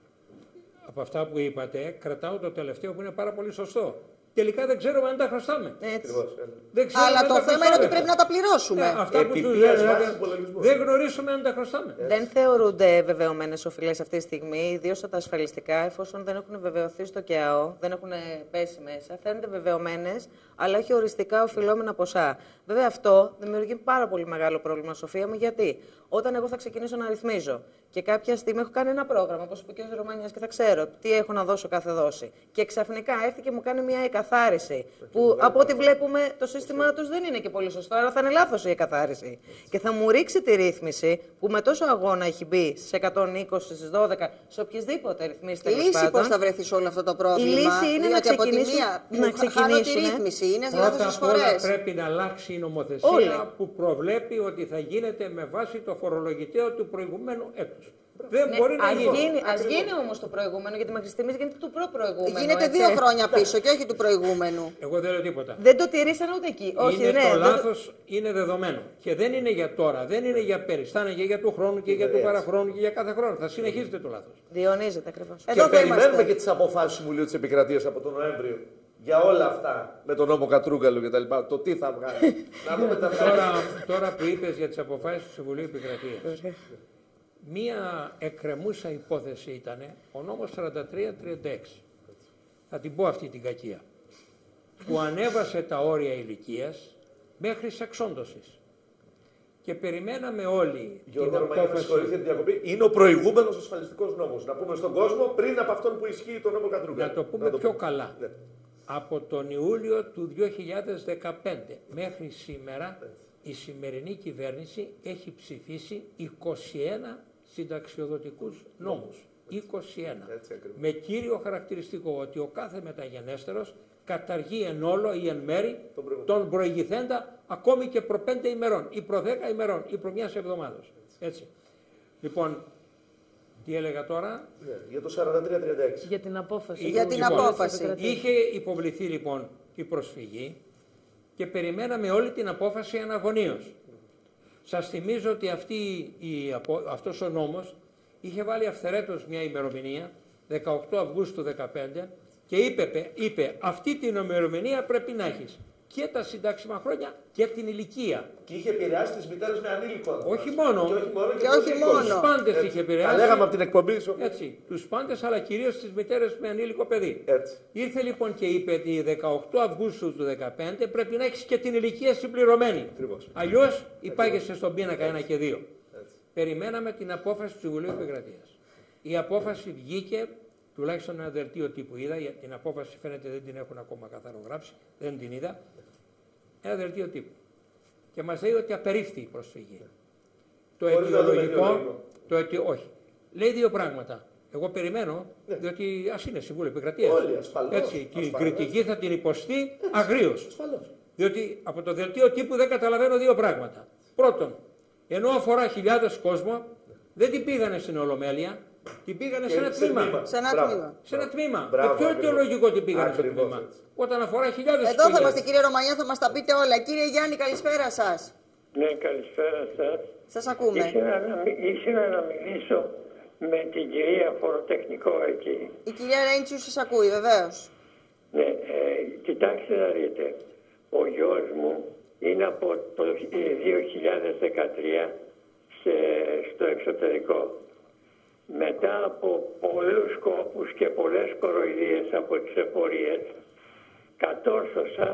από αυτά που είπατε, κρατάω το τελευταίο που είναι πάρα πολύ σωστό. Τελικά δεν ξέρουμε αν τα χρωστάμε. Αλλά το θέμα είναι ότι πρέπει να τα πληρώσουμε. Αυτά που τους λέμε, δεν γνωρίζουμε αν τα χρωστάμε. Δεν θεωρούνται βεβαιωμένες οφειλές αυτή τη στιγμή, ιδίως τα ασφαλιστικά, εφόσον δεν έχουν βεβαιωθεί στο ΚΕΑΟ, δεν έχουν πέσει μέσα. Φαίνονται βεβαιωμένες, αλλά όχι οριστικά οφειλόμενα ποσά. Βέβαια, αυτό δημιουργεί πάρα πολύ μεγάλο πρόβλημα, Σοφία μου, γιατί όταν εγώ θα ξεκινήσω να ρυθμίζω και κάποια στιγμή έχω κάνει ένα πρόγραμμα, όπως είπε ο κ. Ρωμανιάς, και θα ξέρω τι έχω να δώσω κάθε δόση. Και ξαφνικά έρθει και μου κάνει μια εκαθάριση, που από ό,τι βλέπουμε το σύστημά τους δεν είναι και πολύ σωστό, άρα θα είναι λάθος η εκαθάριση. Και θα μου ρίξει τη ρύθμιση που με τόσο αγώνα έχει μπει στις 120, στις 12, σε οποιασδήποτε ρυθμίσεις τέλος πάντων. Η λύση πώς θα βρεθεί σε όλο αυτό το πρόβλημα? Η λύση είναι να ξεκινήσουν. Τη ρύθμιση, είναι λάθος φορές. Πρέπει να αλλάξει η νομοθεσία που προβλέπει ότι θα γίνεται με βάση το φορολογητέο του προηγουμένου έτους. Δεν μπορεί να γίνει. Ας γίνει όμως το προηγούμενο, γιατί μέχρι στιγμής γίνεται του προ-προηγούμενου. Γίνεται 2 χρόνια πίσω και όχι του προηγούμενου. Εγώ δεν λέω τίποτα. Δεν το τηρήσαν ούτε εκεί. Το λάθος είναι δεδομένο. Και δεν είναι για τώρα, δεν είναι για πέρυσι. Θα είναι και για του χρόνου και για του παραχρόνου και για κάθε χρόνο. Θα συνεχίζεται το λάθος. Διονύζεται ακριβώς. Και περιμένουμε και τις αποφάσεις του Συμβουλίου της Επικρατείας από τον Νοέμβριο. Για όλα αυτά, με τον νόμο Κατρούγκαλου και τα λοιπά, το τι θα βγάλει. Τώρα που είπες για τις αποφάσεις του Συμβουλίου Επικρατείας, μία εκκρεμούσα υπόθεση ήταν ο νόμος 43-36. Θα την πω αυτή την κακία. Που ανέβασε τα όρια ηλικίας μέχρι εξόντωσης. Και περιμέναμε όλοι Γιώργο την απόφαση. Είναι ο προηγούμενος ασφαλιστικός νόμος. Να πούμε στον κόσμο πριν από αυτόν που ισχύει το νόμο Κατρούγκα. Να το πούμε πιο καλά. Ναι. Από τον Ιούλιο του 2015 μέχρι σήμερα η σημερινή κυβέρνηση έχει ψηφίσει 21 συνταξιοδοτικούς νόμους. 21. Με κύριο χαρακτηριστικό ότι ο κάθε μεταγενέστερος καταργεί εν όλο ή εν μέρη τον προηγηθέντα ακόμη και προ 5 ημερών ή προ 10 ημερών ή προ μιας εβδομάδος. Έτσι. Λοιπόν, τι έλεγα τώρα? Για το 43-36. Για την απόφαση. Για την απόφαση. Είχε υποβληθεί λοιπόν η προσφυγή και περιμέναμε όλη την απόφαση αναγωνίως. Σας θυμίζω ότι αυτός ο νόμος είχε βάλει αυθαιρέτως μια ημερομηνία, 18 Αυγούστου 2015, και είπε αυτή την ημερομηνία πρέπει να έχεις και τα συντάξιμα χρόνια και την ηλικία. Και είχε επηρεάσει τις μητέρες με ανήλικο. Όχι μόνο. Και όχι μόνο. Τους πάντες είχε επηρεάσει. Τα λέγαμε από την εκπομπή. Έτσι. Τους πάντες, αλλά κυρίως τις μητέρες με ανήλικο παιδί. Έτσι. Ήρθε λοιπόν και είπε ότι 18 Αυγούστου του 2015 πρέπει να έχεις και την ηλικία συμπληρωμένη. Αλλιώς υπάγεσαι στον πίνακα 1 και 2. Περιμέναμε την απόφαση του Συμβουλίου Επικρατείας. Η απόφαση βγήκε. Τουλάχιστον ένα δελτίο τύπου είδα, την απόφαση φαίνεται δεν την έχουν ακόμα καθαρογράψει, δεν την είδα. Ένα δελτίο τύπου. Και μας λέει ότι απερίφθη η προσφυγή. Το αιτιολογικό, όχι. Λέει δύο πράγματα. Εγώ περιμένω, διότι ας είναι Συμβούλιο Επικρατείας. Όλοι, ασφαλώς. Έτσι, και η κριτική θα την υποστεί αγρίως. Διότι από το δελτίο τύπου δεν καταλαβαίνω δύο πράγματα. Πρώτον, ενώ αφορά χιλιάδες κόσμο, δεν την πήγανε στην Ολομέλεια. Την πήγανε σε ένα τμήμα. Σε ένα τμήμα. Με ποιο αιτιολογικό την πήγανε σε ένα τμήμα? Όταν αφορά χιλιάδες. Εδώ θα είμαστε, κύριε Ρωμανιά, θα μας τα πείτε όλα. Κύριε Γιάννη, καλησπέρα σας. Ναι, καλησπέρα σας. Σας ακούμε. Ήθελα να μιλήσω με την κυρία Φοροτεχνικό εκεί. Η κυρία Ρέντσιου σας ακούει, βεβαίως. Ναι, κοιτάξτε να δείτε. Ο γιος μου είναι από το 2013 στο εξωτερικό. Μετά από πολλούς κόπους και πολλές κοροϊδίες από τις εφορίες, κατόρθωσα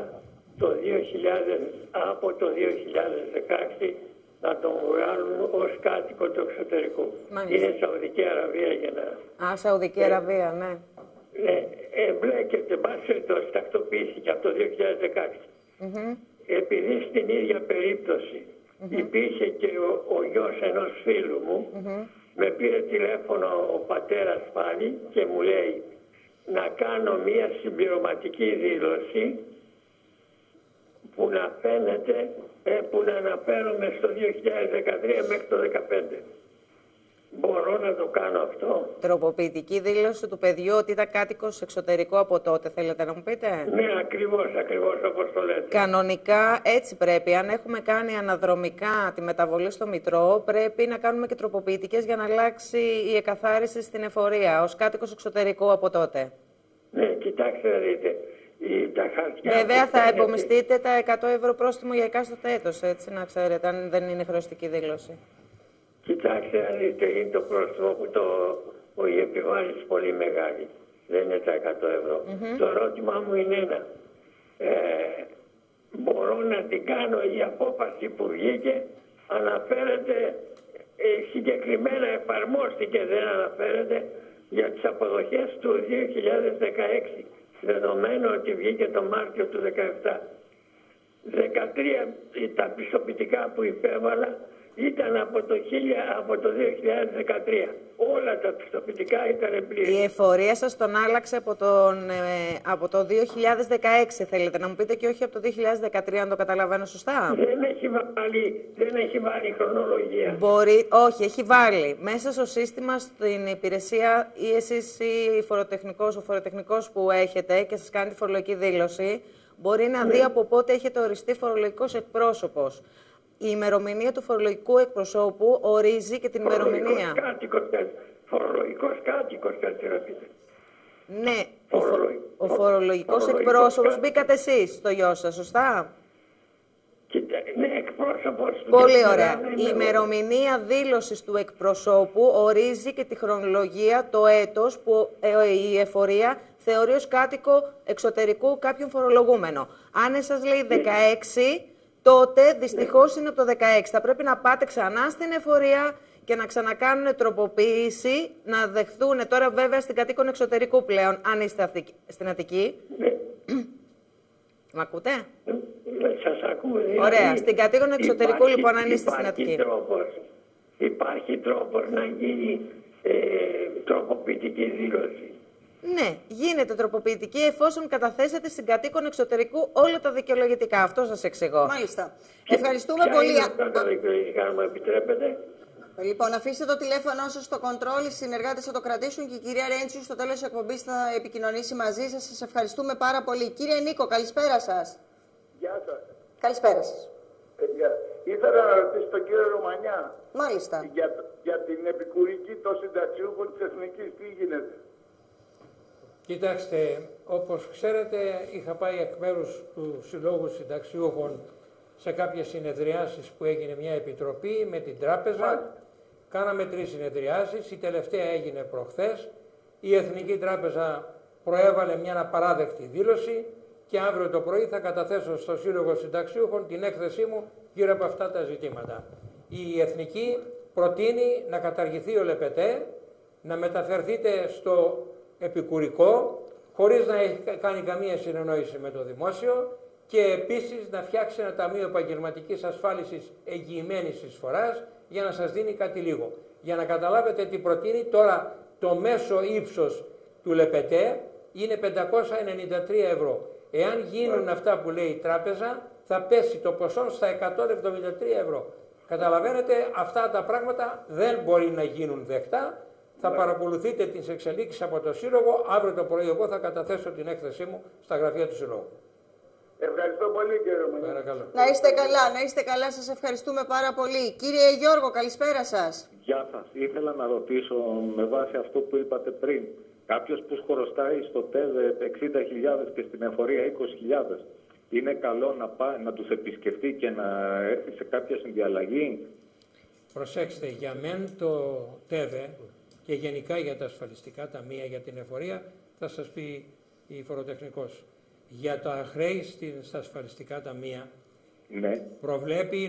από το 2016 να τον βγάλουν ως κάτοικο του εξωτερικού. Είναι Σαουδική Αραβία για να... Σαουδική Αραβία, ναι. Ναι, εμπλέκεται, μπάσχετος, τακτοποιήθηκε από το 2016. Επειδή στην ίδια περίπτωση υπήρχε και ο γιος ενός φίλου μου, με πήρε τηλέφωνο ο πατέρας πάλι και μου λέει να κάνω μία συμπληρωματική δήλωση που να φαίνεται, που να αναφέρομαι στο 2013 μέχρι το 2015. Μπορώ να το κάνω αυτό? Τροποποιητική δήλωση του παιδιού ότι ήταν κάτοικος εξωτερικό από τότε, θέλετε να μου πείτε? Ναι, ακριβώς όπως το λέτε. Κανονικά έτσι πρέπει. Αν έχουμε κάνει αναδρομικά τη μεταβολή στο Μητρό, πρέπει να κάνουμε και τροποποιητικές για να αλλάξει η εκαθάριση στην εφορία ως κάτοικος εξωτερικού από τότε. Ναι, κοιτάξτε να δείτε. Τα χαρτιά. Βέβαια θα επομιστείτε τα 100 ευρώ πρόστιμο για εκάστοτε έτος, έτσι να ξέρετε, αν δεν είναι χρεωστική δήλωση. Κοιτάξτε να δείτε, είναι το πρόστιμο που η επιβάρηση πολύ μεγάλη. Δεν είναι τα 100 ευρώ. Το ερώτημά μου είναι ένα. Μπορώ να την κάνω, η απόφαση που βγήκε αναφέρεται, συγκεκριμένα εφαρμόστηκε, δεν αναφέρεται για τις αποδοχές του 2016. Δεδομένου ότι βγήκε το Μάρτιο του 2017. 13 τα πιστοποιητικά που υπέβαλα ήταν από το 2013. Όλα τα πιστοποιητικά ήταν πλήρη. Η εφορία σας τον άλλαξε από το 2016, θέλετε να μου πείτε, και όχι από το 2013, αν το καταλαβαίνω σωστά. Δεν έχει βάλει χρονολογία. Όχι, έχει βάλει. Μέσα στο σύστημα, στην υπηρεσία, ή εσείς ή ο φοροτεχνικός που έχετε και σας κάνει τη φορολογική δήλωση, μπορεί να δει από πότε έχετε οριστεί φορολογικός εκπρόσωπος. Η ημερομηνία του φορολογικού εκπροσώπου ορίζει και την ημερομηνία. Φορολογικός κάτοικος, ναι, ο φορολογικός εκπρόσωπος μπήκατε εσείς στο γιο σας, σωστά? Ναι, εκπρόσωπος του. Πολύ ωραία. Η ημερομηνία δήλωσης του εκπροσώπου ορίζει και τη χρονολογία, το έτος που η εφορία θεωρεί ως κάτοικο εξωτερικού κάποιον φορολογούμενο. Αν εσάς λέει 16, τότε δυστυχώς είναι από το 16. Θα πρέπει να πάτε ξανά στην εφορία και να ξανακάνουν τροποποίηση, να δεχθούν τώρα βέβαια στην κατοίκον εξωτερικού πλέον, αν είστε στην Αττική. Μ' ακούτε? Σας ακούω. Ωραία. Στην κατοίκον εξωτερικού λοιπόν, αν είστε στην Αττική. Υπάρχει τρόπος να γίνει τροποποιητική δήλωση. Ναι, γίνεται τροποποιητική εφόσον καταθέσετε στην κατοίκον εξωτερικού όλα τα δικαιολογητικά. Αυτό σας εξηγώ. Μάλιστα. Ευχαριστούμε πολύ. Ποια είναι τα δικαιολογητικά, μου επιτρέπετε? Λοιπόν, αφήστε το τηλέφωνο σας στο κοντρόλ, οι συνεργάτες θα το κρατήσουν και η κυρία Ρέντσιου στο τέλος της εκπομπής θα επικοινωνήσει μαζί σας. Σας ευχαριστούμε πάρα πολύ. Κύριε Νίκο, καλησπέρα σας. Γεια σας. Καλησπέρα σας. Ήθελα να ρωτήσω τον κύριο Ρωμανιά. Μάλιστα. Για την επικουρική των συνταξιούχων της Εθνικής, τι γίνεται? Κοιτάξτε, όπως ξέρετε, είχα πάει εκ μέρους του Συλλόγου Συνταξιούχων σε κάποιες συνεδριάσεις που έγινε μια επιτροπή με την τράπεζα. Κάναμε 3 συνεδριάσεις, η τελευταία έγινε προχθές. Η Εθνική Τράπεζα προέβαλε μια απαράδεκτη δήλωση και αύριο το πρωί θα καταθέσω στο Σύλλογο Συνταξιούχων την έκθεσή μου γύρω από αυτά τα ζητήματα. Η Εθνική προτείνει να καταργηθεί ο ΛΕΠΕΤΕ, να μεταφερθείτε στο επικουρικό, χωρίς να έχει κάνει καμία συνεννόηση με το δημόσιο και επίσης να φτιάξει ένα ταμείο επαγγελματικής ασφάλισης εγγυημένης εισφοράς για να σας δίνει κάτι λίγο. Για να καταλάβετε τι προτείνει, τώρα το μέσο ύψος του ΛΕΠΕΤΕ είναι 593 ευρώ. Εάν γίνουν αυτά που λέει η τράπεζα, θα πέσει το ποσό στα 173 ευρώ. Καταλαβαίνετε, αυτά τα πράγματα δεν μπορεί να γίνουν δεκτά. Θα παρακολουθείτε τις εξελίξεις από το Σύλλογο. Αύριο το πρωί εγώ θα καταθέσω την έκθεσή μου στα γραφεία του Συλλόγου. Ευχαριστώ πολύ κύριε Ρωμανιά. Παρακαλώ. Να είστε καλά, να είστε καλά. Σας ευχαριστούμε πάρα πολύ. Κύριε Γιώργο, καλησπέρα σας. Γεια σας. Ήθελα να ρωτήσω με βάση αυτό που είπατε πριν. Κάποιος που χρωστάει στο ΤΕΔΕ 60.000 και στην εφορία 20.000, είναι καλό να τους επισκεφτεί και να έρθει σε κάποια συνδιαλλαγή? Προσέξτε, για μεν το ΤΕΔΕ και γενικά για τα ασφαλιστικά ταμεία, για την εφορία, θα σας πει η φοροτεχνικός. Για τα χρέη στα ασφαλιστικά ταμεία, ναι, προέβλεπε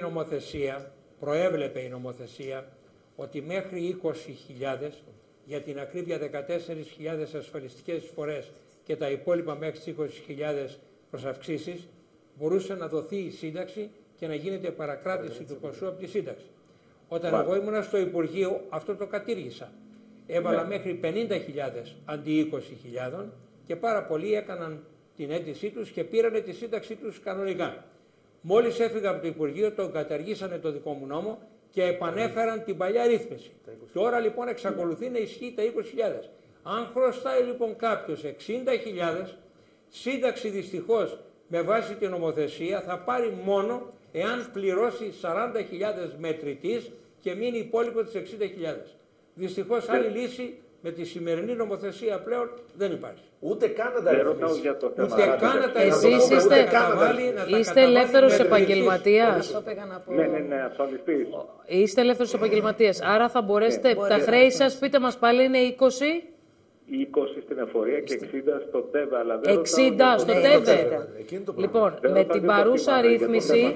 η νομοθεσία ότι μέχρι 20.000, για την ακρίβεια 14.000 ασφαλιστικές εισφορές και τα υπόλοιπα μέχρι τις 20.000 προς αυξήσεις, μπορούσε να δοθεί η σύνταξη και να γίνεται παρακράτηση του ποσού από τη σύνταξη. Όταν εγώ ήμουν στο Υπουργείο, αυτό το κατήργησα. Έβαλα μέχρι 50.000 αντί 20.000 και πάρα πολλοί έκαναν την αίτησή τους και πήρανε τη σύνταξή τους κανονικά. Μόλις έφυγα από το Υπουργείο, το καταργήσανε το δικό μου νόμο και επανέφεραν την παλιά ρύθμιση. Τώρα λοιπόν εξακολουθεί να ισχύει τα 20.000. Αν χρωστάει λοιπόν κάποιος 60.000, σύνταξη δυστυχώς με βάση την νομοθεσία θα πάρει μόνο εάν πληρώσει 40.000 μετρητής και μείνει υπόλοιπο τις 60.000. Δυστυχώς άλλη λύση με τη σημερινή νομοθεσία πλέον δεν υπάρχει. Ούτε καν να τα ρυθμίσει. Ούτε καν να τα Εσείς είστε ελεύθερος επαγγελματίας. Ναι, ασφαλιστής. Είστε ελεύθερος επαγγελματίας. Άρα θα μπορέσετε, τα χρέη σας, πείτε μας πάλι, είναι 20. 20 στην εφορία και 60 στο ΤΕΒΕ. 60 στο ΤΕΒΕ. Λοιπόν, με την παρούσα ρύθμιση.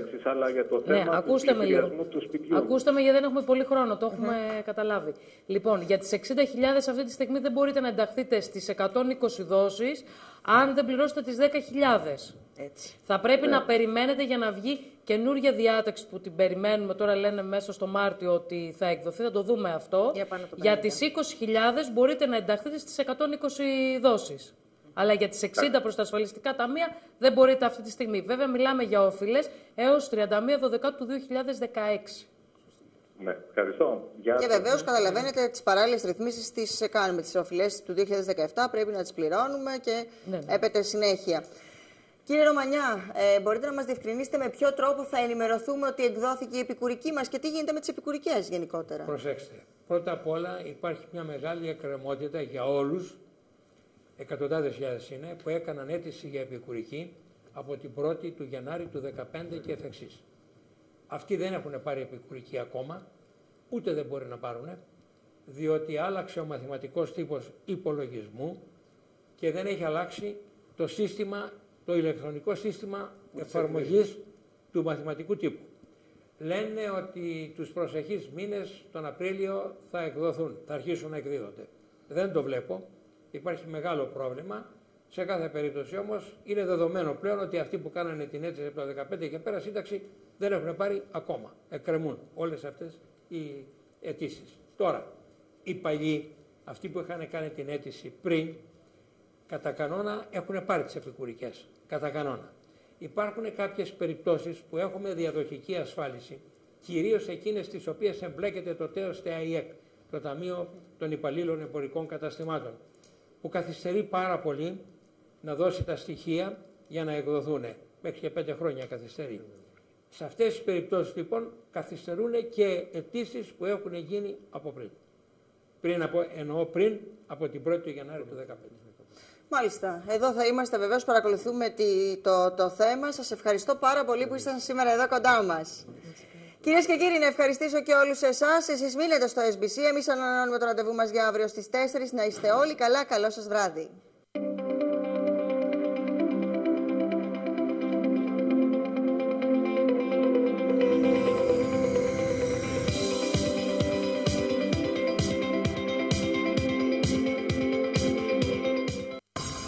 Ναι, ακούστε με λίγο. Ακούστε με, γιατί δεν έχουμε πολύ χρόνο, το έχουμε καταλάβει. Λοιπόν, για τις 60.000 αυτή τη στιγμή δεν μπορείτε να ενταχθείτε στις 120 δόσεις αν δεν πληρώσετε τις 10.000. Θα πρέπει να περιμένετε για να βγει καινούργια διάταξη που την περιμένουμε. Τώρα λένε μέσα στο Μάρτιο ότι θα εκδοθεί, θα το δούμε αυτό. Για τις 20.000 μπορείτε να ενταχθείτε στις 120 δόσεις. Αλλά για τις 60 προς τα ασφαλιστικά ταμεία δεν μπορείτε αυτή τη στιγμή. Βέβαια μιλάμε για όφιλες έως 31 Δεκάτου του 2016. Ναι, ευχαριστώ. Και βεβαίως καταλαβαίνετε τις παράλληλες ρυθμίσεις τις κάνουμε. Τις οφειλές του 2017 πρέπει να τις πληρώνουμε και έπεται συνέχεια. Κύριε Ρωμανιά, μπορείτε να μας διευκρινίσετε με ποιο τρόπο θα ενημερωθούμε ότι εκδόθηκε η επικουρική μας και τι γίνεται με τις επικουρικές γενικότερα? Προσέξτε. Πρώτα απ' όλα υπάρχει μια μεγάλη εκκρεμότητα για όλους, εκατοντάδες χιλιάδες είναι, που έκαναν αίτηση για επικουρική από την 1η του Γενάρη του 2015 και εφ' εξής. Αυτοί δεν έχουν πάρει επικουρική ακόμα, ούτε δεν μπορεί να πάρουν, διότι άλλαξε ο μαθηματικός τύπος υπολογισμού και δεν έχει αλλάξει το σύστημα, το ηλεκτρονικό σύστημα εφαρμογής του μαθηματικού τύπου. Λένε ότι τους προσεχείς μήνες, τον Απρίλιο, θα εκδοθούν, θα αρχίσουν να εκδίδονται. Δεν το βλέπω, υπάρχει μεγάλο πρόβλημα. Σε κάθε περίπτωση όμως είναι δεδομένο πλέον ότι αυτοί που κάνανε την αίτηση από το 2015 και πέρα σύνταξη δεν έχουν πάρει ακόμα. Εκκρεμούν όλες αυτές οι αιτήσεις. Τώρα, οι παλιοί, αυτοί που είχαν κάνει την αίτηση πριν, κατά κανόνα έχουν πάρει τις επικουρικές. Κατά κανόνα. Υπάρχουν κάποιες περιπτώσεις που έχουμε διαδοχική ασφάλιση, κυρίως εκείνες τις οποίες εμπλέκεται το ΤΕΟΣ ΤΑΙΕΚ, το Ταμείο των Υπαλλήλων Εμπορικών Καταστημάτων, που καθυστερεί πάρα πολύ να δώσει τα στοιχεία για να εκδοθούν. Μέχρι και 5 χρόνια καθυστερεί. Σε αυτές τις περιπτώσεις λοιπόν καθυστερούν και αιτήσεις που έχουν γίνει από πριν. Εννοώ πριν από την 1η του Γενάρη του 2015. Μάλιστα. Εδώ θα είμαστε βεβαίως, παρακολουθούμε το θέμα. Σας ευχαριστώ πάρα πολύ που ήσασταν σήμερα εδώ κοντά μας. Κυρίες και κύριοι, να ευχαριστήσω και όλους εσάς. Εσείς μείνετε στο SBC. Εμείς ανανεώνουμε το ραντεβού μας για αύριο στις 4. Να είστε όλοι καλά. Καλό σας βράδυ.